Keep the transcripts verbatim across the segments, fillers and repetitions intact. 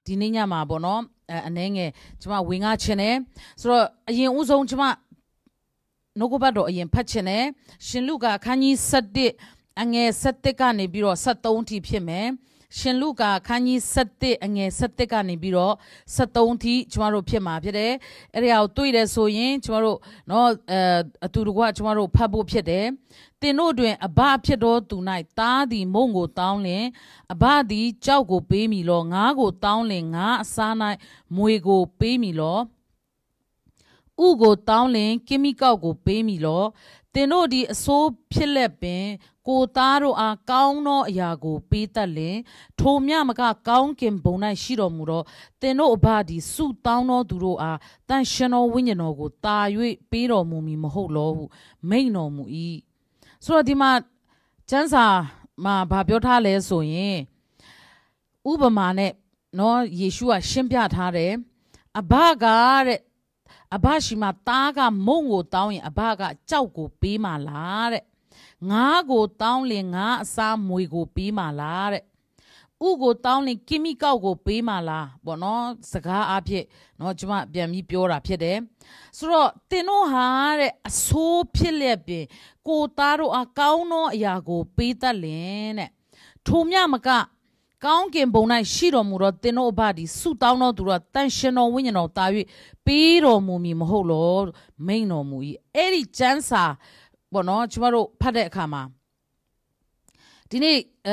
ဒီနေ့ညမှာပေါ့နော်အဲအနေငယ်ကျွန်မဝင်ငါချင်တယ်ဆိုတော့အရင်ဦးဆုံးကျွန်မနှုတ်ကပတ်တော်အရင်ဖတ်ချင်တယ်ရှင်လုကာခန်းကြီး၁၁အငယ်၁၁ကနေပြီးတော့၁၃ထိဖြစ်မယ်ရှင်လုကာခန်းကြီး၁၁အငယ်၁၁ကနေပြီးတော့၁၃ထိကျွန်တော်တို့ဖြစ်မှာဖြစ်တယ်အဲ့ဒါကိုတွေ့တယ်ဆိုရင်ကျွန်တော်တို့เนาะအဲအတူတကွကျွန်တော်တို့ဖတ်ဖို့ဖြစ်တယ်တင်တို့တွင်အဘဖြစ်တော်သူ၌သားသည်မုံကိုတောင်းလင်အဘသည်ကြောက်ကိုပေးမိလောငါးကိုတောင်းလင်ငါအစား၌မွေကိုပေးမိလောဥကိုတောင်းလင်ကင်မီကောက်ကိုပေးမိလောတင်တို့ဒီအစိုးဖြစ်လက်ပင်ကိုသားတို့အားကောင်းသောအရာကိုပေးတတ်လင်ထိုမြမကကောင်းကင်ဘုံ၌ရှိတော်မူသောတင်တို့အဘသည်စုတောင်းသောသူတို့အားတန်ရှင်သောဝိညာဉ်တော်ကိုတာ၍ပေးတော်မူမည်မဟုတ်လောဟုမိန့်တော်မူ၏ဆိုတော့ဒီမှာကျမ်းစာမှာဘာပြောထားလဲဆိုရင်ဥပမာနဲ့နော်ယေရှုကရှင်းပြထားတယ်အဘကတဲ့အဘရှိမှသားကမုံကိုတောင်းရင်အဘကကြောက်ကိုပေးမှလားတဲ့ငါးကိုတောင်းလင်ငါအစားမွေကိုပေးမှလားတဲ့ဥကိုတောင်းလင်ကင်မီကောက်ကိုပေးမှလားပေါ့နော်စကားအဖြစ်နော်ကျွန်မပြန်ပြီးပြောတာဖြစ်တယ်ဆိုတော့တင်တို့ဟာတဲ့အဆိုးဖြစ်လျက်ပင်ကိုသားတို့အကောင်းသောအရာကိုပေးတတ်လင်တဲ့ထိုမြမကကောင်းကင်ဘုံ၌ရှိတော်မူသောတင်တို့အဘသည်ဆုတောင်းတော်သူတော်တန်ရှင်တော်ဝိညာဉ်တော်တာ၍ပေးတော်မူမည်မဟုတ်လောမိန်တော်မူ၏အဲ့ဒီကျမ်းစာပေါ့နော်ကျွန်တော်တို့ဖတ်တဲ့အခါမှာဒီနေ့အဲ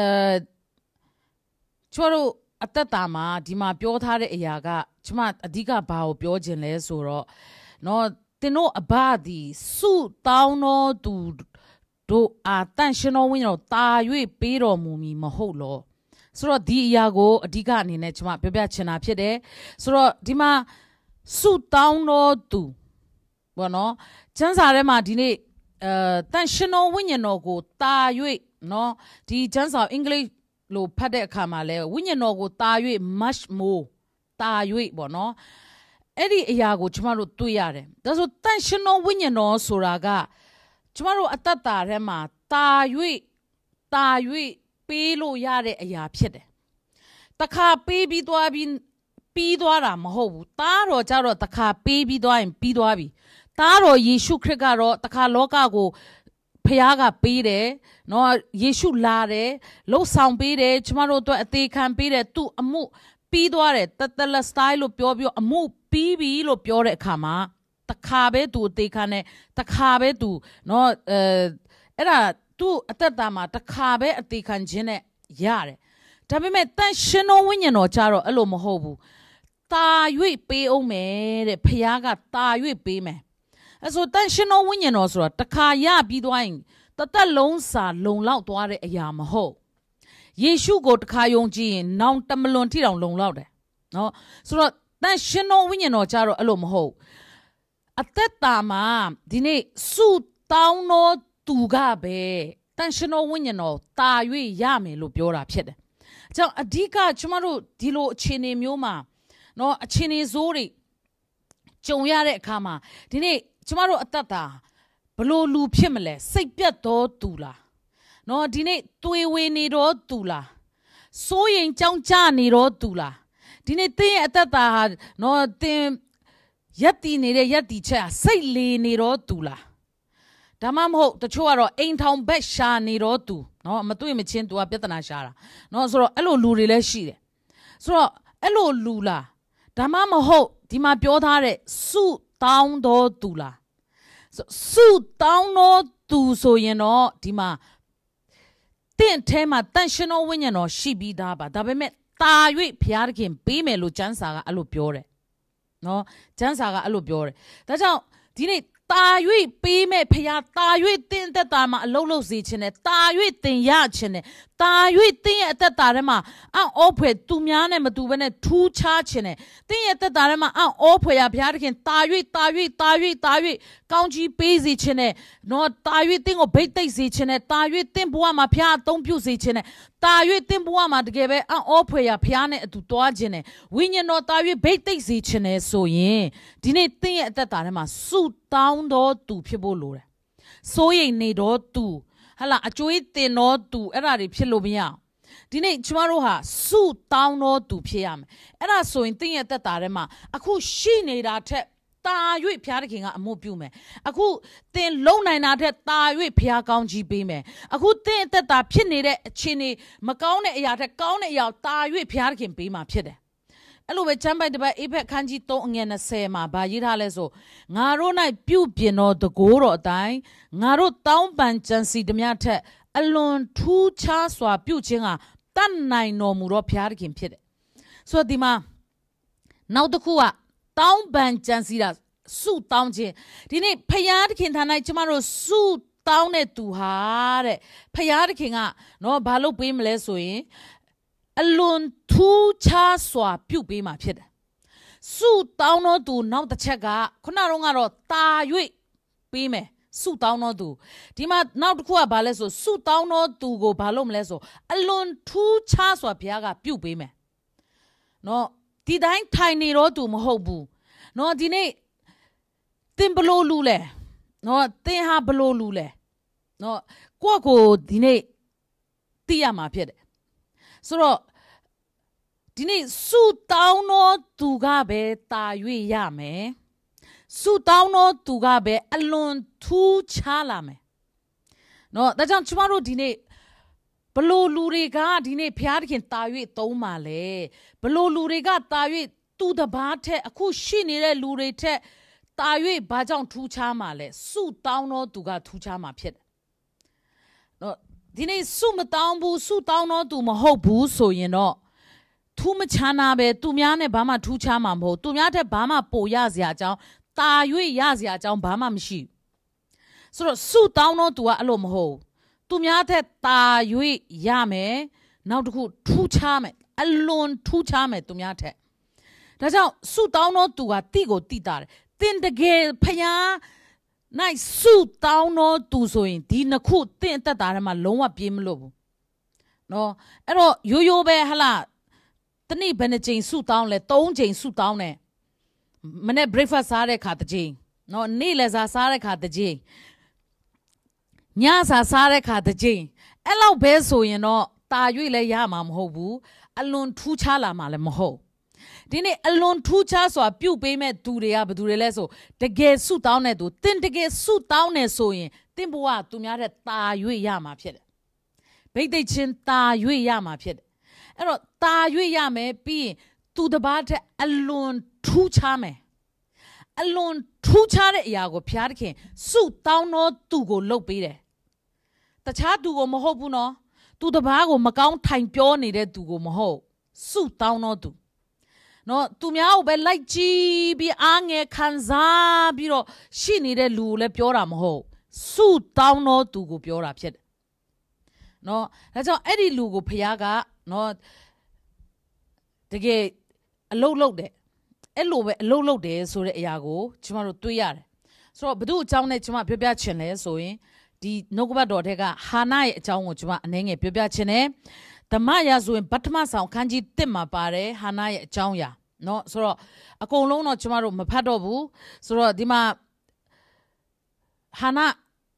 ကျွန်တော်တို့အသက်တာမှာဒီမှာပြောထားတဲ့အရာကကျွန်မအဓိကဘာကိုပြောခြင်းလဲဆိုတော့နော်တင်တို့အဘသည်ဆုတောင်းတော်သူတို့အာတန်ရှင်တော်ဝိညာဉ်တော်တာ၍ပေးတော်မူမည်မဟုတ်လောဆိုတော့ဒီအရာကိုအဓိကအနေနဲ့ကျွန်မပြောပြချင်တာဖြစ်တယ်ဆိုတော့ဒီမှာဆုတောင်းတော်သူဘောနော်ကျမ်းစာထဲမှာဒီနေ့အဲတန်ရှင်တော်ဝိညာဉ်တော်ကိုတာ၍နော်ဒီကျမ်းစာအင်္ဂလိပ်လို့ဖတ်တဲ့အခါမှာလဲဝိညာဉ်တော်ကိုတာ၍ much more တာ၍ဘောနော်အဲ့ဒီအရာကိုကျွန်မတို့တွေ့ရတယ်ဒါဆိုတန်ရှင်တော်ဝိညာဉ်တော်ဆိုတာကကျွန်မတို့အတ္တတာထဲမှာတာ၍တာ၍ပေးလို့ရတဲ့အရာဖြစ်တယ်တခါပေးပြီးသွားပြီးပြီးသွားတာမဟုတ်ဘူးတားတော်ကြတော့တခါပေးပြီးသွားရင်ပြီးသွားပြီတားတော်ယေရှုခရစ်ကတော့တခါလောကကိုဖခင်ကပေးတယ်နော်ယေရှုလာတယ်လှုပ်ဆောင်ပေးတယ်ကျမတို့အတွက်အသေးခံပေးတယ်သူ့အမှုပြီးသွားတယ်တတလစတိုင်းလို့ပြောပြီးအမှုပြီးပြီလို့ပြောတဲ့အခါမှာတခါပဲသူအသေးခံတယ်တခါပဲသူနော်အဲအဲ့ဒါသူ့အသက်တာမှာတခါပဲအသေးခံခြင်းနဲ့ရတယ်ဒါပေမဲ့တန်ရှင်တော်ဝိညာဉ်တော်ကြတော့အဲ့လိုမဟုတ်ဘူးတာ၍ပေးအောင်မယ်တဲ့ဖခင်ကတာ၍ပေးမယ်အဲ့ဆိုတန်ရှင်တော်ဝိညာဉ်တော်ဆိုတာတခါရပြီးသွားရင်တသက်လုံးစာလုံလောက်သွားတဲ့အရာမဟုတ်ယေရှုကိုတခါယုံကြည်ရင်နောင်တမလွန်ထိတောင်လုံလောက်တယ်နော်ဆိုတော့တန်ရှင်တော်ဝိညာဉ်တော်ကြတော့အဲ့လိုမဟုတ်အသက်တာမှာဒီနေ့စုတောင်းတော်သူကပဲတန်ရှင်တော်ဝိညာဉ်တော်တာ၍ရမယ်လို့ပြောတာဖြစ်တယ်အကြောင်းအဓိကကျမတို့ဒီလိုအခြေအနေမျိုးမှာနော်အခြေအနေဆိုးတွေကြုံရတဲ့အခါမှာဒီနေ့ကျမတို့အသက်တာဘလို့လူဖြစ်မလဲစိတ်ပြတ်တော်သူလားနော်ဒီနေ့တွေးဝေနေတော်သူလားစိုးရင်ကြောင်းကြနေတော်သူလားဒီနေ့သင်ရဲ့အသက်တာဟာနော်သင်ရက်တည်နေတဲ့ရက်တည်ချက်စိတ်လေနေတော်သူလားဒါမှမဟုတ်တချို့ကတော့အိမ်ထောင်ဘက်ရှာနေတော့သူနော်မတွေ့မချင်းသူကပြဿနာရှာတာနော်ဆိုတော့အဲ့လိုလူတွေလည်းရှိတယ်ဆိုတော့အဲ့လိုလူလားဒါမှမဟုတ်ဒီမှာပြောထားတဲ့စုတောင်းတော်သူလားစုတောင်းတော်သူဆိုရင်တော့ဒီမှာတင့်ထဲမှာတန်ရှင်တော်ဝိညာဉ်တော်ရှိပြီးသားပါဒါပေမဲ့တာ၍ဘုရားသခင်ပေးမယ်လို့ကျမ်းစာကအဲ့လိုပြောတယ်နော်ကျမ်းစာကအဲ့လိုပြောတယ်ဒါကြောင့်ဒီနေ့တာ၍ပေးမဲ့ဖခင်တာ၍တင်းသက်တာမှာအလုံးလုံးစေခြင်းနဲ့တာ၍တင်ရခြင်းနဲ့တာ၍တင်းရဲ့အသက်တာထဲမှာအော့ဖွယ်သူများနဲ့မတူဘဲနဲ့ထူးခြားခြင်းနဲ့တင်းရဲ့အသက်တာထဲမှာအော့ဖွယ်ရဘုရားသခင်တာ၍တာ၍တာ၍တာ၍ကောင်းကြီးပေးစေခြင်းနဲ့နော်တာ၍တင်းကိုဗိတ်သိက်စေခြင်းနဲ့တာ၍တင်းဘဝမှာဘုရားအသုံးပြုစေခြင်းနဲ့တာ၍တင်းဘဝမှာတကယ်ပဲအော့ဖွယ်ရဘုရားနဲ့အတူတွားခြင်းနဲ့ဝိညာဉ်တော်တာ၍ဗိတ်သိက်စေခြင်းနဲ့ဆိုရင်ဒီနေ့တင်းရဲ့အသက်တာထဲမှာစုတောင်းတော်သူဖြစ်ဖို့လိုတယ်စိုးရိမ်နေတော့သူဟလာအကျွေးတင်တော့သူအဲ့ဒါတွေဖြစ်လို့မရဒီနေ့ကျမတို့ဟာစုတောင်းတော်သူဖြစ်ရမယ်အဲ့ဒါဆိုရင်သင်ရဲ့သက်တာထဲမှာအခုရှိနေတာထက်တာ၍ဖျားသခင်ကအမှုပြုမယ်အခုသင်လုံနိုင်တာထက်တာ၍ဖျားကောင်းကြီးပေးမယ်အခုသင်သက်တာဖြစ်နေတဲ့အခြေအနေမကောင်းတဲ့အရာထက်ကောင်းတဲ့အရာတာ၍ဖျားသခင်ပေးမှာဖြစ်တယ်အဲ့လိုပဲချမ်းပိုက်တစ်ပတ်အေဖက်ခန်းကြီးသုံးအငယ်20မှာဗာရေးထားလဲဆိုငါတို့၌ပြုပြင်တော်တကိုးတော်အတိုင်းငါတို့တောင်းပန်ကြံစီသမျှထက်အလွန်ထူးခြားစွာပြုခြင်းကတတ်နိုင်တော်မူသောဘုရားသခင်ဖြစ်တယ်ဆိုတော့ဒီမှာနောက်တစ်ခုကတောင်းပန်ကြံစီတာစုတောင်းခြင်းဒီနေ့ဘုရားသခင်ထံ၌ကျမတို့စုတောင်းတဲ့သူဟာတဲ့ဘုရားသခင်ကနော်ဘာလို့ပေးမလဲဆိုရင်အလွန်ထူးခြားစွာပြုပေးမှာဖြစ်တယ်စုတောင်းတော်သူနောက်တစ်ချက်ကခုနကတော့ကတော့တာ၍ပေးမယ်စုတောင်းတော်သူဒီမှာနောက်တစ်ခုကဘာလဲဆိုစုတောင်းတော်သူကိုဘာလို့မလဲဆိုအလွန်ထူးခြားစွာဘုရားကပြုပေးမယ်နော်ဒီတိုင်းထိုင်နေတော့သူမဟုတ်ဘူးနော်ဒီနေ့သင်ဘလို့လူလဲနော်သင်ဟာဘလို့လူလဲနော်ကိုယ့်ကိုဒီနေ့သိရမှာဖြစ်တယ်ဆိုတော့ဒီနေ့စုတောင်းတော်သူကပဲတာ၍ရမယ်စုတောင်းတော်သူကပဲအလွန်ထူးခြားလာမယ်နော်ဒါကြောင့်ကျမတို့ဒီနေ့ဘလို့လူတွေကဒီနေ့ဘုရားသခင်တာ၍သုံးပါလေဘလို့လူတွေကတာ၍သူတပားထက်အခုရှိနေတဲ့လူတွေထက်တာ၍ဘာကြောင့်ထူးခြားမှာလဲစုတောင်းတော်သူကထူးခြားမှာဖြစ်တယ်နော်ဒီနေ့စုမတောင်းဘူးစုတောင်းတော်သူမဟုတ်ဘူးဆိုရင်တော့ထူးမချမ်းသာပဲသူများနဲ့ဘာမှထူးခြားမှာမဟုတ်သူများထက်ဘာမှပိုရစရာအကြောင်းတာ၍ရစရာအကြောင်းဘာမှမရှိဆိုတော့စုတောင်းတော်သူကအဲ့လိုမဟုတ်သူများထက်တာ၍ရမယ်နောက်တစ်ခုထူးခြားမယ်အလွန်ထူးခြားမယ်သူများထက်ဒါကြောင့်စုတောင်းတော်သူကတိကိုတိတာတယ်တင်တကယ်ဖျားနိုင်စုတောင်းတော်သူဆိုရင်ဒီနှစ်ခုတင့်အသက်တာထဲမှာလုံးဝပြေးမလို့ဘူးနော်အဲ့တော့ရိုးရိုးပဲဟလာတနေ့ဘယ်နှချိန်စုတောင်းလဲသုံးချိန်စုတောင်းတယ်မနေ့ breakfast စားတဲ့ခါတစ်ချိန်နော်နေ့လယ်စာစားတဲ့ခါတစ်ချိန်ညစာစားတဲ့ခါတစ်ချိန်အဲ့လောက်ပဲဆိုရင်တော့တာ၍လည်းရမှာမဟုတ်ဘူးအလွန်ထူးခြားလာမှာလည်းမဟုတ်ဒီနေ့အလွန်ထူးခြားစွာပြုတ်ပေးမဲ့သူတွေကဘယ်သူတွေလဲဆိုတကယ်စုတောင်းတဲ့သူတင်တကယ်စုတောင်းနေဆိုရင်တင်ဘဝသူများတဲ့တာ၍ရမှာဖြစ်တယ်ဘိတ်သိချင်းတာ၍ရမှာဖြစ်တယ်အဲ့တော့တာ၍ရမယ်ပြီးရင်သူတစ်ပါးတဲ့အလွန်ထူးခြားမယ်အလွန်ထူးခြားတဲ့အရာကိုဘုရားသခင်စုတောင်းတော့သူကိုလုပ်ပေးတယ်တခြားသူကိုမဟုတ်ဘူးနော်သူတစ်ပါးကိုမကောင်းထိုင်ပြောနေတဲ့သူကိုမဟုတ်စုတောင်းတော့သူနော်သူများကိုပဲလိုက်ကြည့်ပြီးအားငယ်ခံစားပြီးတော့ရှိနေတဲ့လူကိုလည်းပြောတာမဟုတ်စုတောင်းတော့သူကိုပြောတာဖြစ်တယ်နော်ဒါကြောင့်အဲ့ဒီလူကိုဖခင်ကနော်တကယ်အလုတ်လုတ်တယ်အဲ့လိုပဲအလုတ်လုတ်တယ်ဆိုတဲ့အရာကိုကျမတို့တွေးရတယ်ဆိုတော့ဘု து အကြောင်းနဲ့ကျမပြောပြချင်လဲဆိုရင်ဒီနှုတ်ကပတ်တော်ထဲကဟာနာရဲ့အကြောင်းကိုကျမအနေငယ်ပြောပြချင်တယ်ဓမ္မရာဆိုရင်ပထမဆောင်ခန်းကြီးတစ်မှာပါတယ်ဟာနာရဲ့အကြောင်းအရာနော်ဆိုတော့အကုန်လုံးတော့ကျမတို့မဖတ်တော့ဘူးဆိုတော့ဒီမှာဟာနာ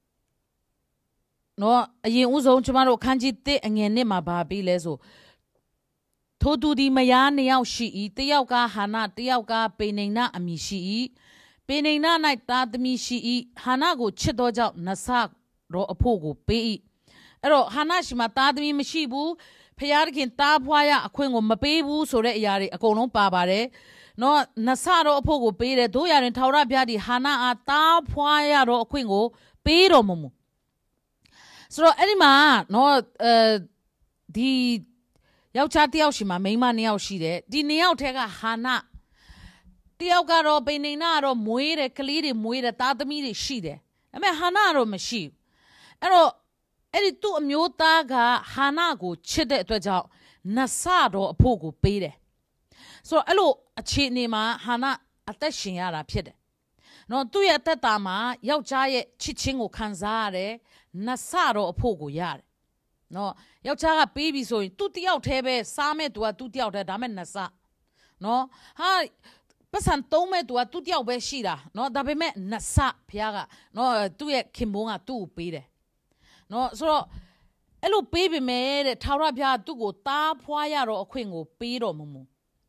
နော်အရင်ဦးဆုံးကျမတို့ခန်းကြီးတစ်အငယ်နှစ်မှာပါပြီးလဲဆိုထိုသူဒီမယားနှစ်ယောက်ရှိ၏တယောက်ကဟာနာတယောက်ကပေနိနာအမည်ရှိ၏ပေနိနာ၌သားသမီးရှိ၏ဟာနာကိုချစ်သောကြောင့်နဆရောအဖို့ကိုပေး၏အဲ့တော့ဟာနာရှိမှသားသမီးမရှိဘူးဖျားသခင်တားဖွားရအခွင့်ကိုမပေးဘူးဆိုတဲ့အရာတွေအကုန်လုံးပါပါတယ်နော်နဆရောအဖို့ကိုပေးတယ်တို့ရရင်ထာဝရဘုရားဒီဟာနာအားတားဖွားရတော့အခွင့်ကိုပေးတော်မမူဆိုတော့အဲ့ဒီမှာနော်အဲဒီယောက်ျားတစ်ယောက်ရှိမှမိန်းမနှစ်ယောက်ရှိတယ်ဒီနှစ်ယောက်ထဲကဟာနာတယောက်ကတော့ပေနိနာကတော့မွေးတယ်ကလေးတွေမွေးတယ်သားသမီးတွေရှိတယ်ဒါပေမဲ့ဟာနာကတော့မရှိဘူးအဲ့တော့အဲ့ဒီသူ့အမျိုးသားကဟာနာကိုချစ်တဲ့အတွက်ကြောင့်နဆတော့အဖို့ကိုပေးတယ်ဆိုတော့အဲ့လိုအခြေအနေမှာဟာနာအသက်ရှင်ရတာဖြစ်တယ်နော်သူ့ရဲ့အသက်တာမှာယောက်ျားရဲ့ချစ်ချင်းကိုခံစားရတယ်နဆတော့အဖို့ကိုရတယ်နော်ယောက်ျားကပေးပြီဆိုရင်သူတယောက်တည်းပဲစားမဲ့သူကသူတယောက်တည်းဒါမဲ့နဆနော်ဟာပတ်စံသုံးမဲ့သူကသူတယောက်ပဲရှိတာနော်ဒါပေမဲ့နဆဖခင်ကနော်သူ့ရဲ့ခင်ပွန်းကသူ့ကိုပေးတယ်နော်ဆိုတော့ Elo baby me Taura Pia Dugo Ta Poyaro Quingo Piro Mumu.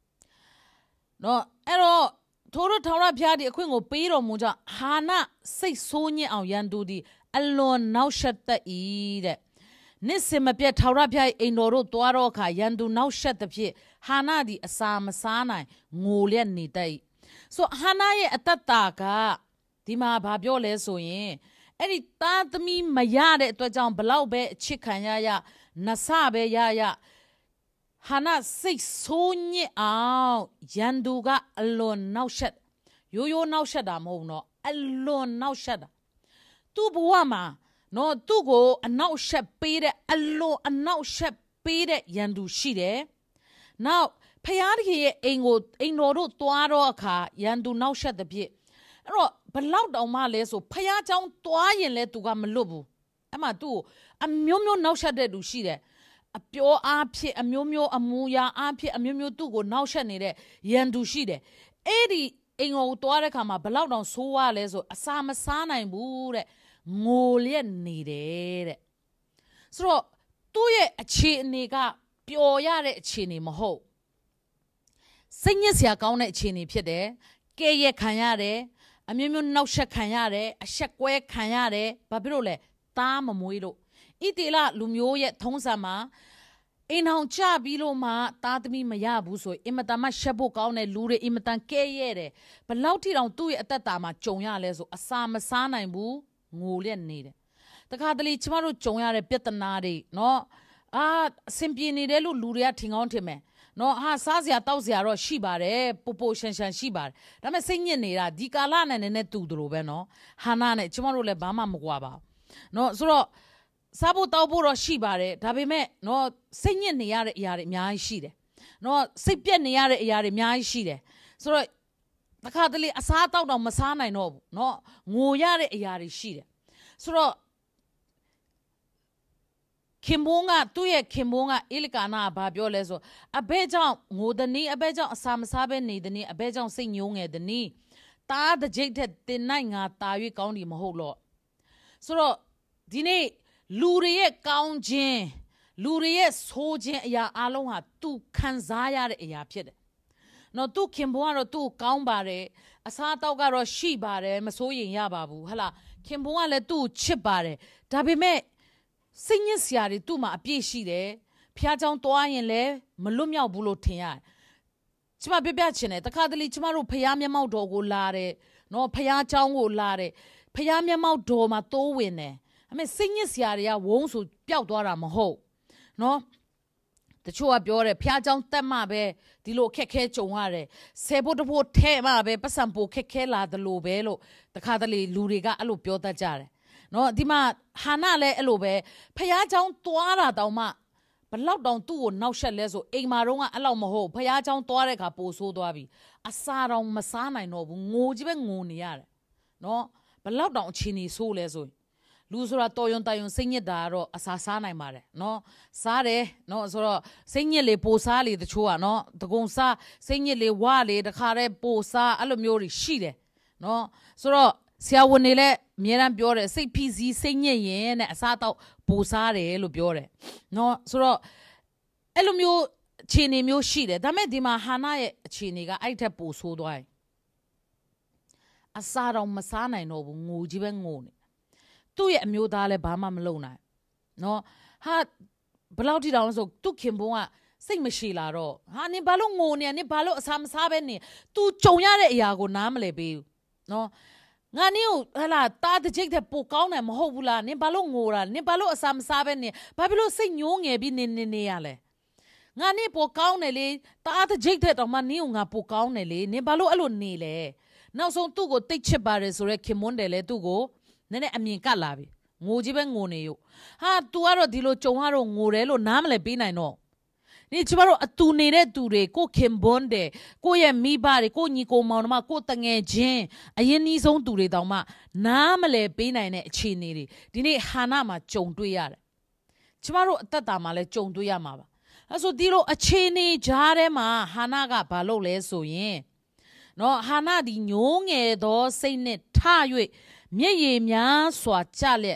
No, Ero Toro Taura Pia di Quingo Piro Muja Hana say Sonia au Yandudi alone now shut the eat. Nissim Pia Taura Pia Enoro Tuaroka Yandu now shut the Pia Hana di Asam Sana Ngulian ni day. So Hanaye Atataka Dima Babiole so ye. Any tant me mayade to down below be chicken ya ya nasabe ya ya Hana six sonye out Yanduga alone now shed. You you now shed a mo no alone now shed. Tu buama no tu go a now shed paid alone a now shed paid Yandu shide. Now payadi ain't ain't no tuaro ka Yandu now shed the bit. But loud on my less so paya down twain let to come lubu. Ama do a mumio now shaded do she there. A pure api, a mumio, a muya, api, a mumio to go now shanny yen do she there. Eddie in old Toarecama, but loud on so wireless or a summer sana and wood, molian needed. So, do ye a chiniga, pure yare chini moho. Singers ya count at chini pide, gay canyare. A mummy no shak canyare, a shakwe canyare, babirole, tam muido. Itila lumio yet tonsama. In how cha bilo ma, tatmi mayabuso, imatama shabu kaune lure imatan kayere. But louty on two at that time, chonya leso, a sama sana and boo, ngulian need. The cadly tomorrow chonya petanari, no. Ah, simply need elu luria ting on to me. No, ha sazia tauzia shibare, popo shan shibar. Dame singing nera, dikalan and a two drobeno, hanane, chimorule bama muguaba. No, so Sabo tauburo shibare, tabime, no singing near yare mia shide. No sipian near yare mia shide. So the cadly asata on masana no, no, muyare yare shide. So Kimbunga, tuye Kimbunga, Ilikana, Babioleso, a bejan, Mudani, a bejan, Sam Saben, Nidani, a bejan sing young at the knee. Ta the jaded denying a Tawi County Moholo. So, Dine, Lurie Count Jin, Lurie Sojin ya Aloha, two Kanzaya ya Pied. No two Kimbunga, two Countbare, a Satauga or Shibare, Masoyin Yababu, Hala, Kimbunga le two Chipare, Tabime. Singers yari tuma a pie she de, Piajan toain le, Malumia bulotia. Chima bibachine, the cadly tomorrow payamia maudogo lare, no payachango lare, payamia maudoma to winne. I mean, singers yaria won't so piaudora maho. No, the chua biore, Piajan temabe, the low keke chonare, sebo the wood temabe, pasampo kekela the low belo, the cadly luriga alupioda jare. No, Dima Hanale elobe, Paya down Tuara dauma, but loud down two now shalezo, Egmaronga alamoho, Paya down Tuareka poso doavi, Asara Masana no, Mojiben Muniar. No, but loud down chini so lezo. Luzura toyon tayon singye daro, Asasana mare. No, Sare, no, so singye le posali the chua, no, the gonsa, singye le wale, the care posa, alumori shide. No, so. Sia wonele mieran biore say P Z singye yen asata posare lo biore. No, so elumio chini mio shide. Dame dima hana chini ga aite poso doai. Asara masana no ngujiben ngoni. Tu ye mio dale bama malona. No, ha blauti down so tu kimbonga sing mashila ro. Ha ni balo ngoni ni balo sam sabe ni. Tu chonya re iago namle be. No. Ganiu, hala, ta the jig the pocon and mohula, Nibalo ngora, Nibalo sam saben, Babilo sing young e bin in neale. Ngani pocaunele, ta the jig that on my new pocaunele, Nibalo alone nile. Now so to go take chebares or a kimondele to go, Nene amin calabi, Mojiben goneo. Ha, tuaro dilo choharo ngorelo namle bin I know. Ni chibaro atunere ture ko kembonde ko ye mi bare ko ni ko maunama ko tange jin ayen ni song ture daw ma namale pe nai ne achi ni ri di ni hana ma chong twei yare chibaro atat ta ma le chong twei ya ma ba eso di lo achi ni ja de ma hana ga ba lou le so yin no hana di nyong nge do sai ne tha yue myet ye mya swa cha le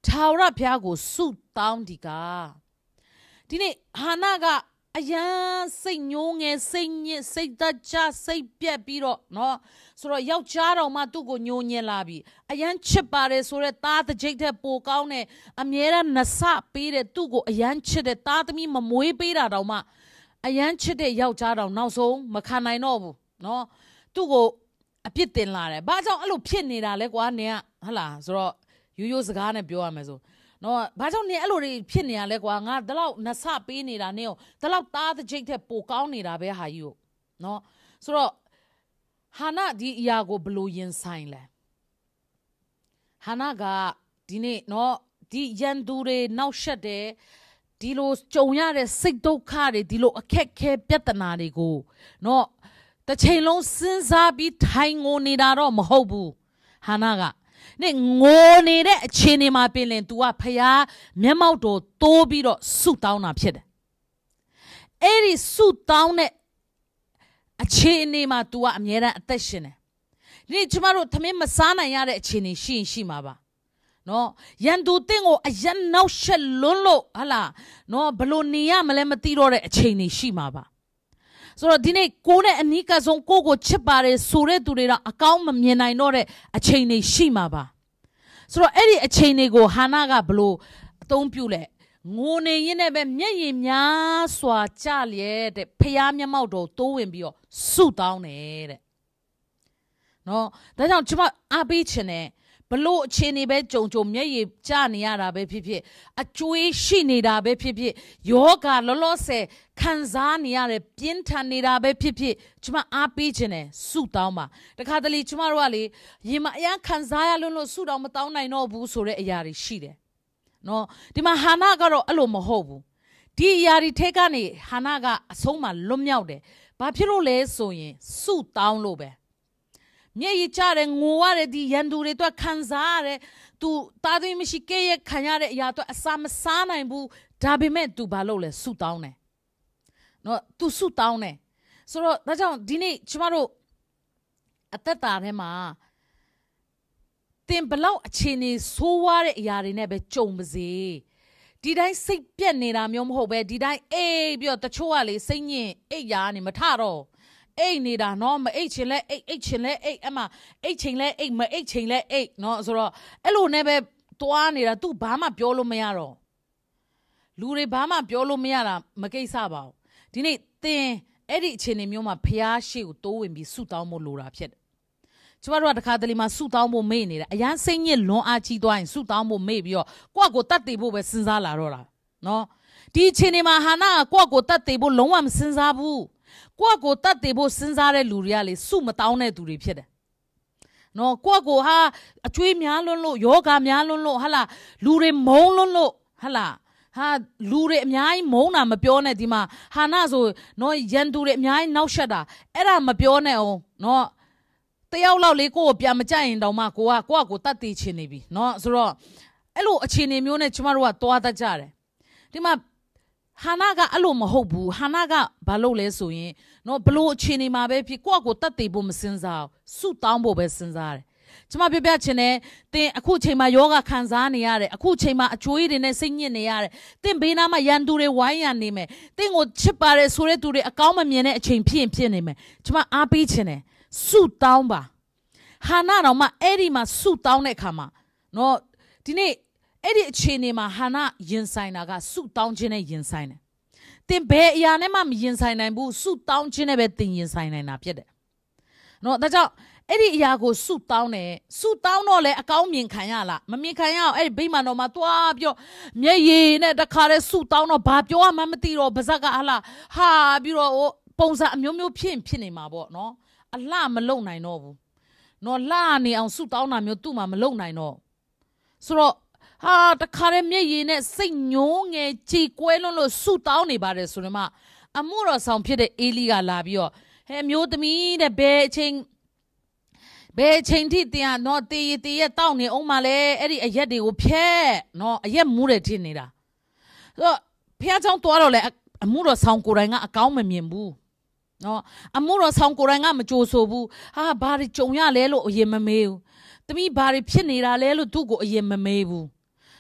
ထာဝရဘုရားကိုဆုတောင်းဒီကဒီနေ့ဟာနာကအယံစိတ်ညိုးငယ်စိတ်ညစ်စိတ်တကြစိတ်ပြက်ပြီးတော့နော်ဆိုတော့ယောက်ျားတော်မှသူ့ကိုညှိုးညင်လာပြီအယံချစ်ပါတယ်ဆိုတဲ့သားတစ်ကြိတ်တဲ့ပိုကောင်းတဲ့အမြဲတမ်းနှဆပေးတဲ့သူ့ကိုအယံချစ်တဲ့သားသမီးမမွေးပေးတာတောင်မှအယံချစ်တဲ့ယောက်ျားတော်နောက်ဆုံးမခံနိုင်တော့ဘူးနော်သူ့ကိုအပြစ်တင်လာတယ်ဘာကြောင့်အဲ့လိုဖြစ်နေတာလဲကွာနင်ကဟလာဆိုတော့ရိုးရိုးစကားနဲ့ပြောရမယ်ဆိုနော်ဘာကြောင့်နင်အဲ့လိုတွေဖြစ်နေရလဲကွာငါဒီလောက်နှဆပေးနေတာနင်ကိုဒီလောက်သားတစ်ကြိတ်တဲ့ပိုကောင်းနေတာပဲဟာယူနော်ဆိုတော့ဟာနာဒီအရာကိုဘလို့ရင်ဆိုင်လဲဟာနာကဒီနေ့နော်ဒီရန်သူတွေနောက်ဆက်တယ်ဒီလိုကြုံရတဲ့စိတ်ဒုက္ခတွေဒီလိုအခက်ခဲပြဿနာတွေကိုနော်တစ်ချိန်လုံးစဉ်းစားပြီးထိုင်ငိုနေတာတော့မဟုတ်ဘူးဟာနာကနေငိုနေတဲ့အခြေအနေမှာပြင်လင် तू ကဖျားမျက်မှောက်တော်တိုးပြီးတော့ဆုတောင်းတာဖြစ်တယ်အဲ့ဒီဆုတောင်းတဲ့အခြေအနေမှာ तू ကအမြဲတမ်းအသက်ရှင်တယ်ဒီနေ့ကျမတို့သမင်းမစားနိုင်ရတဲ့အခြေအနေရှိရင်ရှိမှာပါနော်ရန်သူတင့်ကိုအရန်နောက်ရှက်လွန်းလို့ဟလာနော်ဘလို့နေရမလဲမသိတော့တဲ့အခြေအနေရှိမှာပါဆိုတော့ဒီနေ့ကိုယ်နဲ့အနီးကဆုံးကိုကိုချစ်ပါတယ်ဆိုတဲ့သူတွေတော့အကောင်းမမြင်နိုင်တော့တဲ့အချိန်တွေရှိမှာပါဆိုတော့အဲ့ဒီအချိန်တွေကိုဟာနာကဘလို့အသုံးပြုလဲငိုနေရင်းနဲ့ပဲမျက်ရည်များစွာကြလျက်တဲ့ဖျားမျက်မှောက်တော်တိုးဝင်ပြီးတော့ဆုတောင်းတယ်တဲ့နော်ဒါကြောင့်ကျွန်မအားပေးချင်တယ်ဘလို့အချိန်တွေပဲကြုံကြုံမျက်ရည်ကျနေရတာပဲဖြစ်ဖြစ်အကျွေးရှိနေတာပဲဖြစ်ဖြစ်ယောဂလောလောဆယ်ခံစားနေရတဲ့ပြင်းထန်နေတာပဲဖြစ်ဖြစ်ကျွန်မအားပေးခြင်းနဲ့ဆုတောင်းပါတခါတလေကျွန်မတို့ကလေရင်မအရန်ခံစားရလို့လို့ဆုတောင်းမတောင်းနိုင်တော့ဘူးဆိုတဲ့အရာတွေရှိတယ်နော်ဒီမှာဟာနာကတော့အဲ့လိုမဟုတ်ဘူးဒီအရာတွေထဲကနေဟာနာကအဆုံးမှလွတ်မြောက်တယ်ဘာဖြစ်လို့လဲဆိုရင်ဆုတောင်းလို့ပဲမျက်ရည်ကျတယ်ငိုရတယ်ဒီရန်သူတွေတော့ခံစားရတယ်သူသားသမီးမရှိကဲရခံရတဲ့အရာတော့အစာမစားနိုင်ဘူးဒါပေမဲ့ तू ဘာလုပ်လဲဆုတောင်းတယ်နော် तू ဆုတောင်းတယ်ဆိုတော့ဒါကြောင့်ဒီနေ့ကျမတို့အသက်တာထဲမှာတင်ဘလောက်အခြေအနေဆိုးဝါးတဲ့အရာတွေနဲ့ပဲကြုံပါစေဒီတိုင်းစိတ်ပြက်နေတာမျိုးမဟုတ်ပဲဒီတိုင်းအေးပြီးတော့တချို့ကလေစိတ်ညစ်အိတ်ရာနေမထတော့အိတ်နေတာနော်မအိတ်ချင်လဲအိတ်အိတ်ချင်လဲအိတ်အမအိတ်ချင်လဲအိတ်မအိတ်ချင်လဲအိတ်နော်ဆိုတော့အဲ့လိုနဲ့ပဲတွားနေတာ तू ဘာမှပြောလို့မရတော့လူတွေဘာမှပြောလို့မရတာမကိစ္စပါဘူးဒီနေ့သင်အဲ့ဒီအခြေအနေမျိုးမှာဖျားရှိကိုတိုးဝင်ပြီးဆုတောင်းဖို့လိုတာဖြစ်တယ်ကျမတို့ကတခါတလေမှာဆုတောင်းဖို့မေ့နေတာအရန်စိတ်ညစ်လွန်အားကြီးသွားရင်ဆုတောင်းဖို့မေ့ပြီးတော့ကိုယ့်ကိုတတ်တည်ဖို့ပဲစဉ်းစားလာတော့တာနော်ဒီအခြေအနေမှာဟာနာကကိုယ့်ကိုတတ်တည်ဖို့လုံးဝမစဉ်းစားဘူးကိုယ့်ကိုတတ်တည်ဖို့စဉ်းစားတဲ့လူတွေကလေစုမတောင်းတဲ့သူတွေဖြစ်တယ်နော်ကိုယ့်ကိုဟာအကျွေးများလွန်းလို့ယောဂများလွန်းလို့ဟာလာလူတွေမုန်းလွန်းလို့ဟာလာဟာလူတွေအများကြီးမုန်းတာမပြောနဲ့ဒီမှာဟာနာဆိုနော်ရန်သူတွေအများကြီးနောက်ဆက်တာအဲ့ဒါမပြောနဲ့အောင်နော်တယောက်လောက်လေးကိုယ့်ကိုပြန်မကြိုက်ရင်တောင်မှကိုကကိုယ့်ကိုတတ်တည်ချင်နေပြီနော်ဆိုတော့အဲ့လိုအခြေအနေမျိုးနဲ့ကျမတို့ကသွားတတ်ကြတယ်ဒီမှာဟာနာကအဲ့လိုမဟုတ်ဘူးဟာနာကဘာလို့လဲဆိုရင်နော်ဘလို့အခြေအနေမှာပဲဖြစ်ကိုယ့်ကိုတတ်တည်ဖို့မစင်စားဆုတောင်းဖို့ပဲစဉ်းစားတယ်ကျမပြပြချင်တယ်တင်အခုချိန်မှာယောဂခံစားနေရတယ်အခုချိန်မှာအချိုးတွေနဲ့စိတ်ညစ်နေရတယ်တင်ဘေးနားမှာရန်သူတွေဝိုင်းရနေမယ်တင်ကိုချစ်ပါတယ်ဆိုတဲ့သူတွေအကောင်းမမြင်တဲ့အချိန်ဖြစ်ရင်ဖြစ်နေမယ်ကျမအားပေးချင်တယ်ဆုတောင်းပါဟာနာတော့မှအဲ့ဒီမှာဆုတောင်းတဲ့အခါမှာနော်ဒီနေ့အဲ့ဒီအခြေအနေမှာဟာနာရင်ဆိုင်တာကဆုတောင်းခြင်းနဲ့ရင်ဆိုင်တယ်တင်ဘယ်အရာနဲ့မှမရင်ဆိုင်နိုင်ဘူးဆုတောင်းခြင်းနဲ့ပဲတင်ရင်ဆိုင်နိုင်တာဖြစ်တယ်နော်ဒါကြောင့်အဲ့ဒီအရာကိုဆုတောင်းတယ်ဆုတောင်းတော့လေအကောင်းမြင်ခံရလားမမြင်ခံရအောင်အဲ့ဒီဗိမာန်တော်မှာတွားပြောမျက်ရည်နဲ့တခါတည်းဆုတောင်းတော့ဘာပြောမှမသိတော့ဗဇက်ကဟလာဟာပြီးတော့ပုံစံအမျိုးမျိုးဖြစ်ဖြစ်နေမှာပေါ့နော်အလှမလုံနိုင်တော့ဘူးနော်လှနေအောင်ဆုတောင်းတာမျိုးသူ့မှာမလုံနိုင်တော့ဆိုတော့ဟာတခါတည်းမျက်ရည်နဲ့စိတ်ညိုးငယ်ကြည်ကွဲလွန်းလို့ဆုတောင်းနေပါတယ်ဆိုတော့မှအမှုတော်ဆောင်ဖြစ်တဲ့အေလိကလာပြီးတော့ဟဲ့မျိုးသမီးတဲ့ဘယ်အချိန်ဘယ်အချိန်ထိတင်နော်တေးတေးရဲ့တောက်နေအောင်မလဲအဲ့ဒီအရက်တွေကိုဖျက်နော်အရက်မူးတယ်ထင်နေတာဆိုတော့ဖះเจ้าတွားတော့လေအမှုတော်ဆောင်ကိုယ်တိုင်ကအကောင်းမမြင်ဘူးနော်အမှုတော်ဆောင်ကိုယ်တိုင်ကမကြိုဆိုဘူးဟာဘာတွေကြုံရလဲလို့အရင်မမေးဘူးတမီးဘာတွေဖြစ်နေတာလဲလို့သူ့ကိုအရင်မမေးဘူး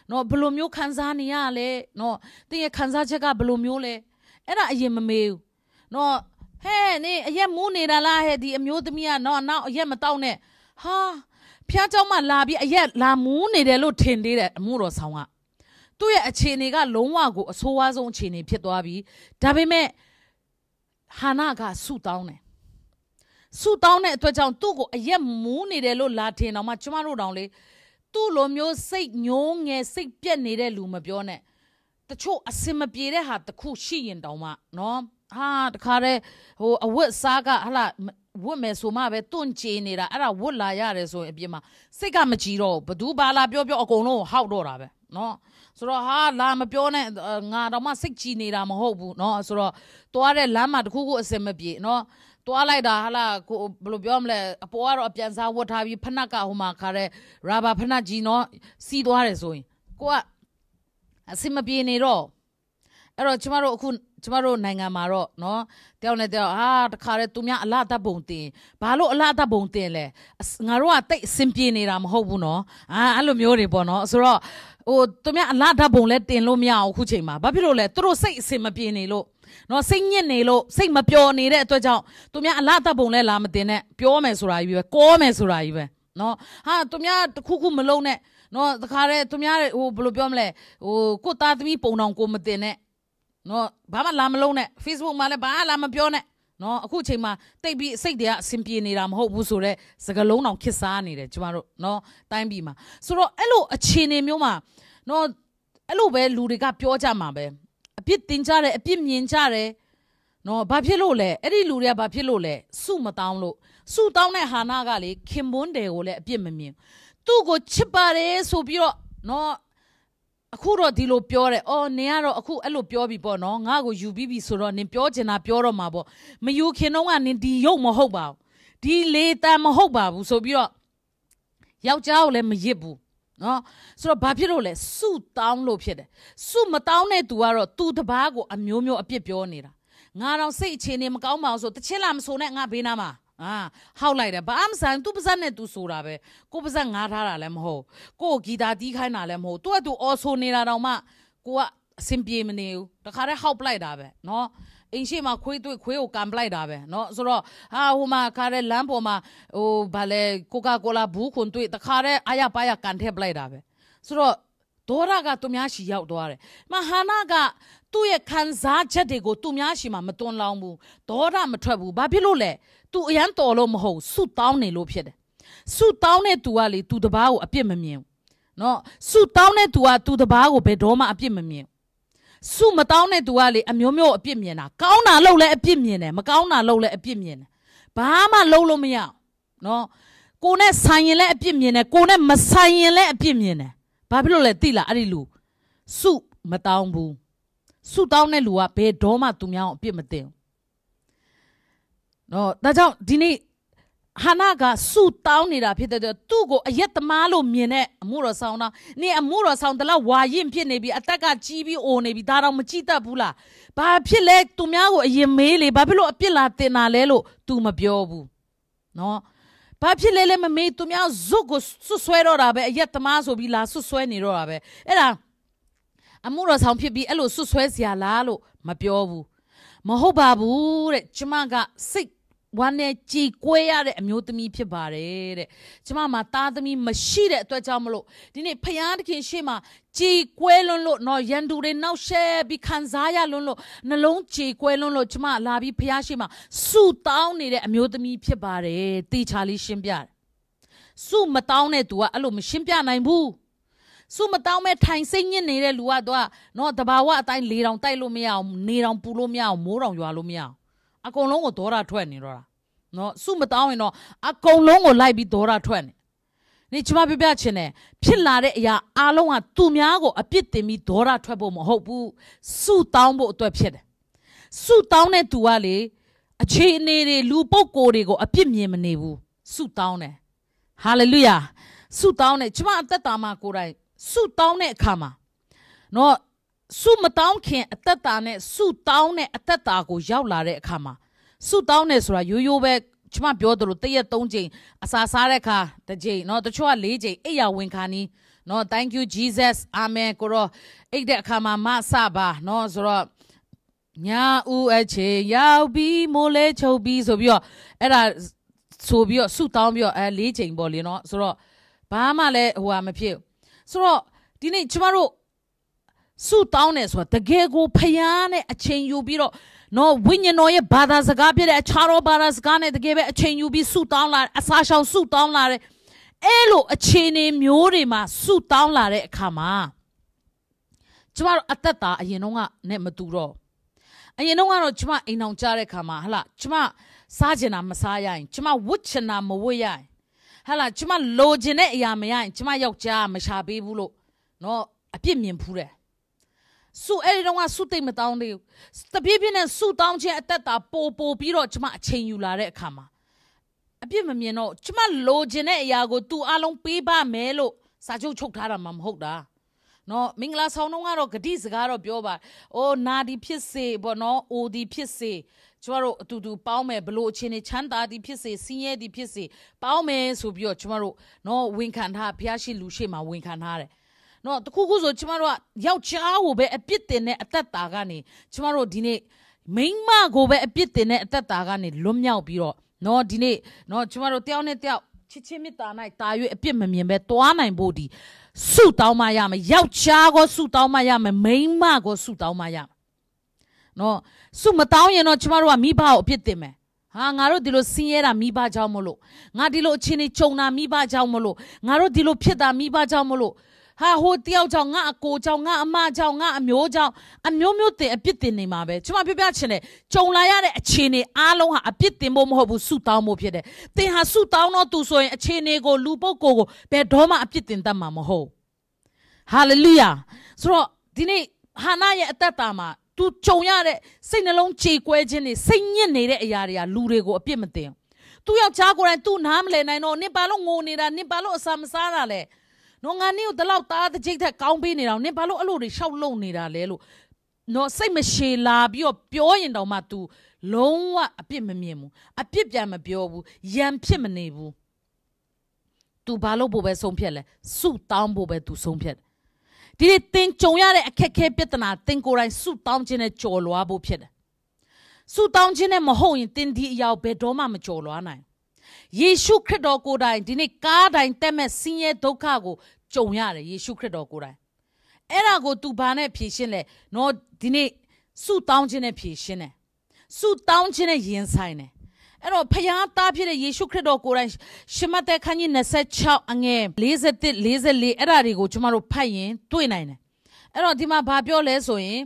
နော်ဘလိုမျိုးခံစားနေရလဲနော်တင်းရဲ့ခံစားချက်ကဘလိုမျိုးလဲအဲ့ဒါအရင်မမေးဘူးနော်ဟဲ့နေအရက်မူးနေတာလားဟဲ့ဒီအမျိုးသမီးကနော်နောက်အရက်မတောက်နဲ့ဟာဖျားเจ้าမလာပြီးအရက်လာမူးနေတယ်လို့ထင်သေးတယ်အမှုတော်ဆောင်ကသူ့ရဲ့အခြေအနေကလုံးဝကိုအဆိုးဝါးဆုံးအခြေအနေဖြစ်သွားပြီဒါပေမဲ့ဟာနာကဆူတောင်းတယ်ဆူတောင်းတဲ့အတွက်ကြောင့်သူ့ကိုအရက်မူးနေတယ်လို့လာထင်တော့မှကျမတို့တောင်လေသူ့လိုမျိုးစိတ်ညိုးငယ်စိတ်ပြက်နေတဲ့လူမပြောနဲ့တချို့အစင်မပြေတဲ့ဟာတခုရှိရင်တောင်မှနော်ဟာတခါတည်းဟိုအဝတ်စားကဟလာဝတ်မယ်ဆိုမှပဲတွန့်ချေနေတာအဲ့ဒါဝတ်လာရတယ်ဆိုရင်အပြင်မှာစိတ်ကမကြည်တော့ဘသူဘာလာပြောပြောအကုန်လုံးဟောက်တော့တာပဲနော်ဆိုတော့ဟာလာမပြောနဲ့ငါတော့မှစိတ်ကြည်နေတာမဟုတ်ဘူးနော်ဆိုတော့တွားတဲ့လမ်းမှာတခုခုအစင်မပြေနော်တွားလိုက်တာဟာလာကိုဘယ်လိုပြောမလဲအပေါ်ကတော့အပြန်စားဝတ်ထားပြီးဖနက်ကဟိုမှာခါတဲ့ရာဘာဖနက်ကြီးနော်စီးသွားတယ်ဆိုရင်ကိုကအစင်မပြေနေတော့အဲ့တော့ကျမတို့အခုကျမတို့နိုင်ငံမှာတော့နော်တယောက်နဲ့တယောက်ဟာတခါတည်းသူများအလားတပုံတင်ဘာလို့အလားတပုံတင်လဲငါတို့ကတိတ်အစင်ပြေနေတာမဟုတ်ဘူးနော်အာအဲ့လိုမျိုးတွေပေါ့နော်ဆိုတော့ဟိုသူများအလားတပုံလဲတင်လို့မရအောင်ခုချိန်မှာဘာဖြစ်လို့လဲသူတို့စိတ်အစင်မပြေနေလို့နော်စိတ်ညစ်နေလို့စိတ်မပျော်နေတဲ့အတွက်ကြောင့်သူများအလားတပုံလဲလာမတင်နဲ့ပြောမယ်ဆိုတာကြီးပဲကောမယ်ဆိုတာကြီးပဲနော်ဟာသူများတခုခုမလုံးနဲ့နော်တခါတည်းသူများဟိုဘယ်လိုပြောမလဲဟိုကိုသားသမီးပုံတော်ကိုမတင်နဲ့နော်ဘာမှလာမလုံးနဲ့ Facebook မှာလည်းဘာလာမပြောနဲ့နော်အခုချိန်မှာတိတ်ပြီးစိတ်တွေကအဆင်ပြေနေတာမဟုတ်ဘူးဆိုတော့စကလုံးတော်ခစ်စားနေတယ်ကျမတို့နော်တိုင်းပြည်မှာဆိုတော့အဲ့လိုအခြေအနေမျိုးမှာနော်အဲ့လိုပဲလူတွေကပြောကြမှာပဲအပြစ်တင်ကြတယ်အပြစ်မြင်ကြတယ်နော်ဘာဖြစ်လို့လဲအဲ့ဒီလူတွေကဘာဖြစ်လို့လဲစုမတောင်းလို့စုတောင်းတဲ့ဟာနာကလေခင်ပွန်းတယ်ကိုလည်းအပြစ်မမြင်သူ့ကိုချစ်ပါတယ်ဆိုပြီးတော့နော်အခုတော့ဒီလိုပြောတယ်အော်နင်ကတော့အခုအဲ့လိုပြောပြီပေါ့နော်ငါ့ကိုယူပြီးပြီဆိုတော့နင်ပြောချင်တာပြောတော့မှာပေါ့မယူခင်တော့ကနင်ဒီရုပ်မဟုတ်ပါဘူးဒီလေတန်မဟုတ်ပါဘူးဆိုပြီးတော့ယောက်ျားကိုလည်းမရစ်ဘူးနော်ဆိုတော့ဘာဖြစ်လို့လဲစုတောင်းလို့ဖြစ်တယ်စုမတောင်းတဲ့သူကတော့သူတပားကိုအမျိုးမျိုးအပြစ်ပြောနေတာငါတော့စိတ်အခြေအနေမကောင်းပါဘူးဆိုတချင်းလာမဆိုနဲ့ငါဘေးနားမှာအာဟောက်လိုက်တယ်ဘာမှမဆိုင်သူပါဇက်နဲ့သူဆိုတာပဲကိုပါဇက်ငားထားတာလည်းမဟုတ်ကိုဂီတာတီးခိုင်းတာလည်းမဟုတ်သူကသူအော်ဆိုနေတာတော့မှကိုကအစင်ပြေမနေဘူးတခါတည်းဟောက်ပလိုက်တာပဲနော်အင်းရှိမှာခွေးတွေ့ခွေးကိုကန်ပလိုက်တာပဲနော်ဆိုတော့ဟာဟိုမှာခါတဲ့လမ်းပေါ်မှာဟိုဗာလဲကိုကာကိုလာဘူးခွန်တွေ့တခါတည်းအာရပါရကန်ထည့်ပလိုက်တာပဲဆိုတော့ဒေါရကသူများရှိရောက်သွားတယ်မဟာနာကသူ့ရဲ့ခံစားချက်တွေကိုသူများရှိမှမတွန်းလောင်းဘူးဒေါရမထွက်ဘူးဘာဖြစ်လို့လဲသူအရန်တော်လို့မဟုတ်ဆုတောင်းနေလို့ဖြစ်တယ်ဆုတောင်းတဲ့သူကလေသူတပားကိုအပြစ်မမြင်နော်ဆုတောင်းတဲ့သူကသူတပားကိုဘယ်တော့မှအပြစ်မမြင်ဆုမတောင်းတဲ့သူကလေအမျိုးမျိုးအပြစ်မြင်တာကောင်းတာလုပ်လဲအပြစ်မြင်တယ်မကောင်းတာလုပ်လဲအပြစ်မြင်တယ်ဘာမှလုပ်လို့မရနော်ကိုနဲ့ဆိုင်ရင်လည်းအပြစ်မြင်တယ်ကိုနဲ့မဆိုင်ရင်လည်းအပြစ်မြင်တယ်ဘာဖြစ်လို့လဲသိလားအဲ့ဒီလူဆုမတောင်းဘူးဆုတောင်းတဲ့လူကဘယ်တော့မှသူများကိုအပြစ်မတင်နော်ဒါကြောင့်ဒီနေ့ဟာနာကဆုတောင်းနေတာဖြစ်တဲ့သူ့ကိုအယက်သမားလို့မြင်တဲ့အမှုတော်ဆောင်တော့နေအမှုတော်ဆောင်တလားဝါရင်ဖြစ်နေပြီအသက်ကကြီးပြီးအိုနေပြီဒါတော့မကြည့်တတ်ဘူးလားဘာဖြစ်လဲသူများကိုအရင်မေးလေဘာဖြစ်လို့အပြစ်လာတင်တာလဲလို့ तू မပြောဘူးနော်ဘာဖြစ်လဲလဲမမေးသူများဇုတ်ကိုဆွဆွဲတော့တာပဲအယက်သမားဆိုပြီးလာဆွဆွဲနေတော့တာပဲအဲ့ဒါအမှုတော်ဆောင်ဖြစ်ပြီးအဲ့လိုဆွဆွဲစရာလားလို့မပြောဘူးမဟုတ်ပါဘူးတဲ့ကျမကစိတ်ဝမ်းနဲ့ကြည်ကွဲရတဲ့အမျိုးသမီးဖြစ်ပါတယ်တဲ့ကျမမှာသားသမီးမရှိတဲ့အတွက်ကြောင့်မလို့ဒီနေ့ဖယားသခင်ရှေ့မှာကြည်ကွဲလွန်းလို့နော်ရန်သူတွေနောက်ရှဲပြီးခံစားရလွန်းလို့နှလုံးကြည်ကွဲလွန်းလို့ကျမလာပြီးဖယားရှေ့မှာဆုတောင်းနေတဲ့အမျိုးသမီးဖြစ်ပါတယ်တေချာလေးရှင်းပြတယ်ဆုမတောင်းတဲ့သူကအဲ့လိုမရှင်းပြနိုင်ဘူးဆုမတောင်းမဲ့ထိုင်စိတ်ညစ်နေတဲ့လူကတော့နော်တဘာဝအတိုင်းလေတောင်တိုက်လို့မရအောင်နေတောင်ပူလို့မရအောင်မိုးတောင်ရွာလို့မရအောင်အကုန်လုံးကိုဒေါရထွက်နေတော့တာနော်ဆုမတောင်းရင်တော့အကုန်လုံးကိုလိုက်ပြီးဒေါရထွက်နေနေချမပြပြချင်တယ်ဖြစ်လာတဲ့အရာအားလုံးကသူများကိုအပြစ်တင်ပြီးဒေါရထွက်ဖို့မဟုတ်ဘူးဆုတောင်းဖို့အတွက်ဖြစ်တယ်ဆုတောင်းတဲ့သူကလေအခြေအနေတွေလူပုဂ္ဂိုလ်တွေကိုအပြစ်မြင်မနေဘူးဆုတောင်းတယ်ဟာလေလုယာဆုတောင်းတယ်ချမအသက်တာမှာကိုယ်တိုင်ဆုတောင်းတဲ့အခါမှာနော်ဆုမတောင်းခင်အသက်တာနဲ့ဆုတောင်းတဲ့အသက်တာကိုရောက်လာတဲ့အခါမှာဆုတောင်းတယ်ဆိုတာရိုးရိုးပဲကျမပြောသလိုတရက်သုံးချိန်အစာစားတဲ့အခါတစ်ချိန်နော်တချို့ကလေးချိန်အိယာဝင်ခါနီးနော် thank you Jesus amen ကိုရောအိတ်တဲ့အခါမှာမဆပါနော်ဆိုတော့ညာဦးအချေရောက်ပြီးမိုးလဲချုပ်ပြီးဆိုပြီးတော့အဲ့ဒါဆိုပြီးတော့ဆုတောင်းပြီးတော့အဲလေးချိန်ပေါ့လေနော်ဆိုတော့ဘာမှလည်းဟိုဟာမဖြစ်ဆိုတော့ဒီနေ့ကျမတို့ဆုတောင်းတယ်ဆိုတာတကယ်ကိုဖယားနဲ့အချိန်ယူပြီးတော့နော်ဝိညာဉ်တော်ရဲ့ဘာသာစကားပြတဲ့အခြားသောဘာသာစကားနဲ့တကယ်ပဲအချိန်ယူပြီးဆုတောင်းလာအစာရှောင်ဆုတောင်းလာတဲ့အဲ့လိုအခြေအနေမျိုးတွေမှာဆုတောင်းလာတဲ့အခါမှာကျမတို့အသက်တာအရင်တော့ကနဲ့မတူတော့အရင်တော့ကတော့ကျမအိမ်အောင်ကြားတဲ့အခါမှာဟလာကျမစားကျင်တာမစားရရင်ကျမဝတ်ချင်တာမဝတ်ရရင်ဟလာကျမလိုချင်တဲ့အရာမရရင်ကျမယောက်ျားမရှာပေးဘူးလို့နော်အပြစ်မြင်ဖူးတယ်ဆုအဲ့ဒီတော့ကဆုသိမ့်မတောင်းသေးဘူးတပြေးပြေးနဲ့ဆုတောင်းခြင်းအသက်တာပိုပိုပြီးတော့ကျမအချိန်ယူလာတဲ့အခါမှာအပြစ်မမြင်တော့ကျမလိုချင်တဲ့အရာကိုသူအလုံးပေးပါမယ်လို့စာချုပ်ချုပ်ထားတာမှမဟုတ်တာနော်မင်္ဂလာဆောင်တော့ကတော့ဂတိစကားတော့ပြောပါအိုးနာဒီဖြစ်စေပေါ့နော်အိုဒီဖြစ်စေကျမတို့အတူတူပေါင်းမယ်ဘလို့အချင်းချမ်းသာဒီဖြစ်စေဆင်းရဲဒီဖြစ်စေပေါင်းမယ်ဆိုပြီးတော့ကျမတို့နော်ဝန်ခံထားဘုရားရှိလူရှိမှာဝန်ခံထားတယ်နော်တခုခုဆိုကျမတို့ကယောက်ျားကိုပဲအပြစ်တင်တဲ့အသက်တာကနေကျမတို့ဒီနေ့မိန်းမကိုပဲအပြစ်တင်တဲ့အသက်တာကနေလွတ်မြောက်ပြီးတော့နော်ဒီနေ့နော်ကျမတို့တယောက်နဲ့တယောက်ချစ်ချင်းမေတ္တာ၌တာ၍အပြစ်မမြင်ပဲတွားနိုင်ဖို့ဒီဆုတောင်းမှရမယ်ယောက်ျားကိုဆုတောင်းမှရမယ်မိန်းမကိုဆုတောင်းမှရမယ်နော်ဆုမတောင်းရင်တော့ကျမတို့ကမိဘကိုအပြစ်တင်မယ်ဟာငါတို့ဒီလိုဆင်းရဲတာမိဘကြောင့်မလို့ငါဒီလိုအခြေအနေကြုံတာမိဘကြောင့်မလို့ငါတို့ဒီလိုဖြစ်တာမိဘကြောင့်မလို့ဟာဟိုတယောက်ကြောင့်ငါအကိုကြောင့်ငါအမကြောင့်ငါအမျိုးကြောင့်အမျိုးမျိုးတင်အပြစ်တင်နေမှာပဲကျမပြပြချင်တယ်ကြုံလာရတဲ့အခြေအနေအားလုံးဟာအပြစ်တင်ဖို့မဟုတ်ဘူးဆုတောင်းဖို့ဖြစ်တယ်သင်ဟာဆုတောင်းတော့သူဆိုရင်အခြေအနေကိုလူပုဂ္ဂိုလ်ကိုဘယ်တော့မှအပြစ်တင်တတ်မှာမဟုတ်ဟာလေလုယာဆိုတော့ဒီနေ့ဟာနာရဲ့အသက်တာမှာသူကြုံရတဲ့စိတ်နှလုံးကြေကွဲခြင်းတွေစိတ်ညစ်နေတဲ့အရာတွေကလူတွေကိုအပြစ်မတင်သူယောက်ျားကိုယ်တိုင်သူနားမလည်နိုင်တော့နင်ဘာလို့ငိုနေတာနင်ဘာလို့အစာမစားတာလဲနော်ငါနင်းကိုတလောက်သားတစ်ကြိတ်ထက်ကောင်းပေးနေတာနင်ဘာလို့အဲ့လိုတွေရှောက်လုံနေတာလဲလို့နော်စိတ်မရှည်လာပြီးတော့ပြောရင်တောင်မှ तू လုံးဝအပြစ်မမြင်ဘူးအပြစ်ပြန်မပြောဘူးရံဖြစ်မနေဘူး तू ဘာလို့ပို့ပဲဆုံးဖြတ်လဲဆုတောင်းဖို့ပဲ तू ဆုံးဖြတ်ဒီနေ့တင်ကြုံရတဲ့အခက်ခဲပြဿနာတင်ကိုယ်တိုင်ဆုတောင်းခြင်းနဲ့ကြော်လွှားဖို့ဖြစ်တယ်ဆုတောင်းခြင်းနဲ့မဟုတ်ရင်တင်ဒီအရာဘယ်တော့မှမကြော်လွှားနိုင်ယေရှုခရစ်တော်ကိုယ်တိုင်ဒီနေ့ကားတိုင်းတက်မဲ့ဆင်းရဲဒုက္ခကိုကြုံရတယ်ယေရှုခရစ်တော်ကိုယ်တိုင်အဲ့ဒါကို तू ဘာနဲ့ဖြေရှင်းလဲနော်ဒီနေ့ဆုတောင်းခြင်းနဲ့ဖြေရှင်းတယ်ဆုတောင်းခြင်းနဲ့ယဉ်ဆိုင်တယ်အဲ့တော့ဖခင်သားဖြစ်တဲ့ယေရှုခရစ်တော်ကိုယ်တိုင်ရှမသက်ခန်းကြီး26အငယ်41 44အဲ့ဒါတွေကိုကျွန်တော်တို့ဖတ်ရင်တွေ့နိုင်တယ်အဲ့တော့ဒီမှာဘာပြောလဲဆိုရင်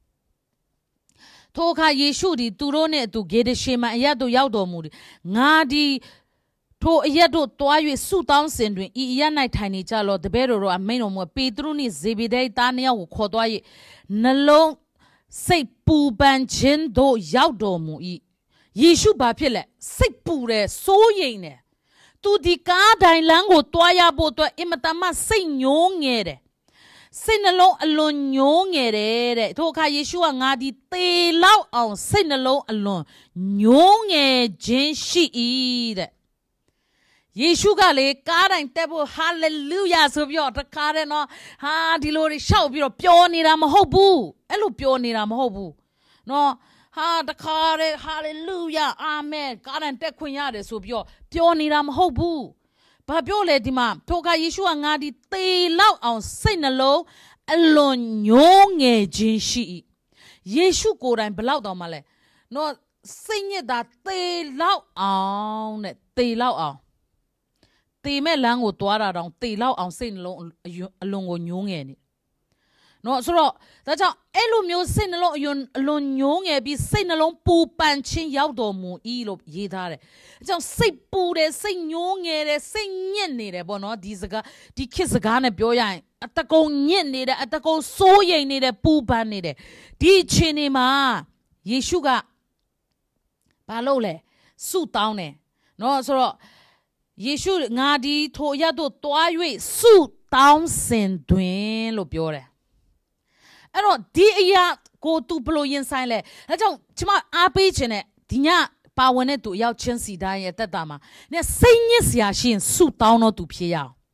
ထိုအခါယေရှုသည်သူတို့နဲ့အတူဂေဒရှေမန်အရပ်သို့ရောက်တော်မူသည်ငါဒီထိုအရက်တို့တွား၍ဆုတောင်းစဉ်တွင်ဤအရက်၌ထိုင်နေကြလောတပည့်တော်တို့အမိန်တော်မူပေတရုနှင့်ဇေဗေဒဲသားနှစ်ယောက်ကိုခေါ်သွား၍နှလုံးစိတ်ပူပန်ခြင်းတို့ရောက်တော်မူ၏ယေရှုဘာဖြစ်လဲစိတ်ပူတယ်စိုးရိမ်တယ်သူဒီကားတိုင်းလမ်းကိုတွားရဖို့အတွက်အင်မတန်မှစိတ်ညှိုးငယ်တယ်စိတ်နှလုံးအလွန်ညှိုးငယ်တယ်တဲ့ထိုအခါယေရှုကငါဒီသေလောက်အောင်စိတ်နှလုံးအလွန်ညှိုးငယ်ခြင်းရှိ၏တဲ့ယေရှုကလေကားတိုင်းတက်ဖို့ဟာလေလုယာဆိုပြီးတော့တခါတည်းနော်ဟာဒီလိုတွေရှောက်ပြီးတော့ပျော်နေတာမဟုတ်ဘူးအဲ့လိုပျော်နေတာမဟုတ်ဘူးနော်ဟာတခါတည်းဟာလေလုယာအာမင်ကားတိုင်းတက်ခွင့်ရတယ်ဆိုပြီးတော့ပျော်နေတာမဟုတ်ဘူးဘာပြောလဲဒီမှာထိုအခါယေရှုကငါဒီသေလောက်အောင်စိတ်နှလုံးအလွန်ညှိုးငယ်ခြင်းရှိ၏ယေရှုကိုယ်တိုင်ဘလောက်တောင်မှလဲနော်စိတ်ညစ်တာသေလောက်အောင်တဲ့သေလောက်အောင်တေမဲ့လမ်းကိုတွားတာတောင်တေလောက်အောင်စိတ်နှလုံးအလွန်ကိုညှိုးငယ်နေနော်ဆိုတော့ဒါကြောင့်အဲ့လိုမျိုးစိတ်နှလုံးအလွန်အလွန်ညှိုးငယ်ပြီးစိတ်နှလုံးပူပန်ခြင်းရောက်တော်မူ၏လို့ရေးထားတယ်အဲကြောင့်စိတ်ပူတယ်စိတ်ညှိုးငယ်တယ်စိတ်ညစ်နေတယ်ပေါ့နော်ဒီစကားဒီခေတ်စကားနဲ့ပြောရရင်အတကုံညစ်နေတယ်အတကုံစိုးရိမ်နေတယ်ပူပန်နေတယ်ဒီအချိန်တွေမှာယေရှုကဘာလုပ်လဲဆုတောင်းတယ်နော်ဆိုတော့ယေရှုငါဒီထိုရတို့တွား၍ဆုတောင်းစဉ်တွင်လို့ပြောတယ်အဲ့တော့ဒီအရာကိုသူဘလို့ရင်ဆိုင်လဲအဲကြောင့်ကျွန်မအားပေးခြင်းနဲ့ဒီညပါဝင်တဲ့သူရောက်ချင်းစီတိုင်းရဲ့တက်တာမှာနဲ့စိတ်ညစ်စရာရှိရင်ဆုတောင်းတော့သူဖြစ်ရအောင်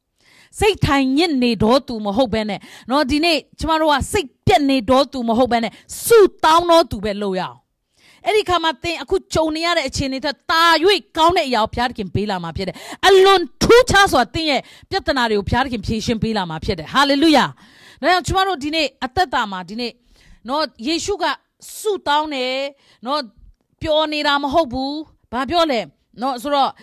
စိတ်ထိုင်ညစ်နေတော့သူမဟုတ်ဘဲနဲ့နော်ဒီနေ့ကျမတို့ကစိတ်ပြက်နေတော့သူမဟုတ်ဘဲနဲ့ဆုတောင်းတော့သူပဲလုပ်ရအောင်အဲ့ဒီခါမှာသင်အခုကြုံနေရတဲ့အခြေအနေတွေတာ၍ကောင်းတဲ့အရာကိုဘုရားသခင်ပေးလာမှာဖြစ်တယ်အလွန်ထူးခြားစွာသင်ရဲ့ပြဿနာတွေကိုဘုရားသခင်ဖြေရှင်းပေးလာမှာဖြစ်တယ်ဟာလေလုယာဒါကြောင့်ကျမတို့ဒီနေ့အသက်တာမှာဒီနေ့နော်ယေရှုကဆုတောင်းတယ်နော်ပျော်နေတာမဟုတ်ဘူးဘာပြောလဲနော်ဆိုတော့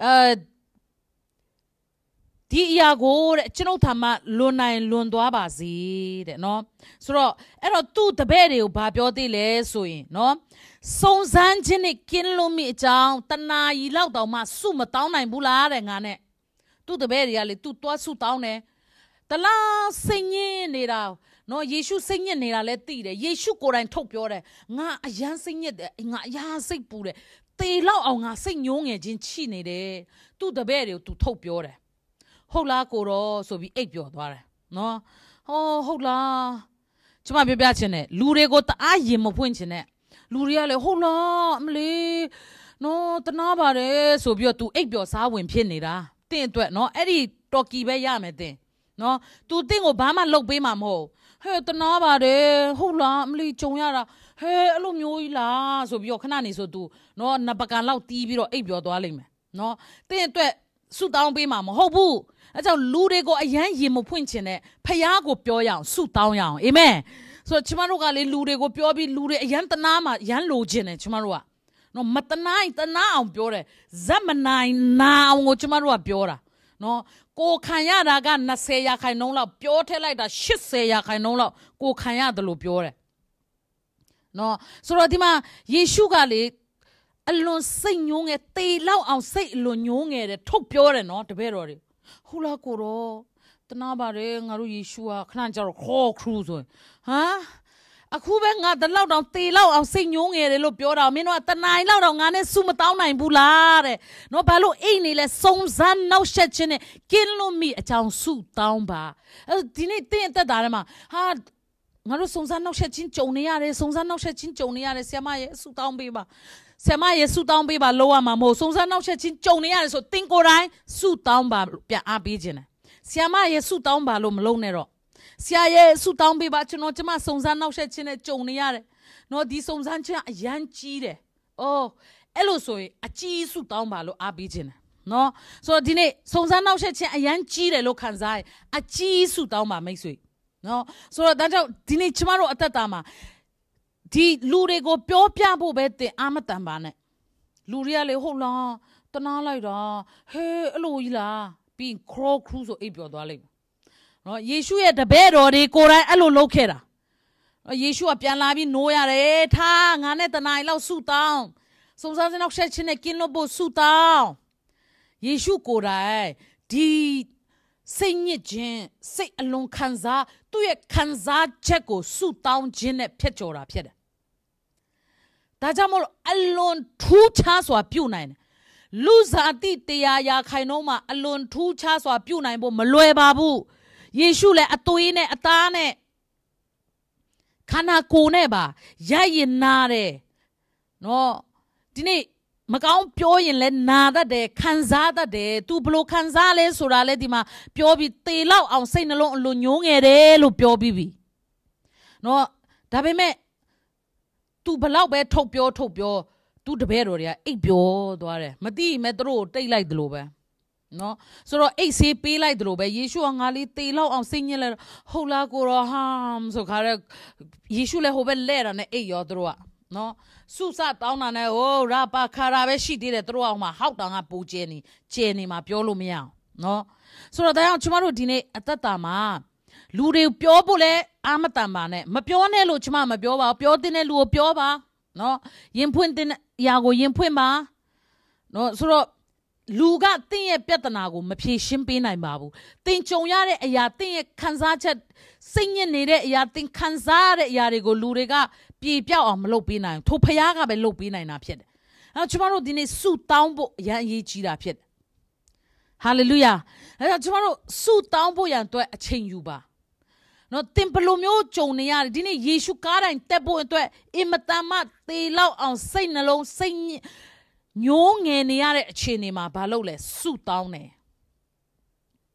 အဲဒီအရာကိုတဲ့ကျွန်ုပ်ထာမလွန်နိုင်လွန်သွားပါစေတဲ့နော်ဆိုတော့အဲ့တော့သူ့တပည့်တွေကိုဘာပြောသေးလဲဆိုရင်နော်စုံစမ်းခြင်းနဲ့ကင်းလို့မိအကြောင်းတနာရီလောက်တောင်မှစုမတောင်းနိုင်ဘူးလားတဲ့ငါနဲ့သူ့တပည့်တွေကလေသူသွားစုတောင်းတယ်တလားစိတ်ညစ်နေတာနော်ယေရှုစိတ်ညစ်နေတာလဲသိတယ်ယေရှုကိုယ်တိုင်ထုတ်ပြောတယ်ငါအယမ်းစိတ်ညစ်တယ်ငါအယမ်းစိတ်ပူတယ်တေလောက်အောင်ငါစိတ်ညှိုးငယ်ခြင်းချိနေတယ်သူ့တပည့်တွေကိုသူထုတ်ပြောတယ်ဟုတ်လားကိုတော့ဆိုပြီးအိပ်ပျော်သွားတယ်နော်ဟောဟုတ်လားကျမပြောပြချင်တယ်လူတွေကိုတအားရင်မဖွင့်ချင်တဲ့လူတွေကလည်းဟုတ်လားအမလေးနော်တနာပါတယ်ဆိုပြီးတော့ तू အိပ်ပျော်စားဝင်ဖြစ်နေတာတင့်အတွက်နော်အဲ့ဒီတော်ကီပဲရမယ်တင်နော် तू တင့်ကိုဘာမှလုပ်ပေးမှာမဟုတ်ဟဲ့တနာပါတယ်ဟုတ်လားအမလေးကြုံရတာဟဲ့အဲ့လိုမျိုးကြီးလားဆိုပြီးတော့ခဏနေဆို तू နော်နပကန်လောက်တီးပြီးတော့အိပ်ပျော်သွားလိမ့်မယ်နော်တင့်အတွက်ဆုတောင်းပေးမှာမဟုတ်ဘူးအဲကြောင့်လူတွေကိုအယမ်းရင်မဖွင့်ချင်တဲ့ဖယားကိုပြောရအောင်ဆုတောင်းရအောင်အာမင်ဆိုတော့ကျမတို့ကလေလူတွေကိုပြောပြီးလူတွေအယမ်းတနာမှာရမ်းလိုချင်တယ်ကျမတို့ကနော်မတနာတနာအောင်ပြောတယ်ဇက်မနိုင်နာအောင်ကိုကျမတို့ကပြောတာနော်ကိုခံရတာက၂၀ရာခိုင်နှုန်းလောက်ပြောထည့်လိုက်တာ၈၀ရာခိုင်နှုန်းလောက်ကိုခံရတယ်လို့ပြောတယ်နော်ဆိုတော့ဒီမှာယေရှုကလေအလွန်စိတ်ညှိုးငယ်တေလောက်အောင်စိတ်အလွန်ညှိုးငယ်တယ်ထုတ်ပြောတယ်နော်တပည့်တော်တွေဟုတ်လားကိုတော့တနာပါတယ်ငါတို့ယေရှုကခဏကြာတော့ခေါ်ခရူးဆိုရင်ဟမ်အခုပဲငါတလောက်တောင်တေလောက်အောင်စိတ်ညှိုးငယ်တယ်လို့ပြောတာမင်းတို့ကတနိုင်လောက်တောင်ငါနဲ့စုမတောင်းနိုင်ဘူးလားတဲ့နော်ဘာလို့အိတ်နေလဲစုံစမ်းနှောက်ယှက်ခြင်းနဲ့ကင်းလို့မိအကြောင်းစုတောင်းပါအဲဒီနေ့တင်းအသက်တာထဲမှာဟာငါတို့စုံစမ်းနှောက်ယှက်ခြင်းကြုံနေရတယ်စုံစမ်းနှောက်ယှက်ခြင်းကြုံနေရတယ်ဆရာမရဲ့စုတောင်းပေးပါဆရာမယေစုတောင်းပေးပါလောရမှာမဟုတ်စုံစမ်းနှောက်ယှက်ခြင်းကြုံနေရတယ်ဆိုတင်ကိုယ်တိုင်စုတောင်းပါပြန်အားပေးခြင်းတယ်ဆရာမယေစုတောင်းပါလို့မလုပ်နဲ့တော့ဆရာယေစုတောင်းပေးပါကျွန်တော်ကျမစုံစမ်းနှောက်ယှက်ခြင်းနဲ့ကြုံနေရတယ်နော်ဒီစုံစမ်းခြင်းအရန်ကြီးတယ်အော်အဲ့လိုဆိုရင်အကြီးစုတောင်းပါလို့အားပေးခြင်းတယ်နော်ဆိုတော့ဒီနေ့စုံစမ်းနှောက်ယှက်ခြင်းအရန်ကြီးတယ်လို့ခံစားရင်အကြီးစုတောင်းပါမိတ်ဆွေနော်ဆိုတော့ဒါကြောင့်ဒီနေ့ကျမတို့အသက်တာမှာဒီလူတွေကိုပြောပြဖို့ပဲတင်အာမတန်ပါနဲ့လူတွေကလေဟုတ်လားတနာလိုက်တာဟဲ့အဲ့လိုကြီးလားပြီးခရိုခရူးဆိုအိပ်ပျော်သွားလိမ့်မယ်နော်ယေရှုရဲ့တပည့်တော်တွေကိုယ်တိုင်အဲ့လိုလုပ်ခဲ့တာနော်ယေရှုကပြန်လာပြီးနိုးရတယ်ထားငါနဲ့တနာရီလောက်ဆုတောင်းစုံစမ်းစနောက်ဆက်ချင်းနဲ့ကင်းလို့ဖို့ဆုတောင်းယေရှုကိုယ်တိုင်ဒီစိတ်ညစ်ခြင်းစိတ်အလွန်ခံစားသူ့ရဲ့ခံစားချက်ကိုဆုတောင်းခြင်းနဲ့ဖျက်ကျော်တာဖြစ်တယ်ဒါကြောင့်မို့အလွန်ထူးခြားစွာပြုနိုင်တယ်လူစားတိတရားရာခိုင်နှုန်းမှာအလွန်ထူးခြားစွာပြုနိုင်ဖို့မလွယ်ပါဘူးယေရှုလည်းအသွေးနဲ့အသားနဲ့ခန္ဓာကိုယ်နဲ့ပါရရင်နာတယ်နော်ဒီနေ့မကောင်းပြောရင်လည်းနာတတ်တယ်ခံစားတတ်တယ်သူဘလို့ခံစားလဲဆိုတာလဲဒီမှာပြောပြီးတေလောက်အောင်စိတ်နှလုံးအလွန်ညှိုးငယ်တယ်လို့ပြောပြီးပြီနော်ဒါပေမဲ့သူဘလောက်ပဲထုတ်ပြောထုတ်ပြောသူတပည့်တော်တွေကအိပ်ပျော်သွားတယ်မသိမဲ့သူတို့တိတ်လိုက်တယ်လို့ပဲနော်ဆိုတော့အိတ်ဆေးပေးလိုက်တယ်လို့ပဲယေရှုကငါလေးတေလောက်အောင်စိတ်ညစ်လဲဟုတ်လားကိုရောဟမ်ဆိုခါရဲယေရှုလည်းဟိုပဲလဲတာနဲ့အိပ်ရောသူတို့ကနော်စုစတောင်းတာနဲ့ဟိုရာပါခါရာပဲရှိသေးတယ်သူတို့အောင်မှာဟောက်တောင်ကပူကျဲနေကျဲနေမှာပြောလို့မရအောင်နော်ဆိုတော့ဒါကြောင့်ကျမတို့ဒီနေ့အသက်တာမှာလူတွေပြောဖို့လဲအာမတန်ပါနဲ့မပြောနဲ့လို့ကျမမပြောပါဘူးပြောတဲ့လူကိုပြောပါနော်ရင်ဖွင့်တဲ့အရာကိုရင်ဖွင့်ပါနော်ဆိုတော့လူကတင့်ရဲ့ပြဿနာကိုမဖြေရှင်းပေးနိုင်ပါဘူးတင်ကြုံရတဲ့အရာတင့်ရဲ့ခံစားချက်စိတ်ညစ်နေတဲ့အရာတင်ခံစားရတဲ့အရာတွေကိုလူတွေကပြေပြောက်အောင်မလုပ်ပေးနိုင်ဘူးထိုဖယားကပဲလုပ်ပေးနိုင်တာဖြစ်တယ်အဲကျမတို့ဒီနေ့ဆုတောင်းဖို့အရန်အရေးကြီးတာဖြစ်တယ်ဟာလေလုယာအဲကျမတို့ဆုတောင်းဖို့ရန်အတွက်အချိန်ယူပါနော်တင်ဘလိုမျိုးကြုံနေရတယ်ဒီနေ့ယေရှုကားတိုင်းတက်ဖို့အတွက်အင်မတန်မှသေလောက်အောင်စိတ်နှလုံးစိတ်ညှိုးငယ်နေရတဲ့အခြေအနေမှာဘာလုပ်လဲဆုတောင်းတယ်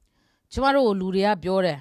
ကျမတို့လူတွေကပြောတယ်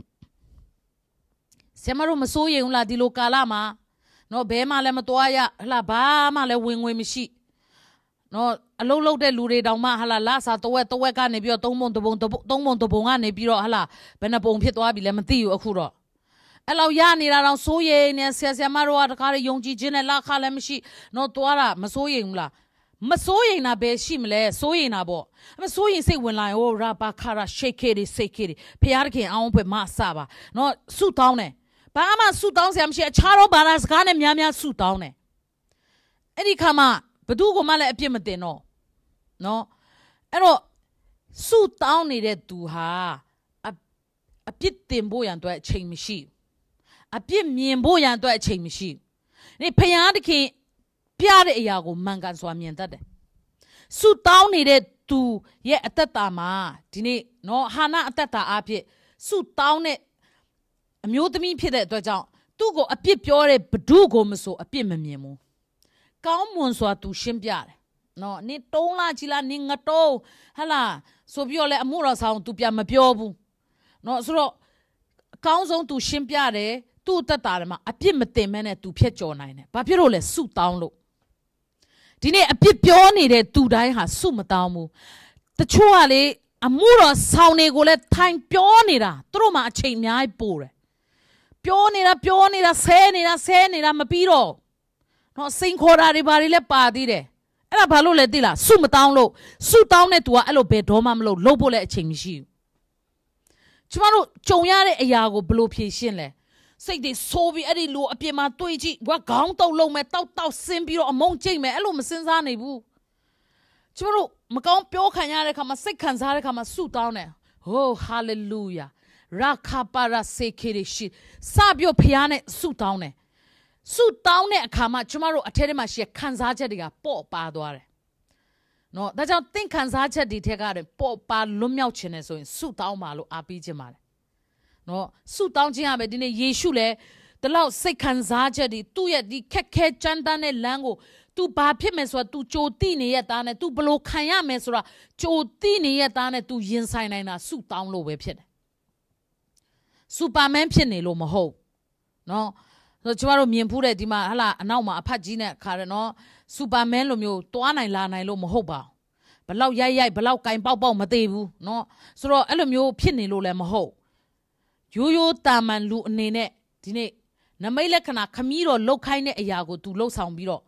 ဆရာမတို့မစိုးရိမ်ဘူးလားဒီလိုကာလမှာနော်ဘဲမှလည်းမသွားရဟလာဘာမှလည်းဝင်ငွေမရှိနော်အလုံးလုံးတဲ့လူတွေတောင်မှဟလာလာစားတဝက်တဝက်ကနေပြီးတော့သုံးပုံတစ်ပုံသုံးပုံတစ်ပုံကနေပြီးတော့ဟလာဘယ်နှပုံဖြစ်သွားပြီလဲမသိဘူးအခုတော့အဲ့လောက်ရနေတာတော့စိုးရိမ်နေဆရာဆရာမတို့ကတခါလေယုံကြည်ခြင်းနဲ့လက်ခလည်းမရှိနော်သွားတာမစိုးရိမ်ဘူးလားမစိုးရိမ်တာပဲရှိမလဲစိုးရိမ်တာပေါ့မစိုးရိမ်စိတ်ဝင်လာရင်ဟိုရာဘာခါရာရှေခေတွေစိတ်ခေတွေဖျားတခင်အောင်ဖွယ်မဆပါနော်ဆုတောင်းတယ်ဘာမှဆုတောင်းစရာမရှိအခြားတော့ဘာသာစကားနဲ့များများဆုတောင်းတယ်အဲ့ဒီခါမှာဘသူကမှလည်းအပြစ်မတင်တော့နော်အဲ့တော့ဆုတောင်းနေတဲ့သူဟာအပြစ်တင်ဖို့ရန်အတွက်အချိန်မရှိအပြစ်မြင်ဖို့ရန်အတွက်အချိန်မရှိနေဖျားတခင်ပြတဲ့အရာကိုမှန်ကန်စွာမြင်တတ်တယ်ဆုတောင်းနေတဲ့သူရဲ့အသက်တာမှာဒီနေ့နော်ဟာနာအသက်တာအဖြစ်ဆုတောင်းတဲ့အမျိုးသမီးဖြစ်တဲ့အတွက်ကြောင့်သူ့ကိုအပြစ်ပြောတဲ့ဘဒုကိုမဆိုအပြစ်မမြင်ဘူးကောင်းမွန်စွာသူရှင်းပြတယ်နော်နင်တုံးလာကြည်လားနင်ငတုံးဟလာဆိုပြီးတော့လေအမှုတော်ဆောင်သူပြန်မပြောဘူးနော်ဆိုတော့အကောင်းဆုံးသူရှင်းပြတယ်သူ့တက်တာထဲမှာအပြစ်မတင်မဲနဲ့သူဖြတ်ကျော်နိုင်တယ်ဘာဖြစ်လို့လဲဆုတောင်းလို့ဒီနေ့အပြစ်ပြောနေတဲ့သူတိုင်းဟာဆုမတောင်းဘူးတချို့ကလေအမှုတော်ဆောင်တွေကိုလည်းထိုင်ပြောနေတာသူတို့မှအချိန်အများကြီးပို့တယ်ပြောနေတာပြောနေတာဆဲနေတာဆဲနေတာမပြီးတော့နော်စိန်ခေါ်တာတွေဘာတွေလဲပါသေးတယ်အဲ့ဒါဘာလို့လဲသိလားဆုမတောင်းလို့ဆုတောင်းတဲ့သူကအဲ့လိုဘယ်တော့မှမလုပ်လုပ်ဖို့လည်းအချိန်မရှိဘူးကျမတို့ကြုံရတဲ့အရာကိုဘယ်လိုဖြေရှင်းလဲစိတ်တွေဆိုးပြီးအဲ့ဒီလိုအပြင်မှာတွေးကြည့်ဘာခေါင်းတုပ်လုံးမဲ့တောက်တောက်ဆင်းပြီးတော့အမုန်းကျိတ်မဲ့အဲ့လိုမစင်စားနိုင်ဘူးကျမတို့မကောင်းပြောခံရတဲ့ခါမှာစိတ်ခံစားတဲ့ခါမှာဆုတောင်းတယ်ဟိုးဟာလေလုယာရာခပါရာစေခေရရှိစပြောဖျားနဲ့ဆုတောင်းတယ်ဆုတောင်းတဲ့အခါမှာကျမတို့အထက်ထဲမှာရှိတဲ့ခံစားချက်တွေကပေါ့ပါသွားတယ်နော်ဒါကြောင့်သင်ခံစားချက်တွေထက်ကပေါ့ပါလွတ်မြောက်ခြင်းနဲ့ဆိုရင်ဆုတောင်းပါလို့အားပေးခြင်းပါတယ်နော်ဆုတောင်းခြင်းရပဲဒီနေ့ယေရှုလည်းဒီလောက်စိတ်ခံစားချက်တွေသူ့ရဲ့ဒီခက်ခဲကြမ်းတမ်းတဲ့လမ်းကို तू ဘာဖြစ်မယ်ဆိုတာ तू ကြိုတိနေရတာနဲ့ तू ဘလို့ခံရမယ်ဆိုတာကြိုတိနေရတာနဲ့ तू ရင်ဆိုင်နိုင်တာဆုတောင်းလို့ပဲဖြစ်တယ်စူပါမန်ဖြစ်နေလို့မဟုတ်နော်ဆိုကျမတို့မြင်ဖူးတဲ့ဒီမှာဟလာအနောက်မှာအဖတ်ကြီးနဲ့ခါရနော်စူပါမန်လိုမျိုးတွားနိုင်လာနိုင်လို့မဟုတ်ပါဘူးဘလောက်ရိုက်ရိုက်ဘလောက်ကင်ပေါက်ပေါက်မသေးဘူးနော်ဆိုတော့အဲ့လိုမျိုးဖြစ်နေလို့လည်းမဟုတ်ရိုးရိုးတာမန်လူအနေနဲ့ဒီနေ့နမိတ်လက္ခဏာခမီးတော့လုတ်ခိုင်းတဲ့အရာကို तू လှုပ်ဆောင်ပြီးတော့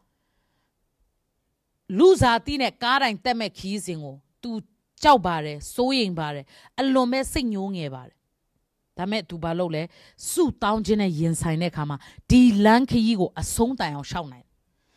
လူစားတီးနဲ့ကားတိုင်းတက်မဲ့ခီးစဉ်ကို तू ကြောက်ပါတယ်စိုးရိမ်ပါတယ်အလွန်ပဲစိတ်ညှိုးငယ်ပါတယ်ဒါမဲ့ तू ဘာလုပ်လဲစုတောင်းခြင်းနဲ့ရင်ဆိုင်တဲ့အခါမှာဒီလမ်းခရီးကိုအဆုံးတိုင်အောင်ရှောက်နိုင်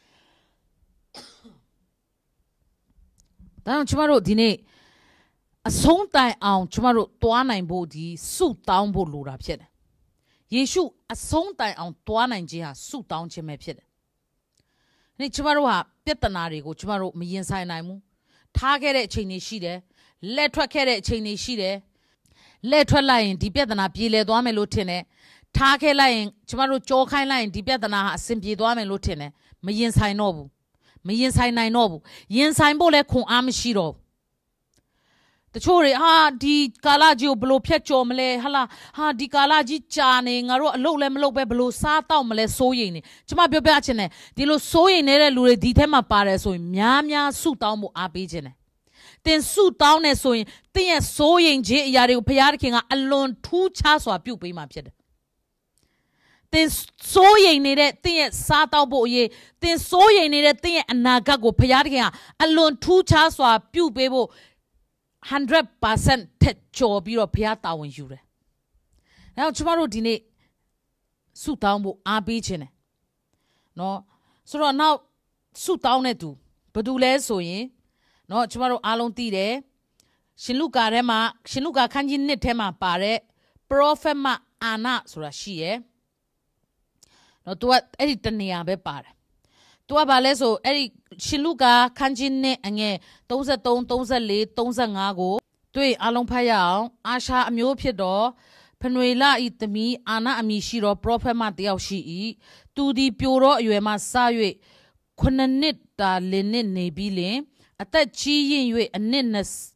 ဒါကြောင့်ကျမတို့ဒီနေ့အဆုံးတိုင်အောင်ကျမတို့တွားနိုင်ဖို့ဒီစုတောင်းဖို့လိုတာဖြစ်တယ်ယေရှုအဆုံးတိုင်အောင်တွားနိုင်ခြင်းဟာစုတောင်းခြင်းပဲဖြစ်တယ်ဒီကျမတို့ဟာပြဿနာတွေကိုကျမတို့မရင်ဆိုင်နိုင်ဘူးထားခဲ့တဲ့အချိန်တွေရှိတယ်လက်ထွက်ခဲ့တဲ့အချိန်တွေရှိတယ်လက်ထွက်လိုက်ရင်ဒီပြဿနာပြေလည်သွားမယ်လို့ထင်တယ်ထားခဲ့လိုက်ရင်ကျမတို့ကြောခိုင်းလိုက်ရင်ဒီပြဿနာဟာအဆင်ပြေသွားမယ်လို့ထင်တယ်မရင်ဆိုင်တော့ဘူးမရင်ဆိုင်နိုင်တော့ဘူးရင်ဆိုင်ဖို့လည်းခွန်အားမရှိတော့ဘူးတချို့တွေဟာဒီကာလကြီးကိုဘလို့ဖြတ်ကျော်မလဲဟာလာဟာဒီကာလကြီးကြာနေငါတို့အလုပ်လည်းမလုပ်ပဲဘလို့စားတော့မလဲစိုးရိမ်နေကျမပြောပြချင်တယ်ဒီလိုစိုးရိမ်နေတဲ့လူတွေဒီထဲမှာပါတယ်ဆိုရင်များများဆုတောင်းဖို့အားပေးခြင်းတယ်တင်ဆုတောင်းနေဆိုရင်တင်ရဲ့စိုးရိမ်ခြင်းအရာတွေကိုဘုရားသခင်ကအလွန်ထူးခြားစွာပြုပေးမှဖြစ်တယ်တင်စိုးရိမ်နေတဲ့တင်ရဲ့စားတော့ဖို့အရေးတင်စိုးရိမ်နေတဲ့တင်ရဲ့အနာဂတ်ကိုဘုရားသခင်ကအလွန်ထူးခြားစွာပြုပေးဖို့one hundred percent ထက်ကျော်ပြီးတော့ဘုရားတာဝန်ယူတယ်။နောက်ကျမတို့ဒီနေ့ဆုတောင်းဖို့အားပေးခြင်းတယ်။နော်ဆိုတော့နောက်ဆုတောင်းတဲ့သူဘယ်သူလဲဆိုရင်နော်ကျမတို့အားလုံးသိတယ်ရှင်လုကာထဲမှာရှင်လုကာခန်းကြီးနှစ်ထဲမှာပါတဲ့ prophet မအာနာဆိုတာရှိရယ်။နော်သူကအဲ့ဒီတနေရာပဲပါတယ်။ तू ကဘာလဲဆိုအဲ့ဒီရှင်လုကာခန်းကြီးနဲ့အငယ်thirty-three, thirty-four, thirty-fiveကိုတွေ့အလုံးဖတ်ရအောင်အာရှာအမျိုးဖြစ်တော့ဖနွေလဤသမီးအာနာအမည်ရှိတော့ prophet မတယောက်ရှိ၏သူဒီပြိုတော့အရွယ်မှစ၍ခုနှစ်နှစ်တာလင်းနှစ်နေပြီးလင်အသက်ကြီးရင်၍အနှစ်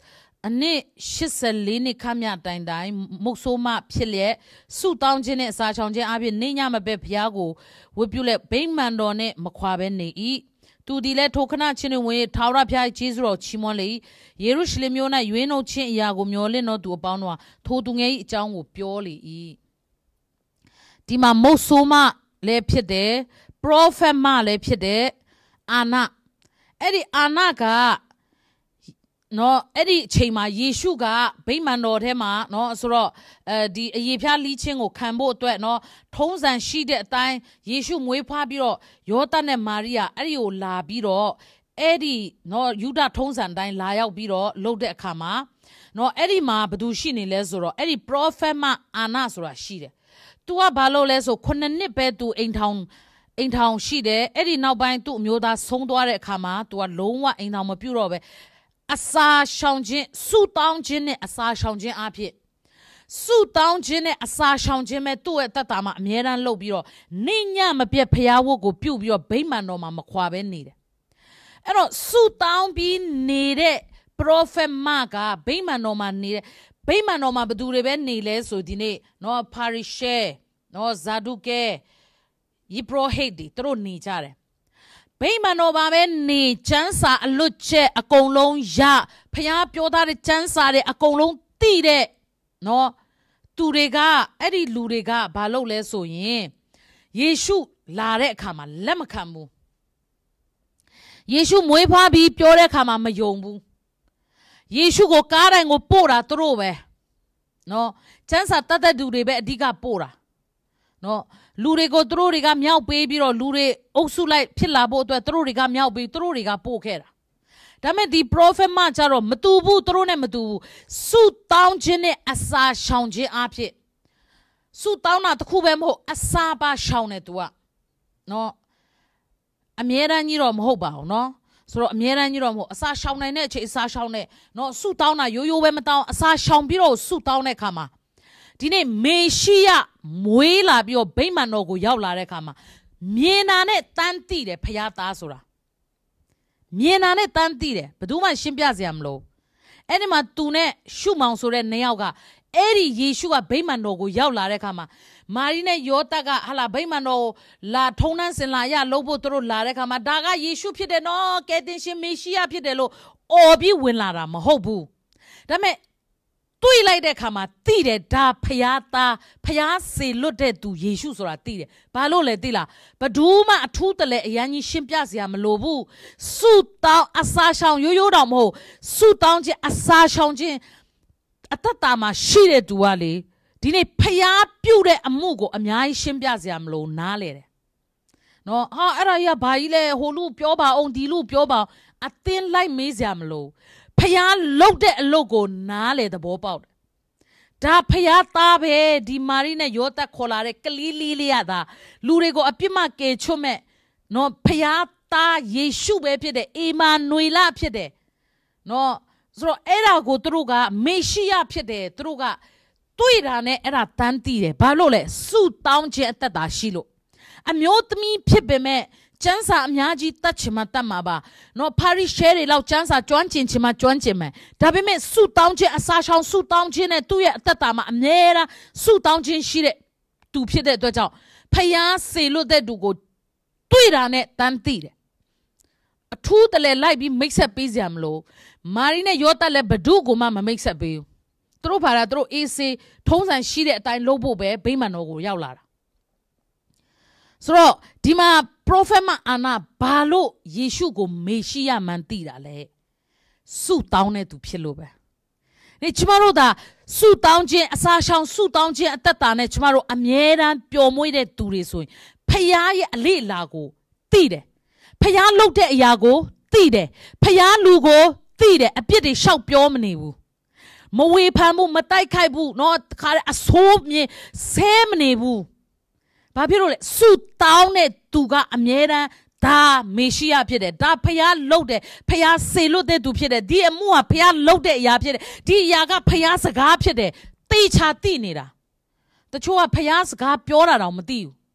အနည်းရှစ်ဆယ်လေးနှစ်ခန့်မြတိုင်တိုင်မုတ်ဆိုးမဖြစ်လျက်ဆုတောင်းခြင်းနဲ့အစာချောင်ခြင်းအပြင်နေညမပဲဘုရားကိုဝတ်ပြုလက်ဗိမာန်တော်နဲ့မခွာဘဲနေ၏သူဒီလဲထိုခဏချင်းတွင်ဝင်ထာဝရဘုရားကျေးဇူးတော်ချီးမွမ်းလေယေရုရှလင်မြို့၌ရွေးနှုတ်ခြင်းအရာကိုမျှော်လင့်တော်သူအပေါင်းတို့ထိုသူငယ်၏အကြောင်းကိုပြောလေ၏ဒီမှာမုတ်ဆိုးမလည်းဖြစ်တယ်ပရောဖက်မလည်းဖြစ်တယ်အာနအဲ့ဒီအာနကနော်အဲ့ဒီအချိန်မှာယေရှုကဗိမာန်တော်ထဲမှာနော်ဆိုတော့အဲဒီအယေဖျားလီးချင်းကိုခံဖို့အတွက်နော်ထုံးစံရှိတဲ့အတိုင်းယေရှုမွေးဖွားပြီးတော့ယောသနဲ့မာရိယာအဲ့ဒီကိုလာပြီးတော့အဲ့ဒီနော်ယူဒထုံးစံတိုင်းလာရောက်ပြီးတော့လှုပ်တဲ့အခါမှာနော်အဲ့ဒီမှာဘသူရှိနေလဲဆိုတော့အဲ့ဒီပရောဖက်မအာနဆိုတာရှိတယ်။ तू ကဘာလို့လဲဆိုခုနှစ်နှစ်ပဲ तू အိမ်ထောင်အိမ်ထောင်ရှိတယ်အဲ့ဒီနောက်ပိုင်းသူ့အမျိုးသားဆုံးသွားတဲ့အခါမှာ तू ကလုံးဝအိမ်ထောင်မပြုတ်တော့ပဲအစာရှောင်ခြင်းဆုတောင်းခြင်းနဲ့အစာရှောင်ခြင်းအဖြစ်ဆုတောင်းခြင်းနဲ့အစာရှောင်ခြင်းပဲသူ့ရဲ့တတ်တာမှာအမြဲတမ်းလုပ်ပြီးတော့နေညမပြတ်ဖျားဝတ်ကိုပြုတ်ပြီးတော့ဗိမာန်တော်မှာမခွာပဲနေတယ်အဲ့တော့ဆုတောင်းပြီးနေတဲ့ပရောဖက်မကဗိမာန်တော်မှာနေတဲ့ဗိမာန်တော်မှာဘသူတွေပဲနေလဲဆိုဒီနေ့နော်ပါရီရှဲနော်ဇာဒုကဲယိပရောဟိတ်တွေသူတို့နေကြတယ်ဗိမာန်တော်မှာပဲနေကျမ်းစာအလွတ်ချက်အကုန်လုံးရဖျားပြောထားတဲ့ကျမ်းစာတွေအကုန်လုံးသိတဲ့နော်သူတွေကအဲ့ဒီလူတွေကဘာလုပ်လဲဆိုရင်ယေရှုလာတဲ့အခါမှာလက်မခံဘူးယေရှုမွေးဖွားပြီးပြောတဲ့အခါမှာမယုံဘူးယေရှုကိုကားတိုင်းကိုပို့တာသူတို့ပဲနော်ကျမ်းစာတတ်တဲ့သူတွေပဲအဓိကပို့တာနော်လူတွေကိုသူတို့တွေကမြောက်ပေးပြီးတော့လူတွေအုပ်စုလိုက်ဖြစ်လာဖို့အတွက်သူတို့တွေကမြောက်ပေးသူတို့တွေကပို့ခဲ့တာဒါမဲ့ဒီ prophet မကြတော့မတူဘူးသူတို့နဲ့မတူဘူးဆုတောင်းခြင်းနဲ့အစာရှောင်ခြင်းအဖြစ်ဆုတောင်းတာတခုပဲမဟုတ်အစာပါရှောင်တယ် तू ကနော်အမြဲတမ်းကြီးတော့မဟုတ်ပါဘူးနော်ဆိုတော့အမြဲတမ်းကြီးတော့မဟုတ်အစာရှောင်နိုင်တဲ့အချိန်အစာရှောင်တဲ့နော်ဆုတောင်းတာရိုးရိုးပဲမတောင်းအစာရှောင်ပြီးတော့ဆုတောင်းတဲ့အခါမှာဒီနေ့မေရှိယမွေးလာပြီးတော့ဗိမာန်တော်ကိုရောက်လာတဲ့အခါမှာမြင်တာနဲ့တန်းတိတယ်ဖျားသားဆိုတာမြင်တာနဲ့တန်းတိတယ်ဘယ်သူမှရှင်းပြစရာမလိုအဲ့ဒီမှာသူနဲ့ရှုမောင်ဆိုတဲ့နှစ်ယောက်ကအဲ့ဒီယေရှုကဗိမာန်တော်ကိုရောက်လာတဲ့အခါမှာမာရီနဲ့ယောသက်ကဟာလာဗိမာန်တော်ကိုလာထုံနှန်းစင်လာရလို့ဖို့သူတို့လာတဲ့အခါမှာဒါကယေရှုဖြစ်တယ်နော်ကယ်တင်ရှင်မေရှိယဖြစ်တယ်လို့အော်ပြီးဝင်လာတာမဟုတ်ဘူးဒါပေမဲ့တွေ့လိုက်တဲ့အခါမှာသိတယ်ဒါဖျားသားဖျားစေလွတ်တဲ့သူယေရှုဆိုတာသိတယ်ဘာလို့လဲသိလားဘဒူးမှအထူးတလဲအရန်ကြီးရှင်းပြစရာမလိုဘူးဆုတောင်းအစာရှောင်ရိုးရိုးတော့မဟုတ်ဆုတောင်းခြင်းအစာရှောင်ခြင်းအတ္တတာမှာရှိတဲ့သူကလေဒီနေ့ဖျားပြုတ်တဲ့အမှုကိုအများကြီးရှင်းပြစရာမလိုနားလေတယ်နော်ဟာအဲ့ဒါကြီးကဘာကြီးလဲဟိုလူပြောပါအောင်ဒီလူပြောပါအသင်းလိုက်မေးစရာမလိုဖျားလုတ်တဲ့အလုပ်ကိုနားလေသဘောပေါက်တယ်ဒါဖျားသားပဲဒီမာရီနဲ့ယောသခေါ်လာတဲ့ကလေးလေးလေးရတာလူတွေကိုအပြစ်မကယ်ချွတ်မဲ့နော်ဖျားသားယေရှုပဲဖြစ်တဲ့အေမာနွေလဖြစ်တယ်နော်ဆိုတော့အဲ့ဒါကိုသူတို့ကမေရှိယဖြစ်တယ်သူတို့ကတွေ့တာနဲ့အဲ့ဒါတန်းတည်တယ်ဘာလို့လဲဆုတောင်းခြင်းအသက်တာရှိလို့အမျိုးသမီးဖြစ်ပေမဲ့ကျမ်းစာအများကြီးတတ်ချင်မှတတ်မှာပါနော်ပါရီရှဲတွေလောက်ကျမ်းစာကျွမ်းကျင်ချင်မှကျွမ်းကျင်မယ်ဒါပေမဲ့ဆုတောင်းခြင်းအစာရှောင်ဆုတောင်းခြင်းနဲ့သူ့ရဲ့အသက်တာမှာအမြဲတမ်းဆုတောင်းခြင်းရှိတဲ့သူဖြစ်တဲ့အတွက်ကြောင့်ဖျားစေလွတ်တဲ့သူကိုတွေ့တာနဲ့တန်းသိတယ်အထူးတလဲလိုက်ပြီးမိတ်ဆက်ပေးစရာမလိုမာရီနဲ့ယောသလည်းဘဒုကိုမှမမိတ်ဆက်ပေးဘူးသူတို့ဘာသာသူတို့အေးစေးထုံးစံရှိတဲ့အတိုင်းလုပ်ဖို့ပဲဗိမာန်တော်ကိုရောက်လာတာဆိုတော့ဒီမှာ prophet မအာနာဘာလို့ယေရှုကိုမေရှိယမှန်သိတာလဲဆုတောင်းတဲ့သူဖြစ်လို့ပဲဒီကျမတို့ဒါဆုတောင်းခြင်းအစာရှောင်ဆုတောင်းခြင်းအသက်တာနဲ့ကျမတို့အမြဲတမ်းပျော်မွေ့တဲ့သူတွေဆိုရင်ဖခင်ရဲ့အလေးအလာကိုသိတယ်ဖခင်လုပ်တဲ့အရာကိုသိတယ်ဖခင်လူကိုသိတယ်အပြစ်တွေရှောက်ပြောမနေဘူးမဝေဖန်ဘူးမတိုက်ခိုက်ဘူးเนาะခါအဆိုးမြင်ဆဲမနေဘူးဘာဖြစ်လို့လဲဆုတောင်းတဲ့သူကအမြဲတမ်းဒါမေရှိယဖြစ်တယ်ဒါဖျားလှုပ်တယ်ဖျားစေလွတ်တဲ့သူဖြစ်တယ်ဒီအမှုကဖျားလှုပ်တဲ့အရာဖြစ်တယ်ဒီအရာကဖျားစကားဖြစ်တယ်သိချာသိနေတာတချို့ကဖျားစကားပြောတာတော့မသိဘူး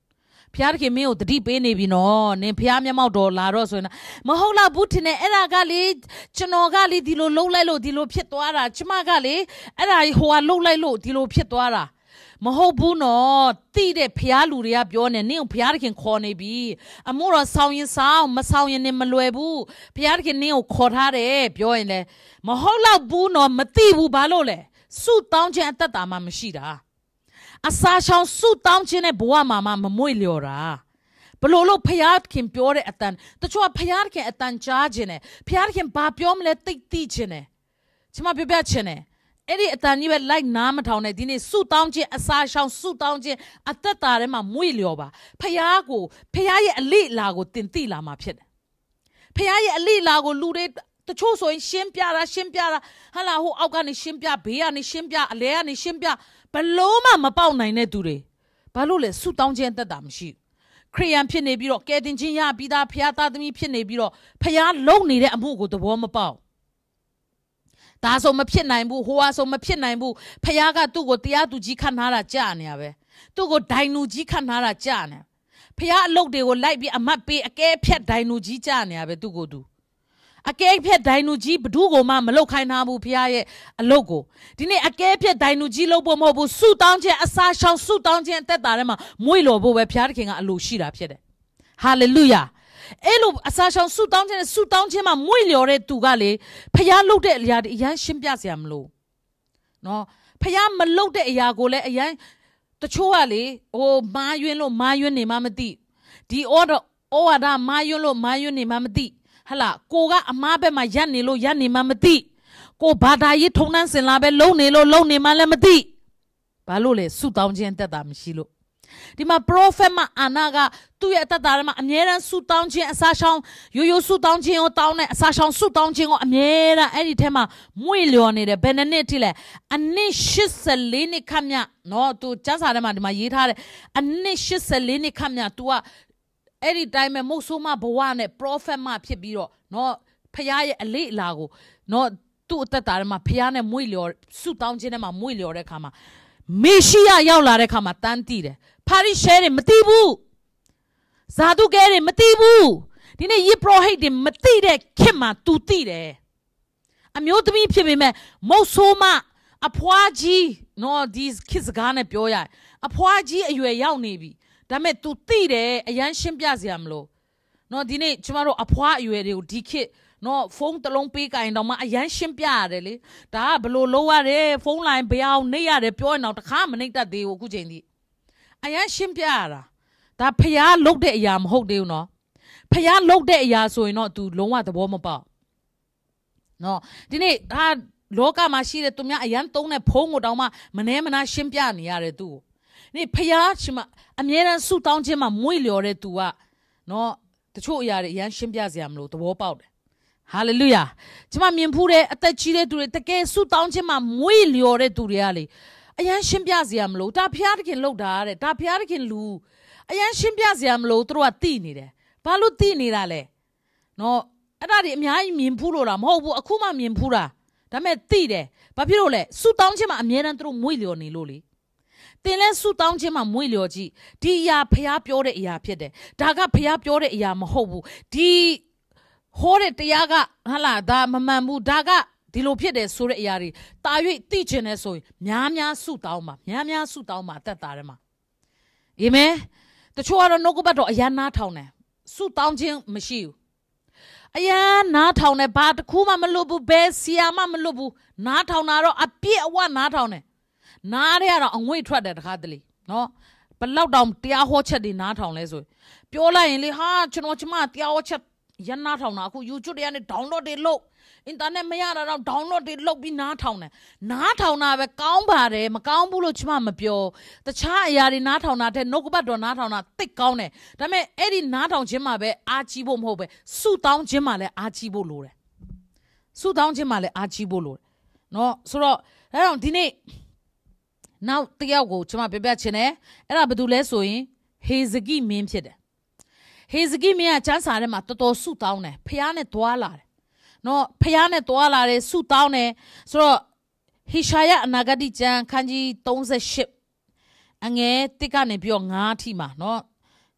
ဖျားခင်မင်းကိုတတိပေးနေပြီနော်နင်ဖျားမျက်မှောက်တော်လာတော့ဆိုရင်မဟုတ်လားဘူးထင်တယ်အဲ့ဒါကလေကျွန်တော်ကလေဒီလိုလှုပ်လိုက်လို့ဒီလိုဖြစ်သွားတာကျမကလေအဲ့ဒါဟိုကလှုပ်လိုက်လို့ဒီလိုဖြစ်သွားတာမဟုတ်ဘူးနော်တိတဲ့ဖျားလူတွေကပြောနေနင့်ကိုဖျားခင်ခေါ်နေပြီအမို့တော့ဆောင်းရင်ဆောင်းမဆောင်းရင်နေမလွယ်ဘူးဖျားခင်နင့်ကိုခေါ်ထားတယ်ပြောရင်လေမဟုတ်တော့ဘူးနော်မသိဘူးဘာလို့လဲစုတောင်းခြင်းအသက်တာမှမရှိတာအစာရှောင်စုတောင်းခြင်းနဲ့ဘဝမှာမှမမွေ့လျော်တာဘလို့လို့ဖျားခင်ပြောတဲ့အတန်တချို့ကဖျားခင်အတန်ကြားခြင်းနဲ့ဖျားခင်ဘာပြောမလဲသိသိခြင်းနဲ့ကျမပြောပြခြင်းနဲ့အဲ့ဒီအတန်ကြီးပဲလိုက်နားမထောင်နဲ့ဒီနေ့စုတောင်းခြင်းအစာရှောင်စုတောင်းခြင်းအသက်တာထဲမှာမွေ့လျော်ပါဖျားကိုဖျားရဲ့အလိလာကိုတင်သိလာမှာဖြစ်တယ်ဖျားရဲ့အလိလာကိုလူတွေတချို့ဆိုရင်ရှင်းပြတာရှင်းပြတာဟာလာဟိုအောက်ကနေရှင်းပြဘေးကနေရှင်းပြအလဲကနေရှင်းပြဘလို့မှမပေါက်နိုင်တဲ့သူတွေဘာလို့လဲစုတောင်းခြင်းအသက်တာမရှိခရိယန်ဖြစ်နေပြီးတော့ကယ်တင်ခြင်းရပြီးသားဖျားသားသမီးဖြစ်နေပြီးတော့ဖျားလုံနေတဲ့အမှုကိုသဘောမပေါက်ဒါဆိုမဖြစ်နိုင်ဘူးဟိုဟာဆိုမဖြစ်နိုင်ဘူးဖျားကသူ့ကိုတရားသူကြီးခတ်ထားတာကြာနေရပဲသူ့ကိုဒိုင်နူကြီးခတ်ထားတာကြာနေဖျားအလုတ်တွေကိုလိုက်ပြီးအမတ်ပေးအကဲဖြတ်ဒိုင်နူကြီးကြာနေရပဲသူ့ကိုသူအကဲဖြတ်ဒိုင်နူကြီးဘဒုကိုမှမလုတ်ခိုင်းထားဘူးဖျားရဲ့အလုတ်ကိုဒီနေ့အကဲဖြတ်ဒိုင်နူကြီးလုတ်ဖို့မဟုတ်ဘူးစုတောင်းခြင်းအစာရှောင်စုတောင်းခြင်းအသက်တာထဲမှာမွေ့လော်ဖို့ပဲဖျားသခင်ကအလိုရှိတာဖြစ်တယ်ဟာလေလုယာအဲ့လိုအစာရှောင်စုတောင်းခြင်းစုတောင်းခြင်းမှာမွေ့လျော်တဲ့သူကလေဖျားလုတ်တဲ့အရာတွေအရန်ရှင်းပြစရာမလိုနော်ဖျားမလုတ်တဲ့အရာကိုလည်းအရန်တချို့ကလေဟိုမာယွင်းလို့မာယွင်းနေမှမသိဒီအော်တော့အော်ဝါဒမာယွန်းလို့မာယွန်းနေမှမသိဟလာကိုကအမားဘက်မှာရက်နေလို့ရက်နေမှမသိကိုဘာသာရေးထုံနှန်းစင်လာပဲလုံနေလို့လုံနေမှလည်းမသိဘာလို့လဲဆုတောင်းခြင်းတက်တာမရှိလို့ဒီမှာ prophet မအာနာကသူ့ရဲ့တက်တာထဲမှာအမြဲတမ်းဆုတောင်းခြင်းအစာရှောင်ရိုးရိုးဆုတောင်းခြင်းကိုတောင်းတဲ့အစာရှောင်ဆုတောင်းခြင်းကိုအမြဲတမ်းအဲ့ဒီထဲမှာမွေ့လျော်နေတယ်ဘယ်နှစ်နှစ်ထိလဲအနှစ်၈၄နှစ်ခန့်မြနော်သူကျမ်းစာထဲမှာဒီမှာရေးထားတယ်အနှစ်၈၄နှစ်ခန့်မြ तू ကအဲ့ဒီတိုင်းမှာမုတ်ဆိုးမဘဝနဲ့ prophet မဖြစ်ပြီးတော့နော်ဖခင်ရဲ့အလေးအလာကိုနော်သူ့အသက်တာထဲမှာဖခင်နဲ့မွေ့လျော်ဆုတောင်းခြင်းထဲမှာမွေ့လျော်တဲ့ခါမှာမေရှိယရောက်လာတဲ့ခါမှာတန်းတည်တယ်ဖာရိရှဲတွေမသိဘူးဇာတုကဲတွေမသိဘူးဒီနေ့ယေဘရဟိတ်တွေမသိတဲ့ခင်မှာ तू သိတယ်အမျိုးသမီးဖြစ်ပေမဲ့မုတ်ဆိုးမအဖွားကြီးနော်ဒီခစ်စကားနဲ့ပြောရအဖွားကြီးအရွယ်ရောက်နေပြီဒါမဲ့ तू သိတယ်အရန်ရှင်းပြစရာမလိုနော်ဒီနေ့ကျမတို့အဖွားအရွယ်တွေကိုဒီခေတ်နော်ဖုန်းတစ်လုံးပေးကြရင်တော့မှအရန်ရှင်းပြရတယ်လေဒါကဘလို့လုံးရတယ်ဖုန်းလိုင်းဘယ်အောင်နေရတယ်ပြောရင်တော့တခါမနှိမ့်တတ်သေးဘူးအခုချိန်ထိအရန်ရှင်းပြရတာဒါဖျားလုတ်တဲ့အရာမဟုတ်သေးဘူးနော်ဖျားလုတ်တဲ့အရာဆိုရင်တော့ तू လုံးဝသဘောမပေါက်နော်ဒီနေ့ဒါလောကမှာရှိတဲ့သူများအရန်သုံးတဲ့ဖုန်းကိုတောင်မှမနှဲမနာရှင်းပြနေရတယ်သူနေ့ဖျားရှင်မအမြဲတမ်းဆုတောင်းခြင်းမှာမွေ့လျော်တဲ့ तू ကနော်တချို့အရာတွေအရန်ရှင်းပြစရာမလိုသဘောပေါက်တယ်ဟာလေလုယာကျမမြင်ဖူးတဲ့အသက်ကြီးတဲ့သူတွေတကယ်ဆုတောင်းခြင်းမှာမွေ့လျော်တဲ့သူတွေကလေအရန်ရှင်းပြစရာမလိုဒါဖျားသခင်လုပ်တာတဲ့ဒါဖျားသခင်လူအရန်ရှင်းပြစရာမလိုသူတို့ကသိနေတယ်ဘာလို့သိနေတာလဲနော်အဲ့ဒါတွေအများကြီးမြင်ဖူးလို့လားမဟုတ်ဘူးအခုမှမြင်ဖူးတာဒါပေမဲ့သိတယ်ဘာဖြစ်လို့လဲဆုတောင်းခြင်းမှာအမြဲတမ်းသူတို့မွေ့လျော်နေလို့လေတင်လဲဆုတောင်းခြင်းမှာမွေ့လျော်ကြည့်ဒီအရာဖျားပြောတဲ့အရာဖြစ်တယ်ဒါကဖျားပြောတဲ့အရာမဟုတ်ဘူးဒီဟောတဲ့တရားကဟာလာဒါမမှန်ဘူးဒါကဒီလိုဖြစ်တယ်ဆိုတဲ့အရာတွေတာ၍သိကျင်နေဆိုရင်များများဆုတောင်းပါများများဆုတောင်းပါတက်တာထဲမှာအာမင်တချို့ကတော့နှုတ်ကပတ်တော်အရန်နားထောင်တယ်ဆုတောင်းခြင်းမရှိဘူးအရန်နားထောင်တယ်ဘာတစ်ခုမှမလွတ်ဘူးဘယ်ဆီယာမှမလွတ်ဘူးနားထောင်တာတော့အပြည့်အဝနားထောင်တယ်နားရတော့အငွေ့ထွက်တယ်တခါတလေနော်ဘလောက်တောင်တရားဟောချက်တွေနားထောင်လဲဆိုပြောလိုက်ရင်လေဟာကျွန်တော်ကျမတရားဟောချက်ရန်နားထောင်တာအခု YouTube တွေကနေ download တွေလုပ် internet မရတာတော့ download တွေလုပ်ပြီးနားထောင်တယ်နားထောင်တာပဲကောင်းပါတယ်မကောင်းဘူးလို့ကျမမပြောတခြားအရာတွေနားထောင်တာတဲ့နှုတ်ကပတ်တော်နားထောင်တာသိကောင်းတယ်ဒါပေမဲ့အဲ့ဒီနားထောင်ခြင်းမှာပဲအားကြီးဖို့မဟုတ်ပဲဆုတောင်းခြင်းမှာလည်းအားကြီးဖို့လိုတယ်ဆုတောင်းခြင်းမှာလည်းအားကြီးဖို့လိုတယ်နော်ဆိုတော့အဲ့တော့ဒီနေ့နောက်တယောက်ကိုကျွန်မပြပြချင်တယ်အဲ့ဒါဘာလို့လဲဆိုရင်ဟေဇကိမင်းဖြစ်တယ်ဟေဇကိမင်းကကျမ်းစာထဲမှာတော်တော်ဆုတောင်းတယ်ဖျားနဲ့တွားလာတယ်နော်ဖျားနဲ့တွားလာတယ်ဆုတောင်းတယ်ဆိုတော့ဟေရှာယအနာဂတိကျမ်းခန်းကြီး၃၈အငယ်တစ်ကနေပြီးတော့၅အထိမှာနော်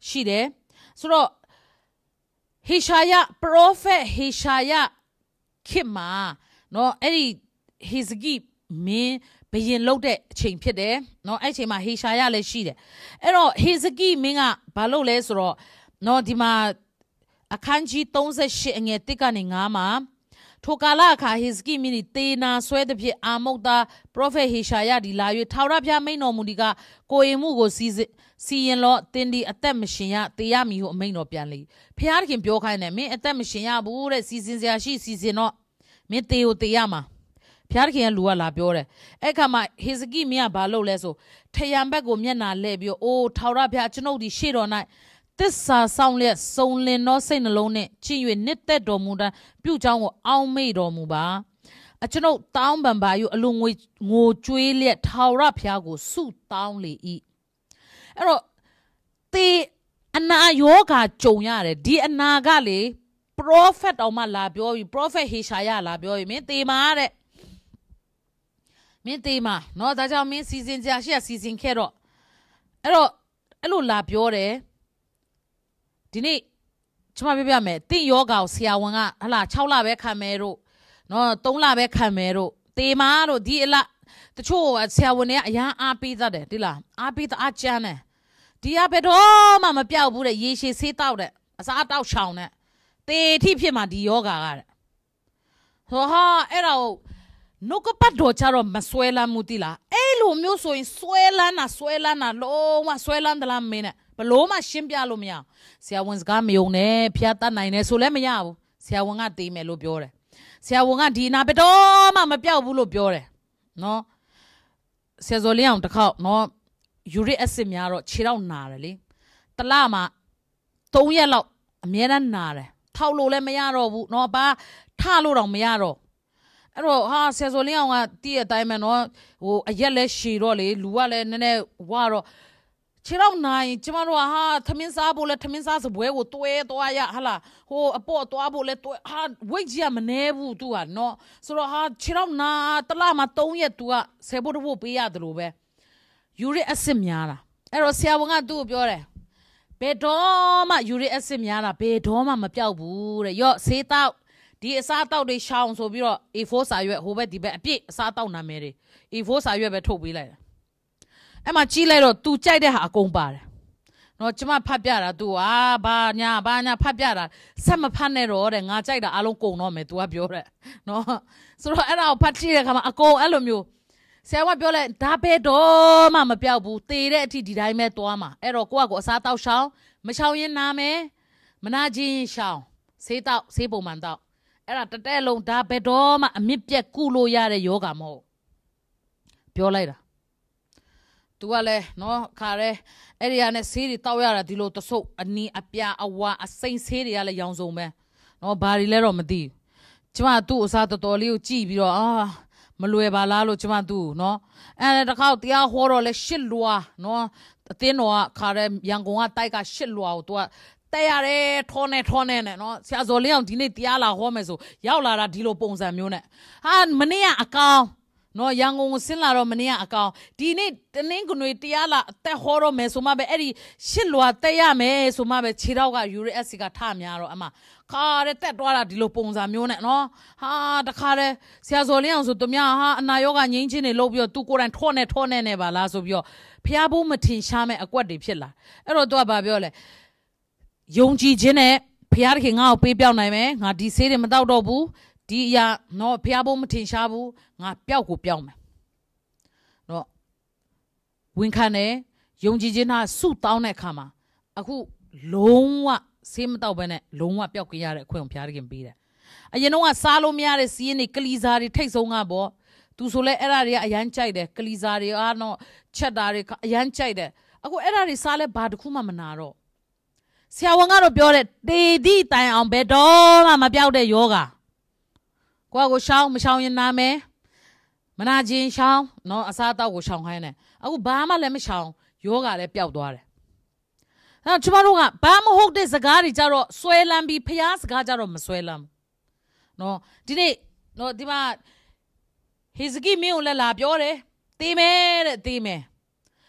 ရှိတယ်ဆိုတော့ဟေရှာယ prophet ဟေရှာယခေတ်မှာနော်အဲ့ဒီဟေဇကိမင်းဘယင်လုတ်တဲ့အချိန်ဖြစ်တယ်နော်အဲ့ချိန်မှာဟေရှာယလည်းရှိတယ်အဲ့တော့ဟေဇကိမင်းကဘာလုပ်လဲဆိုတော့နော်ဒီမှာအခန်းကြီးသုံးရှစ်အငယ်တစ်ကနေငါးမှာထိုကာလအခါဟေဇကိမင်းတေနာဆွဲသည်ဖြင့်အာမုတ်သား prophet ဟေရှာယဒီလာ၍ထာဝရဘုရားမိန်တော်မူဒီကကိုယ်ရင်မှုကိုစီစီရင်လောတင်းဒီအသက်မရှင်ရတေရမီဟုအမိန်တော်ပြန်လေဖျားသခင်ပြောခိုင်းတယ်မင်းအသက်မရှင်ရဘူးတဲ့စီစဉ်စရာရှိစီစဉ်တော့မင်းတေကိုတေရမှာဖျားသခင်ကလူကလာပြောတယ်အဲ့ခါမှာဟေဇကိမင်းကဘာလုပ်လဲဆိုထရံဘက်ကိုမျက်နာလှည့်ပြီးအိုးထာဝရဘုရားကျွန်ုပ်ဒီရှေ့တော်၌သစ္စာဆောင်လျက်စုံလင်သောစိတ်နှလုံးနှင့်ချစ်၍နှစ်သက်တော်မူတဲ့ပြုကြောင်းကိုအောင်းမေ့တော်မူပါအကျွန်ုပ်တောင်းပန်ပါယူအလိုငွေငိုကြွေးလျက်ထာဝရဘုရားကိုဆုတောင်းလေ၏အဲ့တော့တေအနာယောဂါကြုံရတယ်ဒီအနာကလေ prophet တော်မှလာပြောပြီ prophet ဟေရှာယလာပြောပြီမင်းတေမာတဲ့မင်းတေမာနော်ဒါကြောင့်မင်းစီစဉ်ကြရှေ့စီစဉ်ခဲ့တော့အဲ့တော့အဲ့လိုလာပြောတယ်ဒီနေ့ကျွန်မပြပြမယ်တင့်ယောဂါကိုဆရာဝန်ကဟလာ၆လပဲခံမယ်တို့နော်၃လပဲခံမယ်တို့တေမာတို့ဒီအလားတချို့ဆရာဝန်တွေကအရန်အားပေးတတ်တယ်ဒီလားအားပေးတအားကျန်းတယ်ဒီကဘယ်တော့မှမပြောက်ဘူးတဲ့ရေရှည်ဆေးတောက်တဲ့အစားတောက်ချောင်တဲ့တေထိဖြစ်မှာဒီယောဂါကတဲ့ဟောဟာအဲ့ဒါကိုနှုတ်ကပတ်တော်ကြတော့မဆွဲလန်းမှုတိလားအဲ့လိုမျိုးဆိုရင်ဆွဲလန်းတာဆွဲလန်းတာလုံးဝဆွဲလန်းသလားမင်းနဲ့ဘလို့မှရှင်းပြလို့မရဆရာဝန်စကားမယုံနဲ့ဖျားတတ်နိုင်တယ်ဆိုလည်းမရဘူးဆရာဝန်ကတေးမယ်လို့ပြောတယ်ဆရာဝန်ကဒီနာဘယ်တော့မှမပြောက်ဘူးလို့ပြောတယ်နော်ဆရာဇော်လင်းအောင်တစ်ခေါက်နော်ယူရစ်အက်ဆစ်များတော့ခြေတော့နာတယ်လေတလမှာသုံးရက်လောက်အများနဲ့နာတယ်ထောက်လို့လည်းမရတော့ဘူးနော်ဘာထလို့တော့မရတော့အဲ့တော့ဟာဆယ်ဆိုလင်းအောင်ကတည့်ရတိုင်းမှာနော်ဟိုအရက်လဲရှည်တော့လေလူကလည်းနည်းနည်းဝါတော့ခြေတော့နိုင်ကျမတို့ကဟာသမင်းစားဖို့လဲသမင်းစားစပွဲကိုတွဲသွားရဟလာဟိုအပေါ့သွားဖို့လဲတွဲဟာဝိတ်ကြီးကမနေဘူးသူကနော်ဆိုတော့ဟာခြေတော့နာတလမှာသုံးရက်သူကဆယ်ဖို့တဖို့ပေးရတယ်လို့ပဲယူရစ်အက်ဆစ်များတာအဲ့တော့ဆရာဝန်ကသူ့ကိုပြောတယ်ဘယ်တော့မှယူရစ်အက်ဆစ်များတာဘယ်တော့မှမပြောက်ဘူးတဲ့ရော့ဆေးတောက်ဒီအစားတောက်တွေရှောင်ဆိုပြီးတော့ A four စာရွက်ဟိုဘက်ဒီဘက်အပြည့်အစားတောက်နာမည်တွေ A four စာရွက်ပဲထုတ်ပေးလိုက်တယ်အဲ့မှာကြီးလိုက်တော့ तू ကြိုက်တဲ့ဟာအကုန်ပါတယ်နော်ကျမဖတ်ပြတာ तू အာဘာညာဘာညာဖတ်ပြတာဆက်မဖတ်နဲ့တော့တဲ့ငါကြိုက်တာအလုံးကုန်တော့မယ် तू ကပြောတဲ့နော်ဆိုတော့အဲ့ဒါကိုဖတ်ကြည့်တဲ့အခါမှာအကုန်အဲ့လိုမျိုးဆရာကပြောလိုက်ဒါပဲတော့မှမပြောက်ဘူးတေတဲ့အထိဒီတိုင်းပဲသွားမှာအဲ့တော့ကိုကကိုအစားတောက်ရှောင်မရှောင်ရင်နာမယ်မနာချင်းရှောင်ဆေးတောက်ဆေးပုံမှန်တောက်အဲ့ဒါတတဲလုံးဒါဘယ်တော့မှအမြင့်ပြက်ကုလို့ရတဲ့ယောဂမဟုတ်ပြောလိုက်တာသူကလည်းနော်ခါရဲအဲ့ဒီကနေဆေးတွေတောက်ရတာဒီလိုတဆုပ်အနီးအပြာအဝါအစိမ့်ဆေးတွေကလည်းရောင်စုံပဲနော်ဘာတွေလဲတော့မသိဘူးကျမသူ့အစားတော်တော်လေးကိုကြည့်ပြီးတော့အာမလွယ်ပါလားလို့ကျမသူ့နော်အဲ့ဒါတစ်ခါတရားဟောတော့လဲရှစ်လွာနော်အတင်းတော်ကခါရဲရန်ကုန်ကတိုက်ကရှစ်လွာကိုသူကတဲ့ရတယ်ထောနေထောနေနဲ့နော်ဆရာဇော်လင်းအောင်ဒီနေ့တရားလာဟောမယ်ဆိုရောက်လာတာဒီလိုပုံစံမျိုးနဲ့ဟာမနေ့ကအကောင်နော်ရန်ကုန်ကိုဆင်းလာတော့မနေ့ကအကောင်ဒီနေ့တနင်္ဂနွေတရားလာအသက်ဟောတော့မယ်ဆိုမှပဲအဲ့ဒီရှစ်လွာတက်ရမယ်ဆိုမှပဲခြေထောက်ကယူရစ်အက်ဆစ်ကထများတော့အမခါရဲတက်သွားတာဒီလိုပုံစံမျိုးနဲ့နော်ဟာတခါရဲဆရာဇော်လင်းအောင်ဆိုသူများဟာအနာရောဂါငြိမ်းချင်းတွေလုပ်ပြီးတော့သူကိုယ်တိုင်ထောနေထောနေနေပါလားဆိုပြီးတော့ဖျားဖို့မထင်ရှားမဲ့အကွက်တွေဖြစ်လာအဲ့တော့သူကဘာပြောလဲယုံကြည်ခြင်းနဲ့ဖျားခင်ငါ့ကိုပေးပြောင်းနိုင်မယ်ငါဒီဆေးတွေမတောက်တော့ဘူးဒီအရာနော်ဖျားဖို့မထင်ရှားဘူးငါပျောက်ကိုပြောင်းမယ်နော်ဝင်ခံတယ်ယုံကြည်ခြင်းဟာစုတောင်းတဲ့အခါမှာအခုလုံးဝဆေးမတောက်ဘဲနဲ့လုံးဝပျောက်ကြရတဲ့အခွင့်ကိုဖျားခင်ပေးတယ်အရင်တော့ကစားလို့မရတဲ့စီးရင်တွေကလီစာတွေထိတ်ဆုံးကပေါ့သူဆိုလဲအဲ့ဒါတွေကအရန်ကြိုက်တယ်ကလီစာတွေအားတော့ချက်တာတွေအရန်ကြိုက်တယ်အခုအဲ့ဒါတွေစားလဲဘာတစ်ခုမှမနာတော့ဆရာဝန်ကတော့ပြောတယ်တေဒီတိုင်အောင်ဘယ်တော့မှမပြောက်တဲ့ယောဂကိုကကိုရှောင်းမရှောင်းရင်နာမယ်မနာချင်းရှောင်းနော်အစားအသောက်ကိုရှောင်းခိုင်းတယ်အခုဘာမှလည်းမရှောင်းယောဂလည်းပျောက်သွားတယ်အဲ့တော့ကျမတို့ကဘာမဟုတ်တဲ့စကားတွေကြတော့ဆွဲလန်းပြီးဖျားစကားကြတော့မဆွဲလန်းနော်ဒီနေ့နော်ဒီမှာဟေဇကိမင်းကိုလည်းလာပြောတယ်တေးမယ်တဲ့တေးမယ်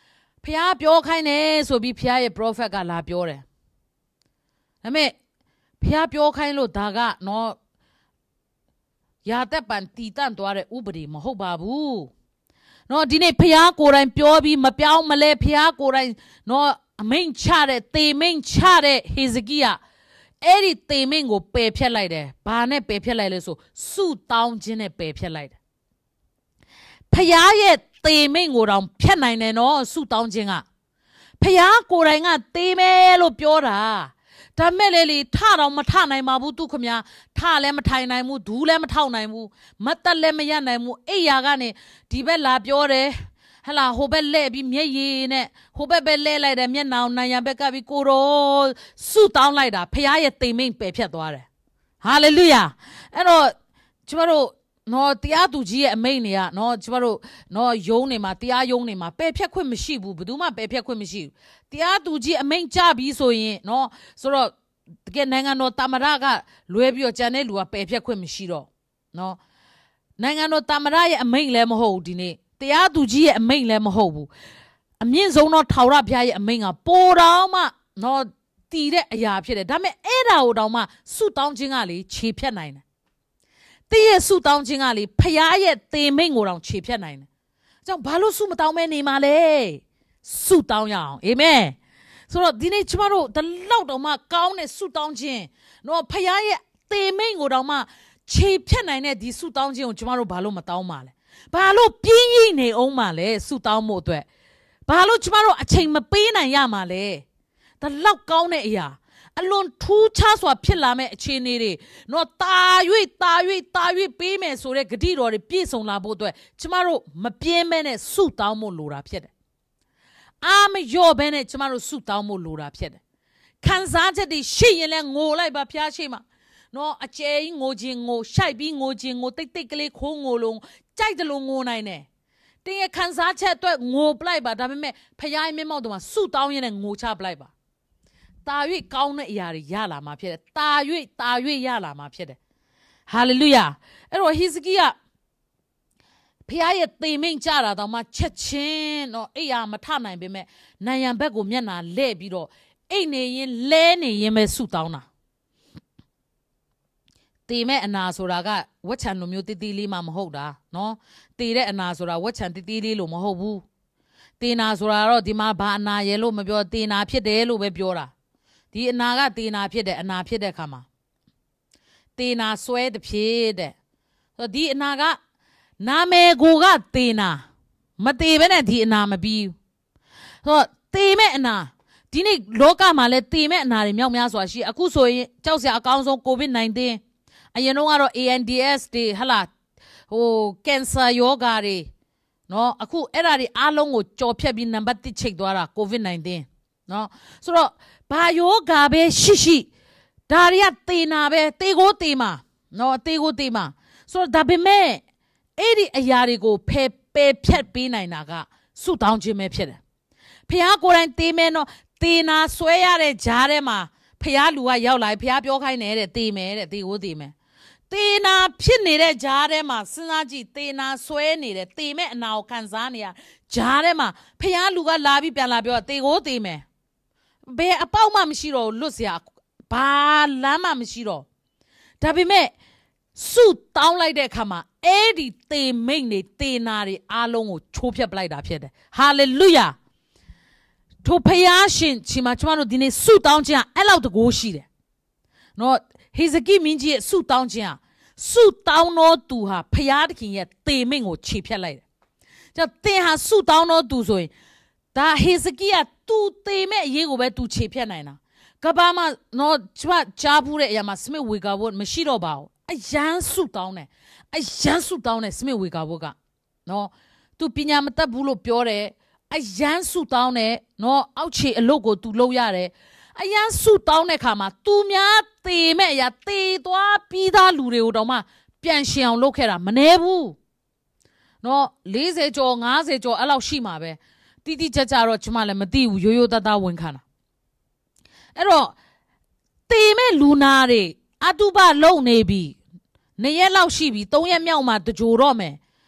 ဖျားပြောခိုင်းနေဆိုပြီးဖျားရဲ့ prophet ကလာပြောတယ်ဒါပေမဲ့ဖျားပြောခိုင်းလို့ဒါကနော်ရာသက်ပန်တီတန့်သွားတဲ့ဥပဒေမဟုတ်ပါဘူးနော်ဒီနေ့ဖျားကိုယ်တိုင်ပြောပြီးမပြောင်းမလဲဖျားကိုယ်တိုင်နော်အမိန့်ချတဲ့တေမိန့်ချတဲ့ဟေဇကိယအဲ့ဒီတေမိန့်ကိုပယ်ဖြတ်လိုက်တယ်ဘာနဲ့ပယ်ဖြတ်လိုက်လဲဆိုဆုတောင်းခြင်းနဲ့ပယ်ဖြတ်လိုက်တယ်ဖျားရဲ့တေမိန့်ကိုတော့ဖြတ်နိုင်တယ်နော်ဆုတောင်းခြင်းကဖျားကိုယ်တိုင်ကတေမယ်လို့ပြောတာဒါမဲ့လေလေထတော့မထနိုင်ပါဘူးသူခမညာထလည်းမထိုင်နိုင်ဘူးဒူးလည်းမထောက်နိုင်ဘူးမတက်လည်းမရနိုင်ဘူးအိယာကနေဒီဘက်လာပြောတယ်ဟလာဟိုဘက်လဲပြီးမျက်ရည်နဲ့ဟိုဘက်ပဲလဲလိုက်တယ်မျက်နှာနိုင်ရဘက်ကပြီးကိုရောဆုတောင်းလိုက်တာဖခင်ရဲ့တိမ်မိန်ပယ်ဖြတ်သွားတယ်ဟာလေလုယာအဲ့တော့ကျမတို့နော်တရားသူကြီးရဲ့အမိန့်တွေကနော်ကျမတို့နော်ယုံနေမှာတရားယုံနေမှာပယ်ဖြတ်ခွင့်မရှိဘူးဘယ်သူမှပယ်ဖြတ်ခွင့်မရှိဘူးတရားသူကြီးအမိန့်ကြပြီးဆိုရင်နော်ဆိုတော့တကယ်နိုင်ငံတော်တာမရကလွဲပြီးတော့ကျန်တဲ့လူကပယ်ဖြတ်ခွင့်မရှိတော့နော်နိုင်ငံတော်တာမရရဲ့အမိန့်လည်းမဟုတ်ဘူးဒီနေ့တရားသူကြီးရဲ့အမိန့်လည်းမဟုတ်ဘူးအမြင့်ဆုံးသောထာဝရဘုရားရဲ့အမိန့်ကပိုတော်မှနော်တည်တဲ့အရာဖြစ်တယ်ဒါပေမဲ့အဲ့ဒါကိုတောင်မှဆုတောင်းခြင်းကလေခြေဖြတ်နိုင်တယ်တည့်ရဲ့ဆုတောင်းခြင်းကလေဖခင်ရဲ့တေမိန်ကိုတောင်ခြေဖြတ်နိုင်တယ်။ကြောင့်ဘာလို့ဆုမတောင်းမဲနေမှာလဲ။ဆုတောင်းရအောင်အာမင်။ဆိုတော့ဒီနေ့ကျမတို့ဒီလောက်တောင်မှကောင်းတဲ့ဆုတောင်းခြင်းနော်ဖခင်ရဲ့တေမိန်ကိုတောင်မှခြေဖြတ်နိုင်တဲ့ဒီဆုတောင်းခြင်းကိုကျမတို့ဘာလို့မတောင်းပါလဲ။ဘာလို့ပြင်းရိနေအောင်ပါလဲဆုတောင်းမှုအတွက်။ဘာလို့ကျမတို့အချိန်မပေးနိုင်ရမှာလဲ။ဒီလောက်ကောင်းတဲ့အရာအလွန်ထူးခြားစွာဖြစ်လာမဲ့အခြေအနေတွေနော်တာ၍တာ၍တာ၍ပေးမယ်ဆိုတဲ့ဂတိတော်တွေပြည့်စုံလာဖို့အတွက်ကျမတို့မပြင်းမဲနဲ့ဆုတောင်းဖို့လိုတာဖြစ်တယ်။အာမရော့ဘဲနဲ့ကျမတို့ဆုတောင်းဖို့လိုတာဖြစ်တယ်။ခံစားချက်တွေရှိရင်လည်းငိုလိုက်ပါဖျားရှိမှာနော်အကျယ်ကြီးငိုခြင်းငိုရှိုက်ပြီးငိုခြင်းငိုတိတ်တိတ်ကလေးခိုးငိုလုံးကြိုက်တယ်လို့ငိုနိုင်တယ်။တင်းရဲ့ခံစားချက်အတွက်ငိုပလိုက်ပါဒါပေမဲ့ဖျားရဲ့မျက်မှောက်တော်မှာဆုတောင်းရင်းနဲ့ငိုချပလိုက်ပါတာ၍ကောင်းတဲ့အရာတွေရလာမှာဖြစ်တယ်တာ၍တာ၍ရလာမှာဖြစ်တယ်ဟာလေလုယာအဲ့တော့ဟိဇကိယဖခင်ရဲ့သေမိန်ကြတာတော့မှချက်ချင်းတော့အိယာမထနိုင်ပေမဲ့နိုင်ရန်ဘက်ကိုမျက်နှာလဲ့ပြီးတော့အိတ်နေရင်လဲနေရင်ပဲဆုတောင်းတာတေမဲ့အနာဆိုတာကဝက်ချံလိုမျိုးတီးတီးလေးမှမဟုတ်တာနော်တေတဲ့အနာဆိုတာဝက်ချံတီးတီးလေးလို့မဟုတ်ဘူးတေနာဆိုတာတော့ဒီမှာဘာအနာရဲလို့မပြောတေနာဖြစ်တယ်လို့ပဲပြောတာဒီအနာကတေနာဖြစ်တယ်အနာဖြစ်တဲ့ခါမှာတေနာဆွဲတဲ့ဖြစ်တဲ့ဆိုဒီအနာကနာမည်ကိုကတေနာမတေဘဲနဲ့ဒီအနာမပြီးဆိုတေမဲ့အနာဒီနေ့လောကမှာလဲတေမဲ့အနာတွေမြောက်များစွာရှိအခုဆိုရင်ကြောက်စရာအကောင်းဆုံး ကိုဗစ် နိုင်တင်း အရင်တော့ကတော့ အေ အန် ဒီ အက်စ် တွေဟလာဟိုကင်ဆာယောဂါတွေနော်အခုအဲ့ဒါတွေအားလုံးကိုကြော်ဖြတ်ပြီးနံပါတ်တစ်ချိတ်သွားတာ ကိုဗစ် နိုင်တင်း နော်ဆိုတော့ဘာယောဂါပဲရှိရှိဒါတွေကတေနာပဲတေကိုတေမှာနော်တေကိုတေမှာဆိုတော့ဒါပေမဲ့အဲ့ဒီအရာတွေကိုဖယ်ပယ်ဖြတ်ပေးနိုင်တာကဆုတောင်းခြင်းပဲဖြစ်တယ်ဖခင်ကိုယ်တိုင်တေမယ်နော်တေနာဆွဲရတဲ့ဂျားထဲမှာဖခင်လူကရောက်လာဖခင်ပြောခိုင်းနေတဲ့တေမယ်တဲ့တေကိုတေမယ်တေနာဖြစ်နေတဲ့ဂျားထဲမှာစဉ်းစားကြည့်တေနာဆွဲနေတဲ့တေမဲ့အနာကိုခံစားနေရဂျားထဲမှာဖခင်လူကလာပြီးပြန်လာပြောတေကိုတေမယ်ဘယ်အပေါက်မှမရှိတော့လွတ်စရာဘာလမ်းမှမရှိတော့ဒါပေမဲ့ဆုတောင်းလိုက်တဲ့အခါမှာအဲ့ဒီတေမိတ်နေတေနာတွေအားလုံးကိုချိုးဖျက်ပလိုက်တာဖြစ်တယ်ဟာလေလုယာထိုဖျားရှင်ချီမှာကျွန်တော်တို့ဒီနေ့ဆုတောင်းခြင်းအဲ့လောက်တကိုးရှိတယ်နော်ဟေဇကိမင်းကြီးရဲ့ဆုတောင်းခြင်းဆုတောင်းတော်သူဟာဖျားသခင်ရဲ့တေမိတ်ကိုခြေဖြတ်လိုက်တယ်ကျတော့သင်ဟာဆုတောင်းတော်သူဆိုရင်ဒါဟေဇကိကသူတေမဲ့အရေးကိုပဲသူခြေဖြတ်နိုင်တာကဘာမှတော့ချွတ်ချားဘူးတဲ့အရာမှာစမစ်ဝေကာဘုတ်မရှိတော့ပါဘူးအယမ်းဆုတောင်းတယ်အယမ်းဆုတောင်းတယ်စမစ်ဝေကာဘုတ်ကနော်သူပညာမတတ်ဘူးလို့ပြောတယ်အယမ်းဆုတောင်းတယ်နော်အောက်ခြေအလုပ်ကိုသူလုပ်ရတယ်အယမ်းဆုတောင်းတဲ့ခါမှာသူများတေမဲ့အရာတေသွားပြီးသားလူတွေကိုတော့မှပြန်ရှင်အောင်လုပ်ခဲ့တာမနှဲဘူးနော်လေးဆယ်ကျော်ငါးဆယ်ကျော်အဲ့လောက်ရှိမှာပဲတိတိကျကျတော့ကျွန်မလည်းမသိဘူးရိုးရိုးသားသားဝင်ခံတာအဲ့တော့တေမဲ့လူနာတွေအတုပလုံနေပြီနှစ်ရက်လောက်ရှိပြီသုံးရက်မြောက်မှတကြိုတော့မယ်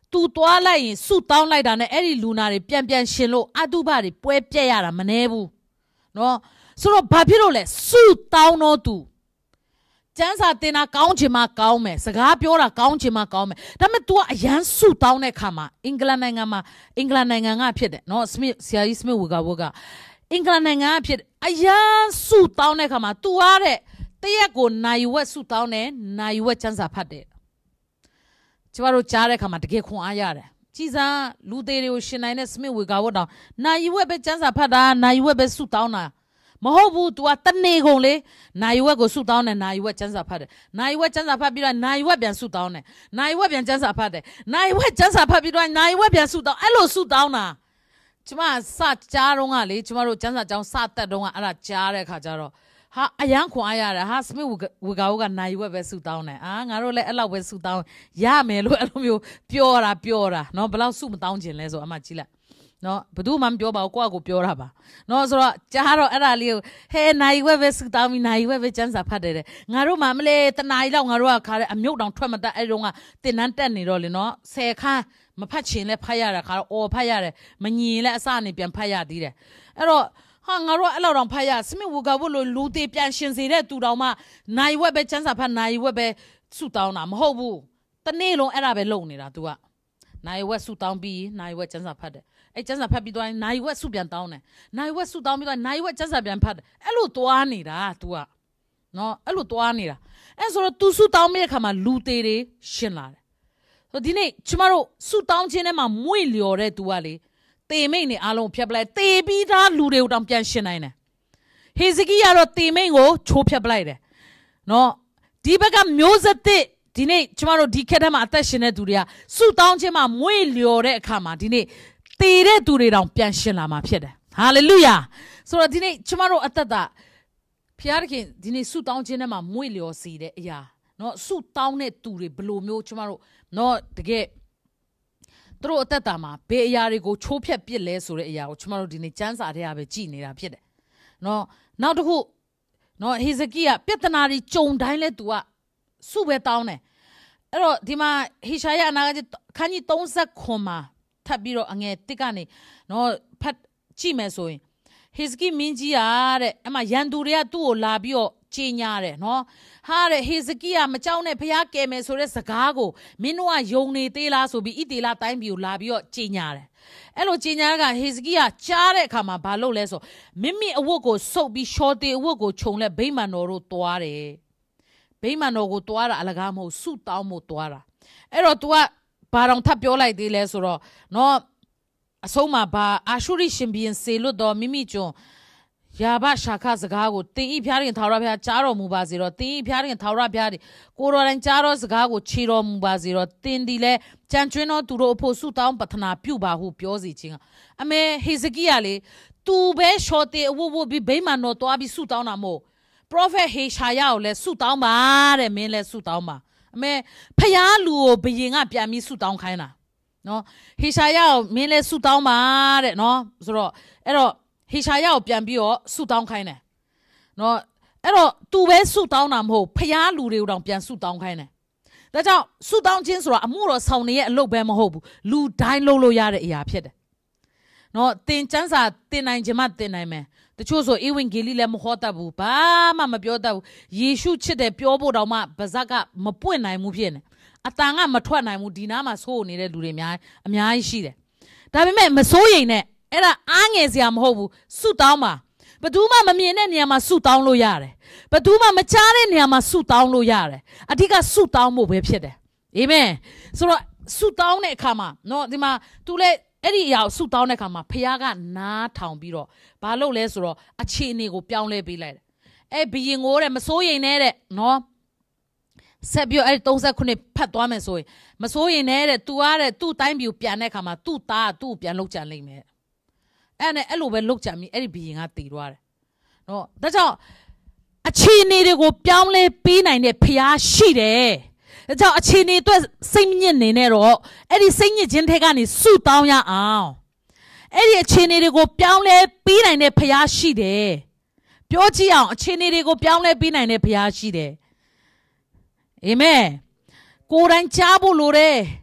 သူသွားလိုက်ရင်ဆုတောင်းလိုက်တာနဲ့အဲ့ဒီလူနာတွေပြန်ပြန်ရှင်လို့အတုပတွေပွဲပြက်ရတာမနှဲဘူးနော်ဆိုတော့ဘာဖြစ်လို့လဲဆုတောင်းတော့သူကျန်းစာတင်တာကောင်းချင်မှကောင်းမယ်စကားပြောတာကောင်းချင်မှကောင်းမယ်ဒါပေမဲ့ तू ကအရန်ဆုတောင်းတဲ့ခါမှာအင်္ဂလန်နိုင်ငံမှာအင်္ဂလန်နိုင်ငံကဖြစ်တယ်နော် Smith ဆရာကြီး Smith ဝေကဝကအင်္ဂလန်နိုင်ငံကဖြစ်အရန်ဆုတောင်းတဲ့ခါမှာ तू အားတဲ့တရက်ကိုနိုင်ဝက်ဆုတောင်းတယ်နိုင်ဝက်ကျန်းစာဖတ်တယ်ကျမတို့ကြားတဲ့ခါမှာတကယ်ခွန်အားရတယ်ကြည်စမ်းလူသေးတွေကိုရှင်နိုင်တဲ့ Smith ဝေကဝတောင်နိုင်ဝက်ပဲကျန်းစာဖတ်တာနိုင်ဝက်ပဲဆုတောင်းတာမဟုတ်ဘူး तू ကတနေ့ကုန်လေနိုင်ဝက်ကိုဆုတောင်းတယ်နိုင်ဝက်ကျန်းစာဖတ်တယ်နိုင်ဝက်ကျန်းစာဖတ်ပြီးတော့နိုင်ဝက်ပြန်ဆုတောင်းတယ်နိုင်ဝက်ပြန်ကျန်းစာဖတ်တယ်နိုင်ဝက်ကျန်းစာဖတ်ပြီးတော့နိုင်ဝက်ပြန်ဆုတောင်းအဲ့လိုဆုတောင်းတာကျမစကြားတော့ကလေကျမတို့ကျန်းစာကျောင်းစတက်တော့ကအဲ့ဒါကြားတဲ့ခါကျတော့ဟာအရန်ခွန်အားရတယ်ဟာ Smith ဝေကာဝကနိုင်ဝက်ပဲဆုတောင်းတယ်အာငါတို့လည်းအဲ့လောက်ပဲဆုတောင်းရမယ်လို့အဲ့လိုမျိုးပြောတာပြောတာနော်ဘယ်လောက်ဆုမတောင်းခြင်းလဲဆိုအမှကြည့်လိုက်နော်ဘယ်သူမှမပြောပါဘူးကိုယ့်အကိုပြောတာပါနော်ဆိုတော့ကြားတော့အဲ့ဒါလေးကိုဟဲနိုင်ဝက်ပဲဆုတောင်းပြီးနိုင်ဝက်ပဲကျန်းစာဖတ်တယ်တဲ့ငါတို့မှမလဲတနားရီလောက်ငါတို့ကခါတဲ့အမြုပ်တောင်ထွက်မတတ်အဲ့တုန်းကတင်နန်းတက်နေတော့လေနော်ဆယ်ခန်းမဖတ်ချင်လဲဖတ်ရတာခါတော့အော်ဖတ်ရတယ်မညင်လဲအစနေပြန်ဖတ်ရသေးတယ်အဲ့တော့ဟာငါတို့အဲ့လောက်တောင်ဖတ်ရစမစ်ဝူကဘလို့လူသေးပြန်ရှင်စေတဲ့သူတောင်မှနိုင်ဝက်ပဲကျန်းစာဖတ်နိုင်ဝက်ပဲဆုတောင်းတာမဟုတ်ဘူးတနေ့လုံးအဲ့ဒါပဲလုပ်နေတာ तू ကနိုင်ဝက်ဆုတောင်းပြီးနိုင်ဝက်ကျန်းစာဖတ်တယ်အဲ့ကျန်းစာဖတ်ပြီးတော့နိုင်ဝက်ဆုပြန်တောင်းတယ်နိုင်ဝက်ဆုတောင်းပြီးတော့နိုင်ဝက်ကျန်းစာပြန်ဖတ်တယ်အဲ့လိုသွားနေတာ तू ကနော်အဲ့လိုသွားနေတာအဲ့ဆိုတော့ तू ဆုတောင်းတဲ့အခါမှာလူသေးတွေရှင်လာတယ်ဆိုဒီနေ့ကျမတို့ဆုတောင်းခြင်းထဲမှာမွေ့လျော်တဲ့ तू ကလေတေမိတ်နေအားလုံးဖြတ်ပလိုက်တေပြီးသားလူတွေကိုတောင်ပြန်ရှင်နိုင်တယ်ဟေဇကိကတော့တေမိတ်ကိုချိုးဖြတ်ပလိုက်တယ်နော်ဒီဘက်ကမျိုးဆက်တဲ့ဒီနေ့ကျမတို့ဒီခက်ထဲမှာအသက်ရှင်တဲ့သူတွေကဆုတောင်းခြင်းမှာမွေ့လျော်တဲ့အခါမှာဒီနေ့တေတဲ့သူတွေတောင်ပြန်ရှင်လာမှာဖြစ်တယ်ဟာလေလုယာဆိုတော့ဒီနေ့ကျမတို့အသက်တာဖျားသခင်ဒီနေ့ဆုတောင်းခြင်းထဲမှာမွေ့လျော်စေတဲ့အရာနော်ဆုတောင်းတဲ့သူတွေဘယ်လိုမျိုးကျမတို့နော်တကယ်သူတို့အသက်တာမှာဘယ်အရာတွေကိုချိုးဖျက်ပစ်လဲဆိုတဲ့အရာကိုကျမတို့ဒီနေ့စံစာထဲကပဲကြည်နေတာဖြစ်တယ်နော်နောက်တစ်ခုနော်ဟေဇကိကပြဿနာတွေကြုံတိုင်းလဲသူကဆုပဲတောင်းတယ်အဲ့တော့ဒီမှာဟေရှာယအနာဂတ်ခန်းကြီးသုံးဆယ်ခွန်မှာထပ်ပြီးတော့အငယ်တစ်ကနေနော်ဖတ်ကြည့်မယ်ဆိုရင်ဟေဇကိမင်းကြီးအားတဲ့အမှရန်သူတွေကသူ့ကိုလာပြီးတော့ကြီးညာတယ်နော်ဟာတဲ့ဟေဇကိကမကြောက်နဲ့ဖျားကယ်မယ်ဆိုတဲ့စကားကိုမင်းတို့ကယုံနေသေးလားဆိုပြီးဣတေလတိုင်းပြည်ကိုလာပြီးတော့ကြီးညာတယ်အဲ့လိုကြီးညာကဟေဇကိကကြားတဲ့အခါမှာဘာလုပ်လဲဆိုမိမိအဝတ်ကိုစုပ်ပြီးရှော်တေအဝတ်ကိုခြုံလဲဗိမာန်တော်တို့သွားတယ်ဗိမာန်တော်ကိုသွားတာအလကားမဟုတ်ဆုတောင်းဖို့သွားတာအဲ့တော့ तू ကဘာတောင်ထပ်ပြောလိုက်သေးလဲဆိုတော့နော်အဆုံးမှာဘာအာရှုရိရှင်ဘီရင်စေလွတ်တော်မိမိကျွန်ယာဘရှာခစကားကိုတင်ဤဖျားရင်ထာဝရဘုရားကြားတော်မူပါစေတော့တင်ဤဖျားရင်ထာဝရဘုရားကိုတော်တိုင်ကြားတော်စကားကိုခြေတော်မူပါစေတော့တင်ဒီလဲကြံကျွင်းတော်သူတို့အဖို့ဆုတောင်းပတနာပြုပါဟုပြောစီခြင်းအမေဟေဇကိကလေသူပဲရှော်တေအဝဝပြီးဗိမာန်တော်သွားပြီးဆုတောင်းတာမို့ prophet ဟေရှာယကိုလည်းဆုတောင်းပါတဲ့မင်းလည်းဆုတောင်းပါအမေဖျားလူကိုဘယင်ကပြန်ပြီးဆုတောင်းခိုင်းတာနော်ဟေရှာယကိုမင်းလည်းဆုတောင်းပါတဲ့နော်ဆိုတော့အဲ့တော့ဟေရှာယကိုပြန်ပြီးတော့ဆုတောင်းခိုင်းတယ်နော်အဲ့တော့သူပဲဆုတောင်းတာမဟုတ်ဖျားလူတွေကိုတောင်ပြန်ဆုတောင်းခိုင်းတယ်ဒါကြောင့်ဆုတောင်းခြင်းဆိုတာအမှုတော်ဆောင်နေရဲ့အလုပ်ပဲမဟုတ်ဘူးလူတိုင်းလုပ်လို့ရတဲ့အရာဖြစ်တယ်နော်တင်ချမ်းစာတင်နိုင်ခြင်းမတင်နိုင်မယ်တချို့ဆိုဧဝံဂေလိလည်းမဟောတတ်ဘူးဘာမှမပြောတတ်ဘူးယေရှုချစ်တယ်ပြောဖို့တောင်မှဗဇက်ကမပွင့်နိုင်ဘူးဖြစ်နေအတန်ကမထွက်နိုင်ဘူးဒီနားမှာဆိုးနေတဲ့လူတွေအများအများကြီးရှိတယ်ဒါပေမဲ့မစိုးရိမ်နဲ့အဲ့ဒါအားငယ်စရာမဟုတ်ဘူးဆုတောင်းပါဘယ်သူမှမမြင်တဲ့နေရာမှာဆုတောင်းလို့ရတယ်ဘယ်သူမှမချားတဲ့နေရာမှာဆုတောင်းလို့ရတယ်အဓိကဆုတောင်းဖို့ပဲဖြစ်တယ်အာမင်ဆိုတော့ဆုတောင်းတဲ့အခါမှာနော်ဒီမှာသူလည်းအဲ့ဒီအရာကိုဆုတောင်းတဲ့အခါမှာဖခင်ကနားထောင်ပြီးတော့ဘာလုပ်လဲဆိုတော့အခြေအနေကိုပြောင်းလဲပေးလိုက်တယ်အဲ့ဘယင်ကိုတဲ့မစိုးရိမ်နဲ့တဲ့နော်ဆက်ပြီးအဲ့သုံးဆယ်ခုနှစ်ဖတ်သွားမယ်ဆိုရင်မစိုးရိမ်နဲ့တဲ့ तू ကတဲ့သူ့တိုင်းပြည်ကိုပြန်တဲ့အခါမှာသူ့သားသူ့ကိုပြန်လှုပ်ကြံလိမ့်မယ်အဲ့နဲ့အဲ့လိုပဲလှုပ်ကြံပြီးအဲ့ဒီဘယင်ကတည်သွားတယ်နော်ဒါကြောင့်အခြေအနေတွေကိုပြောင်းလဲပေးနိုင်တဲ့ဖခင်ရှိတယ်ဒါကြောင့်အခြေအနေအတွက်စိတ်ညစ်နေနဲ့တော့အဲ့ဒီစိတ်ညစ်ခြင်းတွေကနေဆုတောင်းရအောင်အဲ့ဒီအခြေအနေတွေကိုပြောင်းလဲပေးနိုင်တဲ့ဖခင်ရှိတယ်ပြောကြည့်အောင်အခြေအနေတွေကိုပြောင်းလဲပေးနိုင်တဲ့ဖခင်ရှိတယ်အာမင်ကိုယ်တိုင်ကြားဖို့လိုတယ်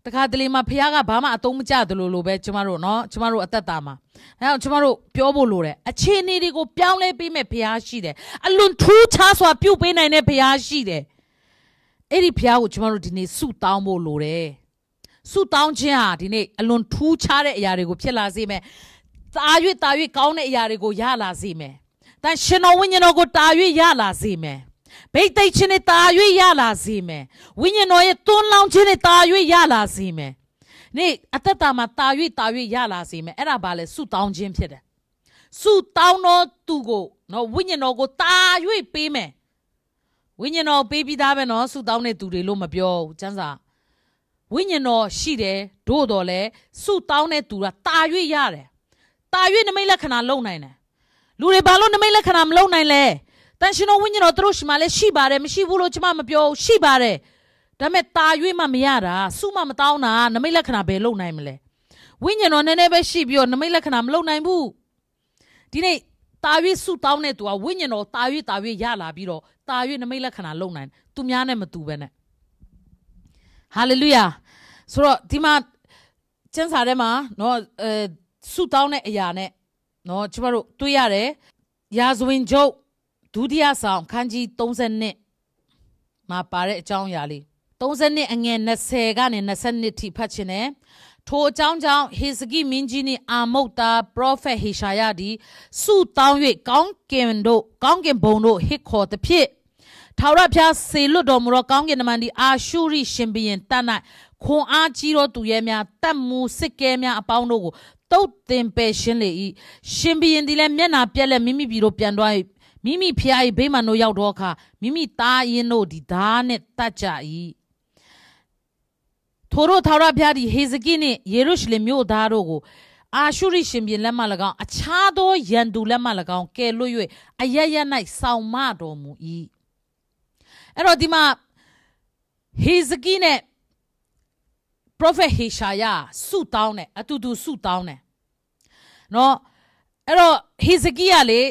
တခါတလေမှာဖះကဘာမှအသုံးမကျသလိုလိုပဲကျမတို့နော်ကျမတို့အသက်တာမှာအဲကျမတို့ပြောဖို့လိုတယ်အခြေအနေတွေကိုပြောင်းလဲပေးမဲ့ဖះရှိတယ်အလွန်ထူးခြားစွာပြုတ်ပေးနိုင်တဲ့ဖះရှိတယ်အဲ့ဒီဖះကိုကျမတို့ဒီနေ့ဆုတောင်းဖို့လိုတယ်ဆုတောင်းခြင်းဟာဒီနေ့အလွန်ထူးခြားတဲ့အရာတွေကိုဖြစ်လာစေမယ်တာ၍တာ၍ကောင်းတဲ့အရာတွေကိုရလာစေမယ်တန်ရှင်တော်ဝိညာဉ်တော်ကိုတာ၍ရလာစေမယ်ဘိတ်သိက်ခြင်းနဲ့တာ၍ရလာစေမယ်ဝိညာဉ်တော်ရဲ့သွန်းလောင်းခြင်းနဲ့တာ၍ရလာစေမယ်နေ့အသက်တာမှာတာ၍တာ၍ရလာစေမယ်အဲ့ဒါဘာလဲဆုတောင်းခြင်းဖြစ်တယ်ဆုတောင်းတော့သူကိုနော်ဝိညာဉ်တော်ကိုတာ၍ပေးမယ်ဝိညာဉ်တော်ပေးပြီးသားပဲနော်ဆုတောင်းတဲ့သူတွေလို့မပြောဘူးကျမ်းစာဝိညာဉ်တော်ရှိတယ်တို့တော်လဲဆုတောင်းတဲ့သူကတာ၍ရတယ်တာ၍နမိတ်လက္ခဏာလုံနိုင်တယ်လူတွေဘာလို့နမိတ်လက္ခဏာမလုံနိုင်လဲတန်ရှင်တော်ဝိညာဉ်တော်တို့ရှိမှလည်းရှိပါတယ်မရှိဘူးလို့ကျွန်မမပြောရှိပါတယ်ဒါပေမဲ့တာ၍မှမရတာဆုမှမတောင်းတာနမိတ်လက္ခဏာဘယ်လုံနိုင်မလဲဝိညာဉ်တော်နည်းနည်းပဲရှိပြီးတော့နမိတ်လက္ခဏာမလုံနိုင်ဘူးဒီနေ့တာ၍ဆုတောင်းတဲ့သူကဝိညာဉ်တော်တာ၍တာ၍ရလာပြီးတော့တာ၍နမိတ်လက္ခဏာလုံနိုင်သူများနဲ့မတူပဲနဲ့ဟာလေလုယာဆိုတော့ဒီမှာကျမ်းစာထဲမှာနော်အဲဆုတောင်းတဲ့အရာနဲ့နော်ကျမတို့တွေ့ရတယ်ရာဇဝင်ကျုပ်ဒုတိယဆောင်ခန်းကြီးသုံး၂မှာပါတဲ့အကြောင်းအရာလေးသုံး၂အငယ်၂၀ကနေ၂၂ထိဖတ်ခြင်းနဲ့ထိုအကြောင်းကြောင့်ဟေဇကိမင်းကြီးနှင့်အာမုတ်သားပရောဖက်ဟေရှာယသည်ဆုတောင်း၍ကောင်းကင်တို့ကောင်းကင်ဘုံတို့ဟစ်ခေါ်သဖြင့်ထာဝရဘုရားစေလွတ်တော်မူသောကောင်းကင်တမန်သည်အာရှုရိရှင်ဘုရင်တပ်၌ခွန်အားကြီးသောသူရဲများတပ်မှုစစ်ကဲများအပေါင်းတို့ကိုတုတ်တင်ပယ်ရှင်းလေ၏ရှင်ဘုရင်သည်လည်းမျက်နှာပြက်လက်မိမိပြည်တို့ပြန်သွား၍မိမိဖျား၏ဗိမာန်တို့ရောက်သောအခါမိမိသားရင်တို့သည်ဓာနှင့်တတ်ကြ၏ထိုတို့ထာဝရဘုရားသည်ဟေဇကိနှင့်ယေရုရှလင်မြို့သားတို့ကိုအာရှုရိရှင်ဘုရင်လက်မှ၎င်းအခြားသောရန်သူလက်မှ၎င်းကယ်လွတ်၍အရရ၌ဆောင်မတော်မူ၏အဲ့တော့ဒီမှာဟေဇကိနဲ့ပရောဖက်ဟေရှာယဆုတောင်းတယ်အတူတူဆုတောင်းတယ်နော်အဲ့တော့ဟေဇကိကလေ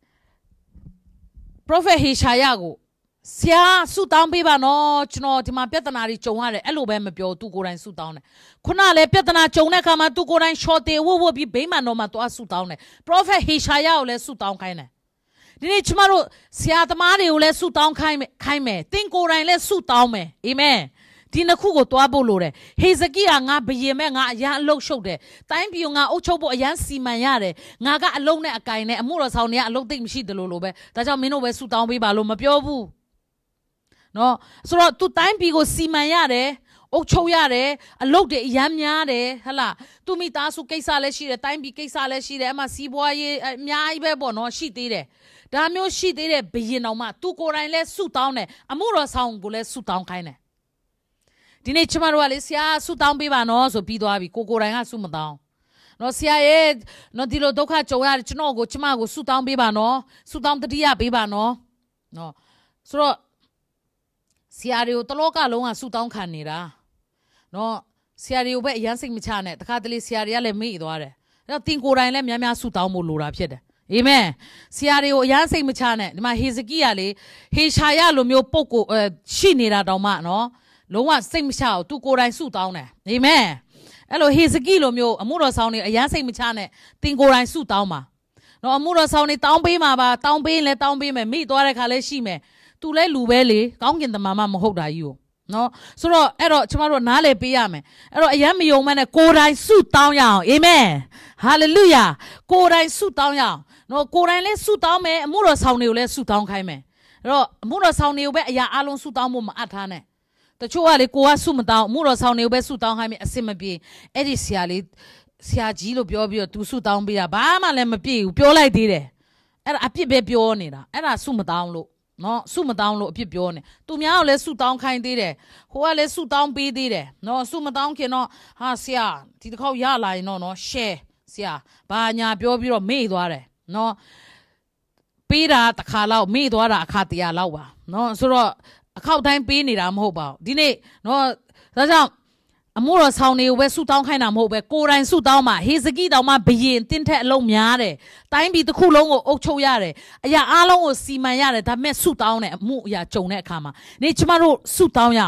ပရောဖက်ဟေရှာယကိုဆရာဆုတောင်းပေးပါနော်ကျွန်တော်ဒီမှာပြဿနာတွေကြုံရတယ်အဲ့လိုပဲမပြောသူကိုယ်တိုင်ဆုတောင်းတယ်ခုနလည်းပြဿနာကြုံတဲ့အခါမှာသူကိုယ်တိုင်ရှော့တေဝဝပြီးဗိမာန်တော်မှာသွားဆုတောင်းတယ်ပရောဖက်ဟေရှာယကိုလည်းဆုတောင်းခိုင်းတယ်ဒီနေ့ကျွန်တော်တို့ဆရာသမားတွေကိုလည်းဆုတောင်းခိုင်းမယ်ခိုင်းမယ်သင်ကိုယ်တိုင်လည်းဆုတောင်းမယ်အာမင်ဒီနှစ်ခုကိုတွားဖို့လိုတယ်ဟေဇကိကငါဘယင်မဲ့ငါအရန်အလုတ်ရှုပ်တယ်တိုင်းပြည်ငါအုပ်ချုပ်ဖို့အရန်စီမံရတယ်ငါကအလုံးနဲ့အကင်နဲ့အမှုတော်ဆောင်တွေကအလုတ်သိမ့်မရှိတယ်လို့လို့ပဲဒါကြောင့်မင်းတို့ပဲဆုတောင်းပေးပါလို့မပြောဘူးနော်ဆိုတော့ तू တိုင်းပြည်ကိုစီမံရတယ်အုပ်ချုပ်ရတယ်အလုတ်တွေအရန်များတယ်ဟလာ तू မိသားစုကိစ္စလည်းရှိတယ်တိုင်းပြည်ကိစ္စလည်းရှိတယ်အမှစီးပွားရေးအများကြီးပဲပေါ့နော်ရှိသေးတယ်ဒါမျိုးရှိသေးတဲ့ဘယင်တော်မှ तू ကိုယ်တိုင်လည်းဆုတောင်းတယ်အမှုတော်ဆောင်ကိုလည်းဆုတောင်းခိုင်းတယ်ဒီနေ့ကျမတို့ကလေဆရာဆုတောင်းပေးပါနော်ဆိုပြီးသွားပြီကိုကိုယ်တိုင်ကဆုမတောင်းနော်ဆရာရဲ့နော်ဒီလိုဒုက္ခကြုံရတယ်ကျွန်တော်ကိုကျမကိုဆုတောင်းပေးပါနော်ဆုတောင်းတတိယပေးပါနော်နော်ဆိုတော့ဆရာတွေကိုတလောကလုံးကဆုတောင်းခံနေတာနော်ဆရာတွေကိုပဲအရန်စိတ်မချနဲ့တခါတလေဆရာတွေကလည်းမေ့သွားတယ်အဲ့တော့တင်ကိုယ်တိုင်လည်းများများဆုတောင်းဖို့လိုတာဖြစ်တယ်အာမင်ဆရာတွေကိုအရန်စိတ်မချနဲ့ဒီမှာဟေဇကိကလေဟေရှာယလိုမျိုးပုဂ္ဂိုလ်ရှိနေတာတောင်မှနော်လုံးဝစိတ်မချအောင်သူကိုယ်တိုင်ဆုတောင်းတယ်အာမင်အဲ့လိုဟေဇကိလိုမျိုးအမှုတော်ဆောင်တွေအရန်စိတ်မချနဲ့တင်ကိုယ်တိုင်ဆုတောင်းပါနော်အမှုတော်ဆောင်တွေတောင်းပေးမှာပါတောင်းပေးရင်လည်းတောင်းပေးမယ်မိသွားတဲ့ခါလည်းရှိမယ်သူလည်းလူပဲလေကောင်းကင်တမန်မှမဟုတ်တာကြီးကိုနော်ဆိုတော့အဲ့တော့ကျွန်တော်တို့နားလည်ပေးရမယ်အဲ့တော့အရန်မယုံမနဲ့ကိုယ်တိုင်ဆုတောင်းရအောင်အာမင်ဟာလေလုယာကိုယ်တိုင်ဆုတောင်းရအောင်နော်ကိုယ်တိုင်လည်းဆုတောင်းမယ်အမှုတော်ဆောင်တွေကိုလည်းဆုတောင်းခိုင်းမယ်အဲ့တော့အမှုတော်ဆောင်တွေကိုပဲအရာအလုံးဆုတောင်းဖို့မအပ်ထားနဲ့တချို့ကလေကိုကဆုမတောင်းအမှုတော်ဆောင်တွေကိုပဲဆုတောင်းခိုင်းမယ်အစင်မပြေအဲ့ဒီဆရာလေးဆရာကြီးလို့ပြောပြီးတော့သူဆုတောင်းပေးတာဘာမှလည်းမပြေဘူးပြောလိုက်သေးတယ်အဲ့ဒါအပြစ်ပဲပြောနေတာအဲ့ဒါဆုမတောင်းလို့နော်ဆုမတောင်းလို့အပြစ်ပြောနေသူများကလည်းဆုတောင်းခိုင်းသေးတယ်ဟိုကလည်းဆုတောင်းပေးသေးတယ်နော်ဆုမတောင်းခင်တော့ဟာဆရာဒီတစ်ခေါက်ရလာရင်တော့နော် share ဆရာဘာညာပြောပြီးတော့မေ့သွားတယ်နော်ပေးတာတစ်ခါလောက်မေ့သွားတာအခါတရာလောက်ပါနော်ဆိုတော့အခောက်တိုင်းပေးနေတာမဟုတ်ပါဘူးဒီနေ့နော်ဒါကြောင့်အမှုတော်ဆောင်တွေကိုပဲဆုတောင်းခိုင်းတာမဟုတ်ပဲကိုယ်တိုင်ဆုတောင်းမှာဟေဇကိတောင်မှဘယင်တင်းထက်အလုံးများတယ်တိုင်းပြည်တစ်ခုလုံးကိုအုပ်ချုပ်ရတယ်အရာအားလုံးကိုစီမံရတယ်ဒါပေမဲ့ဆုတောင်းတဲ့အမှုအရာကြုံတဲ့အခါမှာနေကျမတို့ဆုတောင်းရအောင်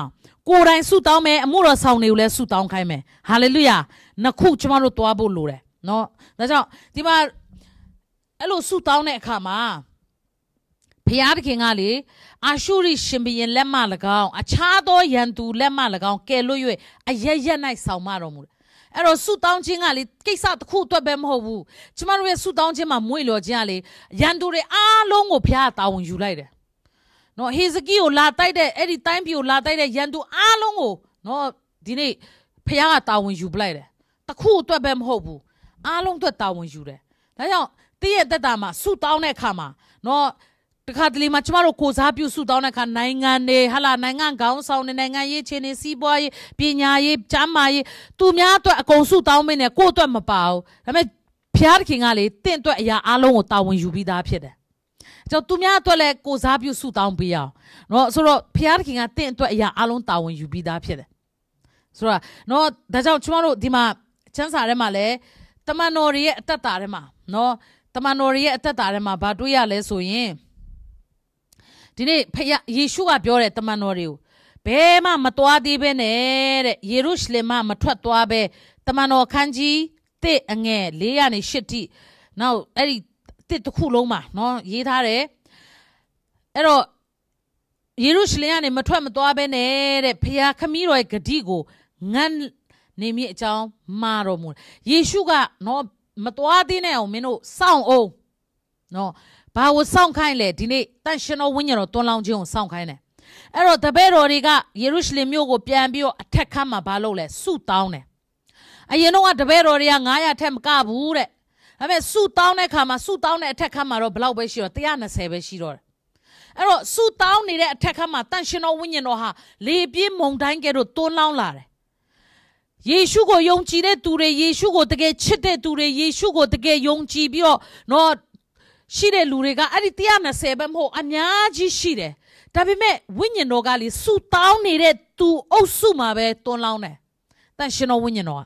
ကိုယ်တိုင်ဆုတောင်းမယ်အမှုတော်ဆောင်တွေကိုလည်းဆုတောင်းခိုင်းမယ်ဟာလေလုယာနှစ်ခုကျမတို့တွားဖို့လိုတယ်နော်ဒါကြောင့်ဒီမှာအဲ့လိုဆုတောင်းတဲ့အခါမှာဘုရားသခင်ကလေအာရှုရိရှင်ဘုရင်လက်မှ၎င်းအခြားသောရန်သူလက်မှ၎င်းကယ်လွတ်၍အရရက်၌ဆောင်မတော်မူတယ်အဲ့တော့ဆုတောင်းခြင်းကလေကိစ္စတစ်ခုအတွက်ပဲမဟုတ်ဘူးကျမတို့ရဲ့ဆုတောင်းခြင်းမှာမွေ့လျော်ခြင်းကလေရန်သူတွေအားလုံးကိုဘုရားတာဝန်ယူလိုက်တယ်နော်ဟေဇကိကိုလာတိုက်တဲ့အဲ့ဒီတိုင်းပြည်ကိုလာတိုက်တဲ့ရန်သူအားလုံးကိုနော်ဒီနေ့ဘုရားကတာဝန်ယူပလိုက်တယ်တစ်ခုအတွက်ပဲမဟုတ်ဘူးအားလုံးအတွက်တာဝန်ယူတယ်ဒါကြောင့်တည့်ရဲ့တက်တာမှာဆုတောင်းတဲ့အခါမှာနော်တခါတလေမှာကျမတို့ကိုစားပြုဆုတောင်းတဲ့အခါနိုင်ငံတွေဟာလာနိုင်ငံခေါင်းဆောင်တွေနိုင်ငံရေးချင်းတွေစီးပွားရေးပညာရေးကျန်းမာရေးသူများအတွက်အကုန်ဆုတောင်းမင်းနဲ့ကိုယ့်အတွက်မပါဘူးဒါပေမဲ့ဘုရားသခင်ကလေတင့်အတွက်အရာအားလုံးကိုတာဝန်ယူပြီးသားဖြစ်တယ်ကျွန်တော်သူများအတွက်လည်းကိုစားပြုဆုတောင်းပေးအောင်နော်ဆိုတော့ဘုရားသခင်ကတင့်အတွက်အရာအားလုံးတာဝန်ယူပြီးသားဖြစ်တယ်ဆိုတော့နော်ဒါကြောင့်ကျမတို့ဒီမှာချမ်းစာထဲမှာလည်းတမန်တော်ရဲ့အသက်တာထဲမှာနော်တမန်တော်ရဲ့အသက်တာထဲမှာဘာတွေ့ရလဲဆိုရင်ဒီနေ့ဖခင်ယေရှုကပြောတယ်တမန်တော်တွေကိုဘယ်မှမသွားသေးပဲနဲ့တဲ့ယေရုရှလင်မှမထွက်သွားပဲတမန်တော်ခန်းကြီးတစ်အငယ်လေးရနေရှစ်တိနောက်အဲ့ဒီတစ်တစ်ခုလုံးမှာနော်ရေးထားတယ်အဲ့တော့ယေရုရှလင်ကနေမထွက်မသွားပဲနဲ့တဲ့ဖခင်ခမည်းတော်ရဲ့ဂတိကိုငန်းနေမိအကြောင်းမှားတော်မူယေရှုကနော်မသွားသေးနဲ့အောင်မင်းတို့စောင့်အောင်နော်ဘာကိုစောင့်ခိုင်းလဲဒီနေ့တန်ရှင်တော်ဝိညာဉ်တော်တွန်းလောင်းခြင်းကိုစောင့်ခိုင်းတယ်အဲ့တော့တပည့်တော်တွေကယေရုရှလင်မြို့ကိုပြန်ပြီးတော့အထက်ခန်းမှာဘာလုပ်လဲဆုတောင်းတယ်အရင်တော့တပည့်တော်တွေကငါးရာထက်မကဘူးတဲ့ဒါပေမဲ့ဆုတောင်းတဲ့အခါမှာဆုတောင်းတဲ့အထက်ခန်းမှာတော့ဘယ်လောက်ပဲရှိတော့one hundred twentyပဲရှိတော့တယ်အဲ့တော့ဆုတောင်းနေတဲ့အထက်ခန်းမှာတန်ရှင်တော်ဝိညာဉ်တော်ဟာလေပြင်းမုန်တိုင်းကဲ့သို့တွန်းလောင်းလာတယ်ယေရှုကိုယုံကြည်တဲ့သူတွေယေရှုကိုတကယ်ချစ်တဲ့သူတွေယေရှုကိုတကယ်ယုံကြည်ပြီးတော့နော်ရှိတဲ့လူတွေကအဲ့ဒီone hundred twentyပဲမဟုတ်အများကြီးရှိတယ်ဒါပေမဲ့ဝိညာဉ်တော်ကလေဆုတောင်းနေတဲ့သူအုပ်စုမှာပဲတွန်းလောင်းတယ်တန်ရှင်တော်ဝိညာဉ်တော်က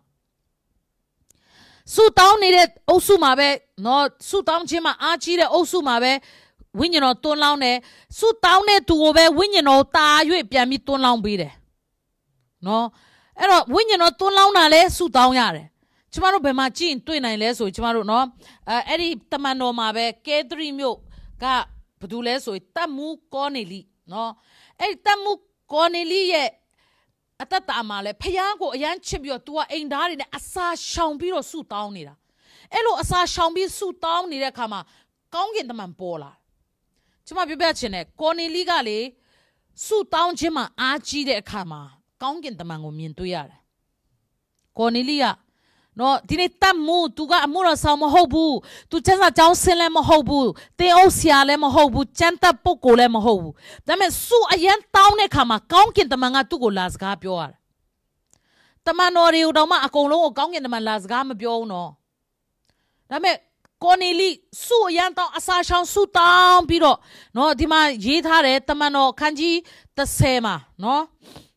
ဆုတောင်းနေတဲ့အုပ်စုမှာပဲနော်ဆုတောင်းခြင်းမှာအားကြီးတဲ့အုပ်စုမှာပဲဝိညာဉ်တော်တွန်းလောင်းတယ်ဆုတောင်းတဲ့သူကိုပဲဝိညာဉ်တော်တာ၍ပြန်ပြီးတွန်းလောင်းပေးတယ်နော်အဲ့တော့ဝိညာဉ်တော်တွန်းလောင်းတာလဲဆုတောင်းရတယ်ကျမတို့ဘယ်မှာကြည့်ရင်တွေ့နိုင်လဲဆိုကျမတို့နော်အဲအဲ့ဒီတမန်တော်မှာပဲကဲသရီမြို့ကဘာလို့လဲဆိုတတ်မှုကောနေလိနော်အဲ့ဒီတတ်မှုကောနေလိရဲ့အတ္တတာမှာလဲဖျားကိုအရန်ချစ်ပြီးတော့ तू ကအိမ်သားတွေနဲ့အစာရှောင်ပြီးတော့ဆုတောင်းနေတာအဲ့လိုအစာရှောင်ပြီးဆုတောင်းနေတဲ့အခါမှာကောင်းကင်တမန်ပေါ်လာကျမပြောပြချင်တယ်ကောနေလိကလေဆုတောင်းခြင်းမှာအားကြီးတဲ့အခါမှာကောင်းကင်တမန်ကိုမြင်တွေ့ရတယ်ကောနေလိကနော်ဒီနေ့တတ်မှု तू ကအမှုတော်ဆောင်မဟုတ်ဘူး तू ကျန်းစာကြောင်းဆင်းလည်းမဟုတ်ဘူးတင်းအုပ်ဆရာလည်းမဟုတ်ဘူးကျန်းတပ်ပုဂ္ဂိုလ်လည်းမဟုတ်ဘူးဒါပေမဲ့စုအရန်တောင်းတဲ့ခါမှာကောင်းကင်တမန်ကသူ့ကိုလာစကားပြောရတယ်တမန်တော်တွေကိုတော့မှအကုန်လုံးကိုကောင်းကင်တမန်လာစကားမပြောဘူးနော်ဒါပေမဲ့ကိုနေလိစုအရန်တောင်းအစာရှောင်စုတောင်းပြီးတော့နော်ဒီမှာရေးထားတယ်တမန်တော်ခန်းကြီးthirtyမှာနော်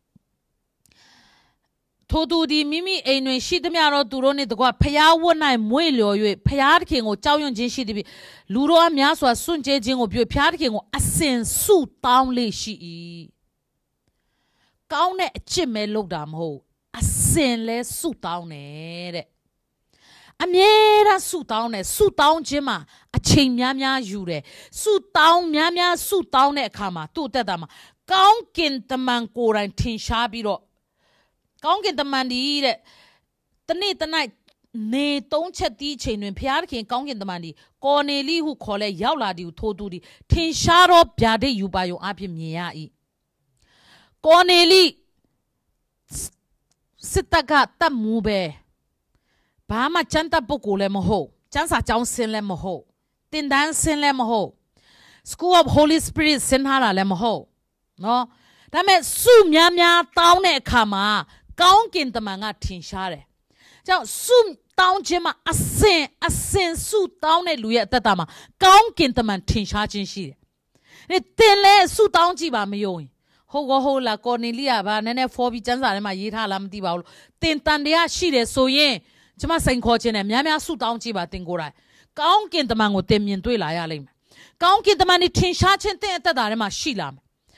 ထိုသူဒီမိမိအိမ်တွင်ရှိသမျှသောသူတို့နှင့်တကွဖျားဝတ်၌မွေ့လျော်၍ဖျားသခင်ကိုကြောက်ရွံ့ခြင်းရှိသည်ဖြင့်လူတို့အများစွာစွန့်ကြဲခြင်းကိုပြုဖျားသခင်ကိုအစဉ်ဆုတောင်းလေရှိ၏ကောင်းတဲ့အချစ်မဲလုပ်တာမဟုတ်အစဉ်လဲဆုတောင်းတယ်တဲ့အမြဲတမ်းဆုတောင်းတယ်ဆုတောင်းခြင်းမှာအချိန်များများယူတယ်ဆုတောင်းများများဆုတောင်းတဲ့အခါမှာသူ့အသက်တာမှာကောင်းကင်တမန်ကိုယ်တိုင်ထင်ရှားပြီးတော့ကောင်းကင်တမန်ဒီတဲ့တနေ့တနေ့နေသုံးချက်တီးချိန်တွင်ဘုရားသခင်ကောင်းကင်တမန်ဒီကော်နေလိဟုခေါ်လဲရောက်လာသည်ထိုသူသည်ထင်ရှားသောဗျာဒိတ်ယူပါယုံအဖြစ်မြင်ရ၏ကော်နေလိစစ်တပ်ကတတ်မှုပဲဘာမှကျန်းတပ်ပုဂ္ဂိုလ်လည်းမဟုတ်ကျန်းစာကြောင်းဆင်းလည်းမဟုတ်တင်တန်းဆင်းလည်းမဟုတ် School of Holy Spirit ဆင်းထားတာလည်းမဟုတ်နော်ဒါပေမဲ့စုများများတောင်းတဲ့အခါမှာကောင်းကင်တမန်ကထင်ရှားတယ်။ကြောင့်စုတောင်းခြင်းမှာအစင်အစင်စုတောင်းတဲ့လူရဲ့အသက်တာမှာကောင်းကင်တမန်ထင်ရှားခြင်းရှိတယ်။ဒီတင်လဲစုတောင်းကြည့်ပါမယုံရင်ဟုတ်ကောဟုတ်လားကော်နေလိကဘာနည်းနည်းဖော်ပြီးကျမ်းစာထဲမှာရေးထားလားမသိပါဘူး။တင်တန်တရားရှိတယ်ဆိုရင်ကျမစိန်ခေါ်ခြင်းနဲ့များများစုတောင်းကြည့်ပါတင်ကိုယ်တိုင်ကောင်းကင်တမန်ကိုတင်မြင်တွေ့လာရလိမ့်မယ်။ကောင်းကင်တမန်ဒီထင်ရှားခြင်းတင်အသက်တာထဲမှာရှိလာမယ်။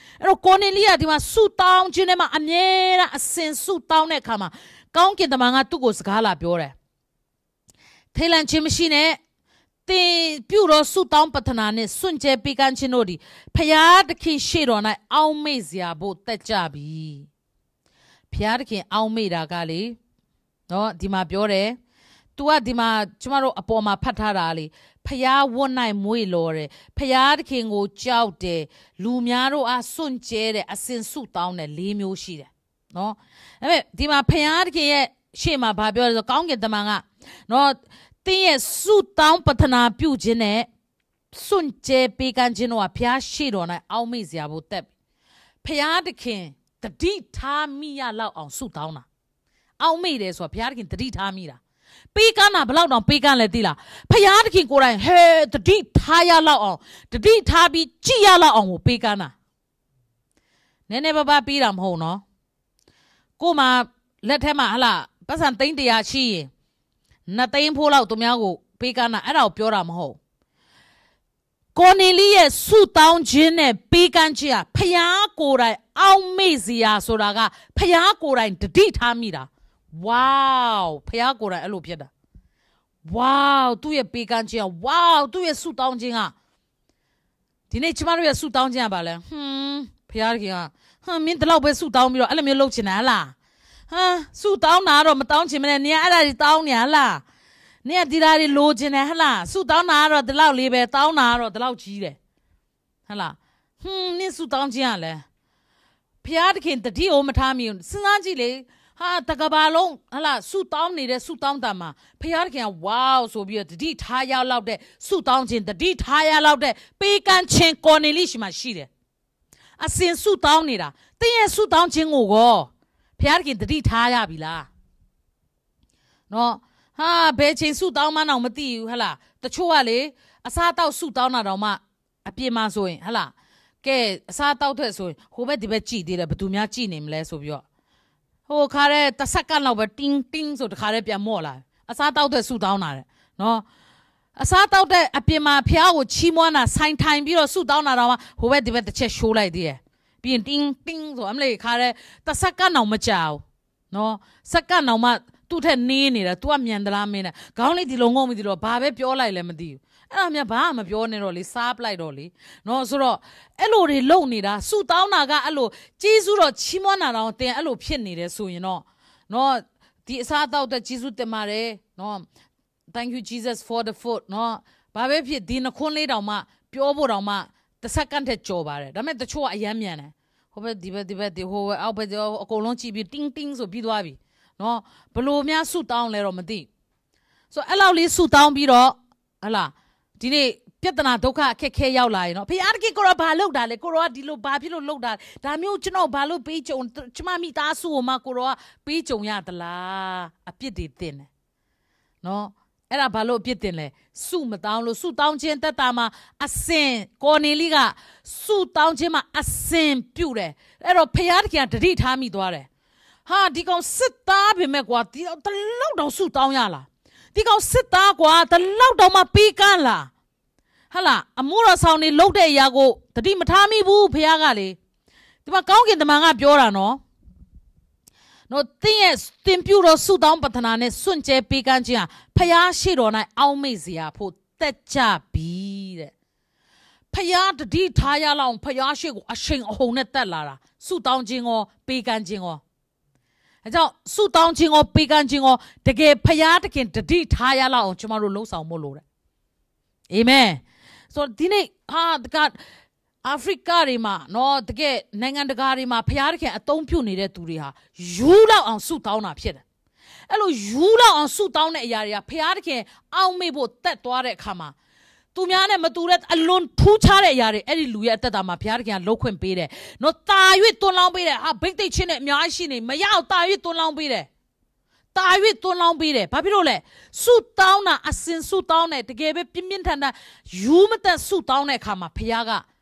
အဲ့တော့ကိုနေလီယာဒီမှာဆူတောင်းခြင်းနဲ့မှာအမြဲတမ်းအစဉ်ဆူတောင်းတဲ့အခါမှာကောင်းကင်တမန်ကသူ့ကိုစကားလာပြောတယ်ထိတ်လန့်ခြင်းမရှိနဲ့တင်ပြုတော်ဆူတောင်းပတနာနဲ့စွန့်ကြဲပေးကမ်းခြင်းတို့ဒီဖယားသခင်ရှေ့တော်၌အောင်းမေ့စရာဖို့တက်ကြပြီဖယားသခင်အောင်းမေ့တာကလေနော်ဒီမှာပြောတယ်तू ကဒီမှာကျမတို့အပေါ်မှာဖတ်ထားတာလေဖယားဝတ်၌မွေ့လော်တယ်ဖယားသခင်ကိုကြောက်တယ်လူများတို့အားစွန့်ကြဲတယ်အစင်ဆုတောင်းတယ်လေးမျိုးရှိတယ်နော်အဲ့မဲ့ဒီမှာဖယားသခင်ရဲ့ရှေ့မှာဗာပြောတယ်ဆိုကောင်းကင်တမန်ကနော်တင်းရဲ့ဆုတောင်းပတနာပြုခြင်းနဲ့စွန့်ကြဲပေးကမ်းခြင်းတို့ကဖယားရှေ့တော်၌အောက်မေ့စရာဖို့တက်ဖယားသခင်တတိထားမိရလောက်အောင်ဆုတောင်းတာအောက်မေ့တယ်ဆိုတော့ဖယားသခင်တတိထားမိတာပေးကမ်းတာဘလောက်တောင်ပေးကမ်းလဲသိလားဖယားသခင်ကိုယ်တိုင်ဟဲတတိထားရလောက်အောင်တတိထားပြီးကြည်ရလောက်အောင်ကိုပေးကမ်းတာနည်းနည်းပါးပါးပေးတာမဟုတ်နော်ကိုမှလက်ထဲမှာဟလာပတ်စံသိန်းတရာရှိရင်နှစ်သိန်းဖိုးလောက်သူများကိုပေးကမ်းတာအဲ့ဒါကိုပြောတာမဟုတ်ကိုနေလီရဲ့ဆုတောင်းခြင်းနဲ့ပေးကမ်းခြင်းကဖယားကိုယ်တိုင်အောက်မေ့စရာဆိုတာကဖယားကိုယ်တိုင်တတိထားမိတာဝေါဖယားကိုယ်တိုင်အဲ့လိုဖြစ်တာဝေါသူ့ရဲ့ပေးကမ်းခြင်းကဝေါသူ့ရဲ့ဆုတောင်းခြင်းကဒီနေ့ကျမတို့ရဲ့ဆုတောင်းခြင်းကဘာလဲဟွန်းဖယားခင်ကဟမ်မင်းဒီလောက်ပဲဆုတောင်းပြီးတော့အဲ့လိုမျိုးလုပ်ချင်တာဟလားဟမ်ဆုတောင်းတာတော့မတောင်းချင်မနဲ့နင်ကအဲ့ဒါတွေတောင်းနေဟလားနင်ကဒီဓာတ်တွေလိုချင်တယ်ဟလားဆုတောင်းတာကတော့ဒီလောက်လေးပဲတောင်းတာကတော့ဒီလောက်ကြီးတယ်ဟလားဟွန်းနင်ဆုတောင်းခြင်းကလည်းဖယားခင်တတိယမထားမိဘူးစဉ်းစားကြည့်လေဟာတကဘာလုံးဟလာဆူတောင်းနေတဲ့ဆူတောင်းတာမှာဖယားခင်ကဝေါဆိုပြီးတော့တတိထားရလောက်တဲ့ဆူတောင်းခြင်းတတိထားရလောက်တဲ့ပေးကမ်းခြင်းကော်နေလိရှိမှရှိတယ်အစင်ဆူတောင်းနေတာတင်းရဲ့ဆူတောင်းခြင်းကိုကောဖယားခင်တတိထားရပြီလားနော်ဟာဘယ်ချိန်ဆူတောင်းမှတော့မသိဘူးဟလာတချို့ကလေအစားတောက်ဆူတောင်းတာတော့မှအပြင်းမှဆိုရင်ဟလာကဲအစားတောက်တဲ့ဆိုရင်ဟိုဘက်ဒီဘက်ကြည့်သေးတယ်ဘယ်သူများကြည့်နေမလဲဆိုပြီးတော့ဟိုခါတဲ့တဆက်ကန်လောက်ပဲတင်းတင်းဆိုတခါတဲ့ပြန်မော့လာအစားတောက်တဲ့ဆူတောင်းတာတဲ့နော်အစားတောက်တဲ့အပြင်မှာဖျားကိုချီးမွမ်းတာဆိုင်ထိုင်ပြီးတော့ဆူတောင်းတာတော့ဟိုဘက်ဒီဘက်တစ်ချက်ရှိုးလိုက်သေးတယ်ပြီးရင်တင်းတင်းဆိုအမလေးခါတဲ့တဆက်ကန်အောင်မကြောက်နော်စက္ကန့်အောင်မှသူ့ထက်နေနေတာ तू ကမြန်သလားမင်းနဲ့ခေါင်းလေးဒီလိုငုံမိဒီလိုဘာပဲပြောလိုက်လဲမသိဘူးအဲ့ဒါမြဘာမှမပြောနဲ့တော့လေစားပလိုက်တော့လေနော်ဆိုတော့အဲ့လိုတွေလုံနေတာဆူတောင်းတာကအဲ့လိုကျေးဇူးတော်ချီးမွမ်းတာတော့တင်အဲ့လိုဖြစ်နေတယ်ဆိုရင်တော့နော်ဒီအစားတောက်တဲ့ကျေးဇူးတင်ပါတယ်နော် thank you Jesus for the food နော်ဘာပဲဖြစ်ဒီနှခွန်းလေးတောင်မှပြောဖို့တောင်မှတစ်စက္ကန့်ထက်ကြော်ပါတယ်ဒါပေမဲ့တချို့ကအယမ်းမြန်တယ်ဟိုဘက်ဒီဘက်ဒီဘက်ဒီဟိုအောက်ဘက်အကုန်လုံးကြည့်ပြီးတင်းတင်းဆိုပြီးသွားပြီနော်ဘလို့များဆူတောင်းလဲတော့မသိဆိုအဲ့လောက်လေးဆူတောင်းပြီးတော့ဟလာဒီနေ့ပြဿနာဒုက္ခအခက်ခဲရောက်လာရင်နော်ဖေအားတကယ်ကိုရောဘာလုပ်တာလဲကိုရောဒီလိုဘာဖြစ်လို့လုပ်တာဒါမျိုးကျွန်တော်ဘာလို့ပေးကြုံကျမမိသားစုကိုမှကိုရောပေးကြုံရသလားအပြစ်တွေတင်တယ်နော်အဲ့ဒါဘာလို့အပြစ်တင်လဲစုမတောင်းလို့စုတောင်းခြင်းတက်တာမှာအစင်ကော်နေလီကစုတောင်းခြင်းမှာအစင်ပြုတ်တယ်အဲ့တော့ဖေအားတကယ်တတိထားမိသွားတယ်ဟာဒီကောင်စစ်သားပဲမဲ့ကွာဒီတလောက်တော့စုတောင်းရလားဒီကောင်စစ်သားကွာတလောက်တော့မှပေးကမ်းလားဟာလားအမှုတော်ဆောင်နေလှုပ်တဲ့အရာကိုတတိမထားမိဘူးဖះကလေဒီမှာကောင်းကင်တမန်ကပြောတာနော်နော်တင်းရဲ့တင်ပြတော်ဆုတောင်းပတနာနဲ့စွန့်ကြဲပေးကမ်းခြင်းဟာဖះရှိတော်၌အောင်းမိတ်စရာဖို့တက်ကြပြီတဲ့ဖះတတိထားရလောက်ဖះရှိကိုအရှိန်အဟုန်နဲ့တက်လာတာဆုတောင်းခြင်းရောပေးကမ်းခြင်းရောအဲကြောင့်ဆုတောင်းခြင်းကိုပေးကမ်းခြင်းကိုတကယ်ဖျားတခင်တတိထားရလောက်အောင်ကျွန်တော်တို့လှုပ်ဆောင်ဖို့လိုတယ်အာမင်ဆိုတော့ဒီနေ့ဟာတကအာဖရိကတွေမှာနော်တကယ်နိုင်ငံတကာတွေမှာဖျားတခင်အသုံးပြုနေတဲ့သူတွေဟာယူလောက်အောင်ဆုတောင်းတာဖြစ်တယ်အဲ့လိုယူလောက်အောင်ဆုတောင်းတဲ့အရာတွေကဖျားတခင်အောက်မေ့ဖို့တက်သွားတဲ့အခါမှာသူများနဲ့မတူတဲ့အလွန်ထူးခြားတဲ့အရာတွေအဲ့ဒီလူရဲ့အသက်တာမှာဘုရားသခင်ကလှုပ်ခွင့်ပေးတယ်။နော်တာ၍တွန်းလောင်းပေးတယ်။ဟာဘိတ်သိက်ချင်းနဲ့အများကြီးရှိနေမရအောင်တာ၍တွန်းလောင်းပေးတယ်။တာ၍တွန်းလောင်းပေးတယ်။ဘာဖြစ်လို့လဲ။ဆုတောင်းတာအစင်ဆုတောင်းတယ်တကယ်ပဲပြင်းပြင်းထန်ထန်ယူမသက်ဆုတောင်းတဲ့အခါမှာဘုရားက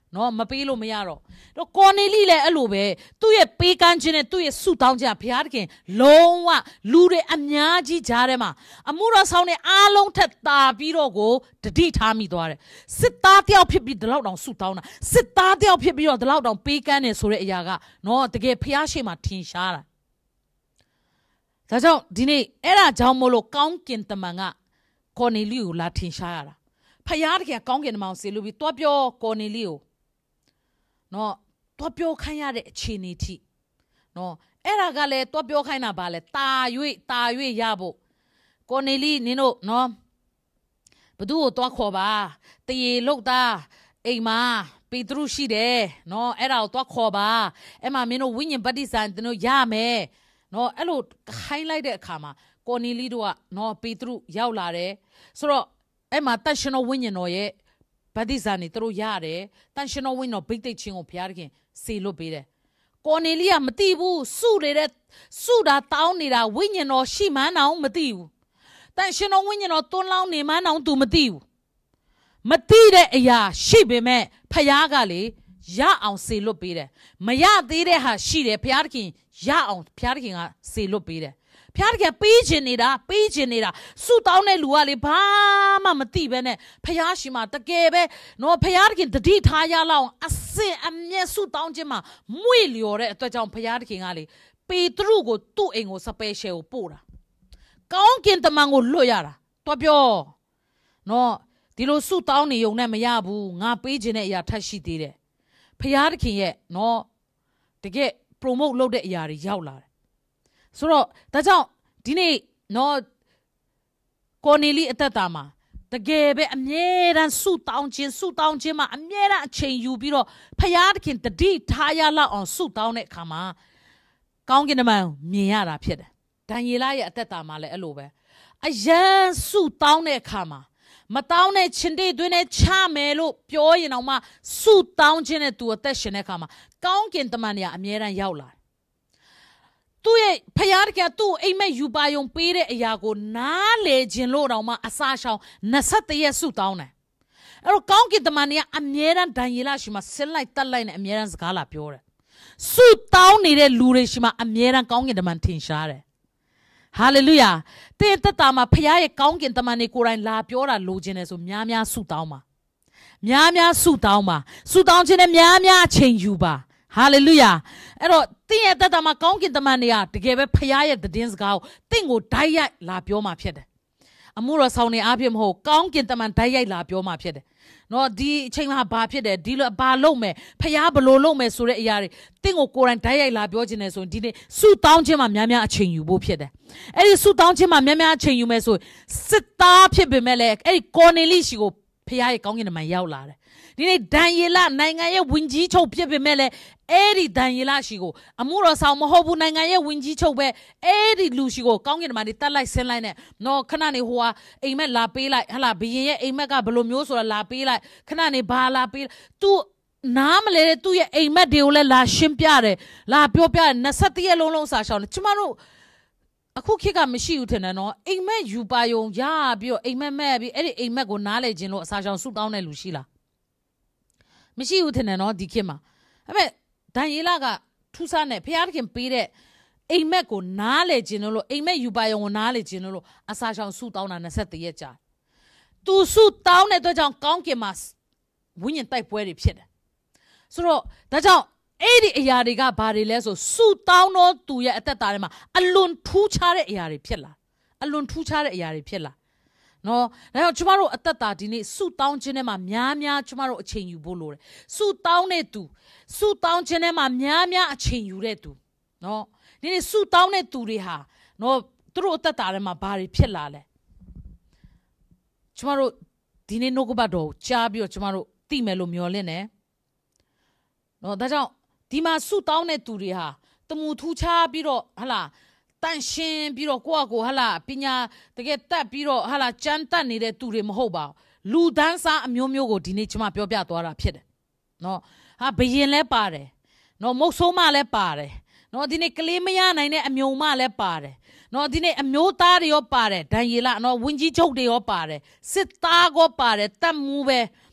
နော်မပေးလို့မရတော့တော့ကော်နေလိလည်းအဲ့လိုပဲသူ့ရဲ့ပေးကမ်းခြင်းနဲ့သူ့ရဲ့ဆုတောင်းခြင်းဘုရားသခင်လုံးဝလူတွေအများကြီးကြားထဲမှာအမှုတော်ဆောင်တဲ့အားလုံးထက်သာပြီးတော့ကိုတတိထားမိသွားတယ်စစ်သားတယောက်ဖြစ်ပြီးဒီလောက်တောင်ဆုတောင်းတာစစ်သားတယောက်ဖြစ်ပြီးတော့ဒီလောက်တောင်ပေးကမ်းနေဆိုတဲ့အရာကနော်တကယ်ဘုရားရှိခိုးထင်ရှားတာဒါကြောင့်ဒီနေ့အဲ့ဒါကြောင့်မို့လို့ကောင်းကင်တမန်ကကော်နေလိကိုလာထင်ရှားရတာဘုရားသခင်ကောင်းကင်တမန်ကိုဆေလို့ပြီးတွားပြောကော်နေလိကိုနော်တွားပြောခိုင်းရတဲ့အခြေအနေထိနော်အဲ့ဒါကလည်းတွားပြောခိုင်းတာပါလေတာ၍တာ၍ရဖို့ကိုနေလီနင်တို့နော်ဘသူ့ကိုတွားခေါ်ပါတရေလုတ်သားအိမ်မှာပေတရုရှိတယ်နော်အဲ့ဒါကိုတွားခေါ်ပါအဲ့မှာမင်းတို့ဝိညာဉ်ပဋိသန္ဓေတို့ရမယ်နော်အဲ့လိုခိုင်းလိုက်တဲ့အခါမှာကိုနေလီတို့ကနော်ပေတရုရောက်လာတယ်ဆိုတော့အဲ့မှာတရှင်တော်ဝိညာဉ်တော်ရဲ့ဗတ္တိဇာနေသူတို့ရတယ်တန်ရှင်တော်ဝိညာဉ်တော်ဘိတ်သိက်ချင်းကိုဘုရားသခင်စေလွတ်ပေးတယ်ကော်နေလိကမသိဘူးစုနေတဲ့စုတာတောင်းနေတာဝိညာဉ်တော်ရှိမှန်းအောင်မသိဘူးတန်ရှင်တော်ဝိညာဉ်တော်တွန်းလောင်းနေမှန်းအောင်သူမသိဘူးမသိတဲ့အရာရှိပေမဲ့ဘုရားကလေရအောင်စေလွတ်ပေးတယ်မရသေးတဲ့ဟာရှိတယ်ဘုရားသခင်ရအောင်ဘုရားသခင်ကစေလွတ်ပေးတယ်ဘုရားသခင်ပေးခြင်းနေတာပေးခြင်းနေတာဆုတောင်းတဲ့လူကလေဘာမှမသိပဲနဲ့ဘုရားရှိခိုးတကယ်ပဲနော်ဘုရားသခင်တတိထားရလောက်အစင်အမျက်ဆုတောင်းခြင်းမှာမွေ့လျော်တဲ့အတွက်ကြောင့်ဘုရားသခင်ကလေပေတရုကိုသူ့အိမ်ကိုစပယ်ရှယ်ကိုပို့တာကောင်းကင်တမန်ကိုလွတ်ရတာတွားပြောနော်ဒီလိုဆုတောင်းနေုံနဲ့မရဘူးငါပေးခြင်းတဲ့အရာထပ်ရှိသေးတယ်ဘုရားသခင်ရဲ့နော်တကယ် promote လုပ်တဲ့အရာတွေရောက်လာတယ်ဆိုတော့ဒါကြောင့်ဒီနေ့နော်ကော်နေလိအသက်တာမှာတကယ်ပဲအမြဲတမ်းဆုတောင်းခြင်းဆုတောင်းခြင်းမှာအမြဲတမ်းအချိန်ယူပြီးတော့ဘုရားသခင်တတိထားရလောက်အောင်ဆုတောင်းတဲ့အခါမှာကောင်းကင်တမန်မြင်ရတာဖြစ်တယ်ဒံယေလရဲ့အသက်တာမှာလည်းအဲ့လိုပဲအယံဆုတောင်းတဲ့အခါမှာမတောင်းတဲ့ချင်းတွေတွင်နဲ့ချမယ်လို့ပြောရင်တော့မှဆုတောင်းခြင်းနဲ့သူအသက်ရှင်တဲ့အခါမှာကောင်းကင်တမန်တွေကအမြဲတမ်းရောက်လာသူ့ရဲ့ဖယားတကယ်သူ့အိမ်မက်ယူပါယုံပေးတဲ့အရာကိုနားလေခြင်းလို့တော့မှအစာရှောင်နှစ်ဆက်တည်းဆုတောင်းတယ်အဲ့တော့ကောင်းကင်တမန်တွေကအမြဲတမ်းဒံယေလရှိမှဆင်းလိုက်တက်လိုက်နဲ့အမြဲတမ်းစကားလာပြောတယ်ဆုတောင်းနေတဲ့လူတွေရှိမှအမြဲတမ်းကောင်းကင်တမန်ထင်ရှားတယ်ဟာလေလုယာတဲ့တတမှာဖယားရဲ့ကောင်းကင်တမန်တွေကိုယ်တိုင်လာပြောတာလိုချင်တယ်ဆိုများများဆုတောင်းပါများများဆုတောင်းပါဆုတောင်းခြင်းနဲ့များများအချိန်ယူပါဟာလေလုယာအဲ့တော့တင်းရဲ့တတမှာကောင်းကင်တမန်တွေကတကယ်ပဲဖယားရဲ့သတင်းစကားကိုတင့်ကိုဓာတ်ရိုက်လာပြောမှဖြစ်တယ်အမှုတော်ဆောင်နေအားဖြင့်မဟုတ်ကောင်းကင်တမန်ဓာတ်ရိုက်လာပြောမှဖြစ်တယ်နော်ဒီအချိန်မှာဘာဖြစ်တယ်ဒီလိုဘာလုပ်မယ်ဖယားဘလို့လုပ်မယ်ဆိုတဲ့အရာတွေတင့်ကိုကိုယ်တိုင်ဓာတ်ရိုက်လာပြောခြင်းနဲ့ဆိုရင်ဒီနေ့ဆုတောင်းခြင်းမှာများများအချိန်ယူဖို့ဖြစ်တယ်အဲ့ဒီဆုတောင်းခြင်းမှာများများအချိန်ယူမယ်ဆိုစစ်သားဖြစ်ပေမဲ့လည်းအဲ့ဒီကော်နေလိရှိကိုဖယားရဲ့ကောင်းကင်တမန်ရောက်လာတယ်ဒီနေ့ဒံယေလနိုင်ငံရဲ့ဝင်ကြီးချုပ်ဖြစ်ပေမဲ့လည်းအဲ့ဒီဒံယေလရှိကိုအမှုတော်ဆောင်မဟုတ်ဘူးနိုင်ငံရဲ့ဝင်ကြီးချုပ်ပဲအဲ့ဒီလူရှိကိုကောင်းကင်တမန်တွေတတ်လိုက်ဆင်းလိုက်နဲ့နော်ခဏနေဟိုဟာအိမ်မက်လာပေးလိုက်ဟလာဘရင်ရဲ့အိမ်မက်ကဘယ်လိုမျိုးဆိုတာလာပေးလိုက်ခဏနေဘာလာပေးသူနားမလဲတဲ့သူ့ရဲ့အိမ်မက်တွေကိုလည်းလာရှင်းပြတယ်လာပြောပြတယ်နှစ်ဆက်တည်းလုံးလုံးစာရှောင်းတယ်ကျမတို့အခုခေတ်ကမရှိဘူးထင်တယ်နော်အိမ်မက်ယူပါယုံရပြီးတော့အိမ်မက်မဲ့ပြီးအဲ့ဒီအိမ်မက်ကိုနားလေခြင်းလို့အစာရှောင်ဆုတောင်းတဲ့လူရှိလားမရှိဘူးထင်တယ်နော်ဒီခေတ်မှာအဲ့မဲ့ဒံယေလကထူးဆန်းတဲ့ဘုရားသခင်ပေးတဲ့အိမ်မက်ကိုနားလေခြင်းလို့အိမ်မက်ယူပါယုံကိုနားလေခြင်းလို့အစာရှောင်ဆုတောင်းတာနှစ်ဆက်တည်းရက်ကြာသူဆုတောင်းတဲ့အတွက်ကြောင့်ကောင်းကင်မှာဝိညာဉ်တိုက်ပွဲတွေဖြစ်တယ်ဆိုတော့ဒါကြောင့်အဲ့ဒီအရာတွေကဘာတွေလဲဆိုဆုတောင်းတော့သူရဲ့အသက်တာထဲမှာအလွန်ထူးခြားတဲ့အရာတွေဖြစ်လာအလွန်ထူးခြားတဲ့အရာတွေဖြစ်လာနော်ဒါကြောင့်ကျမတို့အသက်တာဒီနေ့ဆုတောင်းခြင်းထဲမှာများများကျမတို့အချိန်ယူဖို့လိုတယ်ဆုတောင်းတဲ့သူဆုတောင်းခြင်းထဲမှာများများအချိန်ယူတဲ့သူနော်ဒီနေ့ဆုတောင်းတဲ့သူတွေဟာနော်သူတို့အသက်တာထဲမှာဘာတွေဖြစ်လာလဲကျမတို့ဒီနေ့နှုတ်ကပတ်တော်ကိုကြားပြီးတော့ကျမတို့သိမယ်လို့မျှော်လင့်တယ်နော်ဒါကြောင့်ဒီမှာဆုတောင်းတဲ့သူတွေဟာတမူထူးခြားပြီးတော့ဟလာတန်ရှင်းပြီးတော့ကိုယ့်အကိုဟလာပညာတကယ်တက်ပြီးတော့ဟလာကြမ်းတက်နေတဲ့သူတွေမဟုတ်ပါဘူးလူဒန်းစားအမျိုးမျိုးကိုဒီနေ့ကျွန်မပြောပြသွားတာဖြစ်တယ်နော်ဟာဘယင်လည်းပါတယ်နော်မုတ်ဆိုးမလည်းပါတယ်နော်ဒီနေ့ကလေးမရနိုင်တဲ့အမျိုးမလည်းပါတယ်နော်ဒီနေ့အမျိုးသားတွေရောပါတယ်ဒံယေလနော်ဝင်းကြီးချုပ်တွေရောပါတယ်စစ်သားကောပါတယ်တတ်မှုပဲ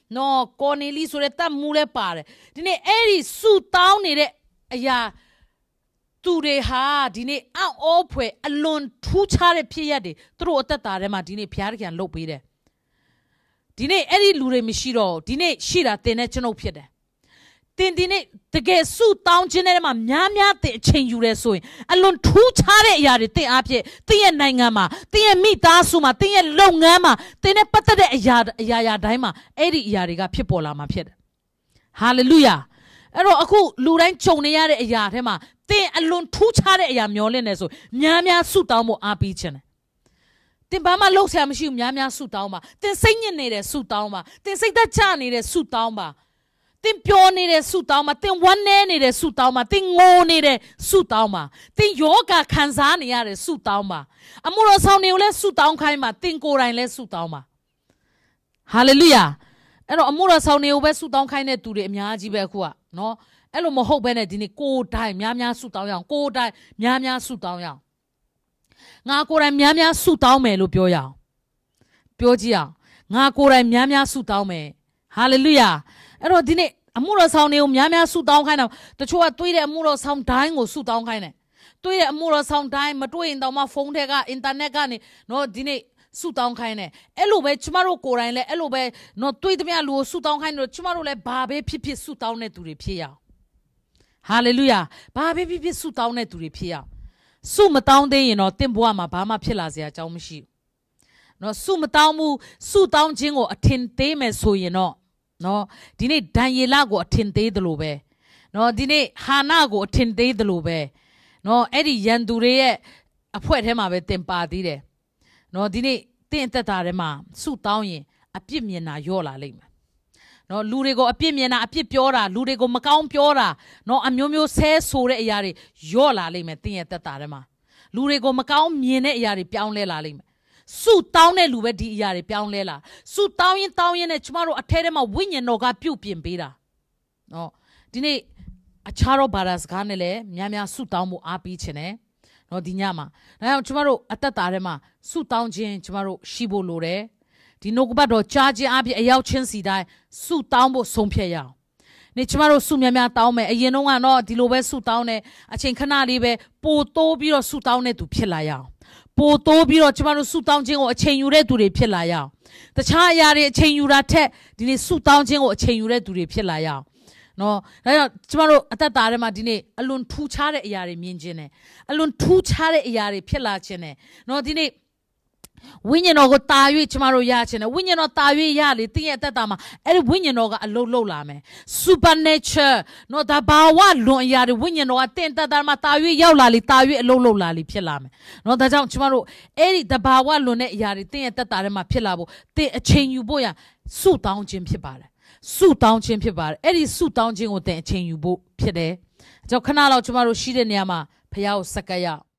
နော်ကော်နေလီဆိုတဲ့တတ်မှုလဲပါတယ်ဒီနေ့အဲ့ဒီစုတောင်းနေတဲ့အရာသူတွေဟာဒီနေ့အောက်အောဖွယ်အလွန်ထူးခြားတဲ့ဖြစ်ရပ်တွေသူတို့အသက်တာထဲမှာဒီနေ့ဘုရားသခင်လုပ်ပေးတယ်ဒီနေ့အဲ့ဒီလူတွေမရှိတော့ဒီနေ့ရှိတာတင်တဲ့ကျွန်ုပ်ဖြစ်တယ်တင်ဒီနေ့တကယ်စုတောင်းခြင်းထဲမှာများများတင်အချိန်ယူရဲဆိုရင်အလွန်ထူးခြားတဲ့အရာတွေတင်အားဖြင့်တင်ရဲ့နိုင်ငံမှာတင်ရဲ့မိသားစုမှာတင်ရဲ့လုပ်ငန်းမှာတင်နဲ့ပတ်သက်တဲ့အရာအရာရာတိုင်းမှာအဲ့ဒီအရာတွေကဖြစ်ပေါ်လာမှာဖြစ်တယ်ဟာလေလုယာအဲ့တော့အခုလူတိုင်းကြုံနေရတဲ့အရာထဲမှာတင်အလွန်ထူးခြားတဲ့အရာမျောလင့်နေဆိုများများစုတောင်းဖို့အားပေးခြင်းတယ်တင်ဘာမှလှုပ်ရှားမရှိဘူးများများစုတောင်းပါတင်စိတ်ညစ်နေတဲ့စုတောင်းပါတင်စိတ်သက်ချနေတဲ့စုတောင်းပါတင်ပြောနေတဲ့စုတောင်းပါတင်ဝမ်းနည်းနေတဲ့စုတောင်းပါတင်ငိုနေတဲ့စုတောင်းပါတင်ယောဂခံစားနေရတဲ့စုတောင်းပါအမှုတော်ဆောင်တွေကိုလည်းစုတောင်းခိုင်းပါတင်ကိုယ်တိုင်လည်းစုတောင်းပါဟာလေလုယာအဲ့တော့အမှုတော်ဆောင်တွေကိုပဲစုတောင်းခိုင်းတဲ့သူတွေအများကြီးပဲအခုကနော်အဲ့လိုမဟုတ်ဘဲနဲ့ဒီနေ့ကိုယ်တိုင်များများစုတောင်းရအောင်ကိုယ်တိုင်များများစုတောင်းရအောင်ငါကိုယ်တိုင်များများစုတောင်းမယ်လို့ပြောရအောင်ပြောကြည့်အောင်ငါကိုယ်တိုင်များများစုတောင်းမယ်ဟာလေလုယာအဲ့တော့ဒီနေ့အမှုတော်ဆောင်တွေကိုများများစုတောင်းခိုင်းတယ်တချို့ကတွေးတဲ့အမှုတော်ဆောင်တိုင်းကိုစုတောင်းခိုင်းတယ်တွေးတဲ့အမှုတော်ဆောင်တိုင်းမတွေးရင်တော့မှဖုန်းထဲကအင်တာနက်ကနေနော်ဒီနေ့စုတောင်းခိုင်းတယ်အဲ့လိုပဲကျမတို့ကိုယ်တိုင်လည်းအဲ့လိုပဲနော်တွေးသမျှလူကိုစုတောင်းခိုင်းတယ်ကျမတို့လည်းဘာပဲဖြစ်ဖြစ်စုတောင်းတဲ့သူတွေဖြစ်ရအောင်ဟာလေလုယာဘာပဲဖြစ်ဖြစ်စုတောင်းတဲ့သူတွေဖြစ်ရအောင်စုမတောင်းသေးရင်တော့တင့်ဘဝမှာဘာမှဖြစ်လာစရာအကြောင်းမရှိဘူးနော်စုမတောင်းဘူးစုတောင်းခြင်းကိုအထင်သေးမယ်ဆိုရင်တော့နော်ဒီနေ့ဒံယေလကိုအထင်သေးတယ်လို့ပဲနော်ဒီနေ့ဟာနာကိုအထင်သေးတယ်လို့ပဲနော်အဲ့ဒီရန်သူတွေရဲ့အဖွဲ့ထဲမှာပဲတင်ပါသေးတယ်နော်ဒီနေ့တင့်အသက်တာထဲမှာစုတောင်းရင်အပြစ်မြင်တာရော့လာလိမ့်မယ်နော်လူတွေကိုအပြစ်မြင်တာအပြစ်ပြောတာလူတွေကိုမကောင်းပြောတာနော်အမျိုးမျိုးဆဲဆိုတဲ့အရာတွေရော့လာလိမ့်မယ်တင့်ရဲ့သက်တာထဲမှာလူတွေကိုမကောင်းမြင်တဲ့အရာတွေပြောင်းလဲလာလိမ့်မယ်စုတောင်းတဲ့လူပဲဒီအရာတွေပြောင်းလဲလာစုတောင်းရင်တောင်းရင်နဲ့ကျမတို့အထဲထဲမှာဝိညာဉ်တော်ကပြုတ်ပြင်ပေးတာနော်ဒီနေ့အခြားသောဘာသာစကားနဲ့လည်းများများစုတောင်းမှုအားပေးခြင်းနဲ့နော်ဒီညမှာဒါကြောင့်ကျမတို့အသက်တာထဲမှာစုတောင်းခြင်းကျမတို့ရှိဖို့လိုတယ်ဒီနှုတ်ကပတ်တော်ကြားခြင်းအပြင်အရောက်ချင်းစီတိုင်းစုတောင်းဖို့ဆုံးဖြတ်ရအောင်နေကျမတို့စုများများတောင်းမယ်အရင်တော့ကတော့ဒီလိုပဲစုတောင်းတယ်အချိန်ခဏလေးပဲပိုတိုးပြီးတော့စုတောင်းတဲ့သူဖြစ်လာရအောင်ပိုတိုးပြီးတော့ကျမတို့စုတောင်းခြင်းကိုအချိန်ယူတဲ့သူတွေဖြစ်လာရအောင်တခြားအရာတွေအချိန်ယူတာထက်ဒီနေ့စုတောင်းခြင်းကိုအချိန်ယူတဲ့သူတွေဖြစ်လာရအောင်နော်ဒါကြောင့်ကျမတို့အသက်တာထဲမှာဒီနေ့အလွန်ထူးခြားတဲ့အရာတွေမြင်ခြင်းနဲ့အလွန်ထူးခြားတဲ့အရာတွေဖြစ်လာခြင်းနဲ့နော်ဒီနေ့ဝိညာဉ်တော်ကိုတာ၍ကျမတို့ရခြင်းနဲ့ဝိညာဉ်တော်တာ၍ရလေတင်းရဲ့အသက်တာမှာအဲ့ဒီဝိညာဉ်တော်ကအလုံးလုံးလာမယ် supernatural နော်ဒါဘာဝလွန်အရာတွေဝိညာဉ်တော်ကတင်းသက်တာမှာတာ၍ရောက်လာလေတာ၍အလုံးလုံးလာလေဖြစ်လာမယ်နော်ဒါကြောင့်ကျမတို့အဲ့ဒီတဘာဝလွန်တဲ့အရာတွေတင်းရဲ့အသက်တာထဲမှာဖြစ်လာဖို့တင်းအချိန်ယူဖို့ရစုတောင်းခြင်းဖြစ်ပါတယ်စုတောင်းခြင်းဖြစ်ပါတယ်အဲ့ဒီစုတောင်းခြင်းကိုတင်းအချိန်ယူဖို့ဖြစ်တယ်အကြောင်းခဏလောက်ကျမတို့ရှိတဲ့နေရာမှာဖခင်ကိုစက္ကပ်ရအောင်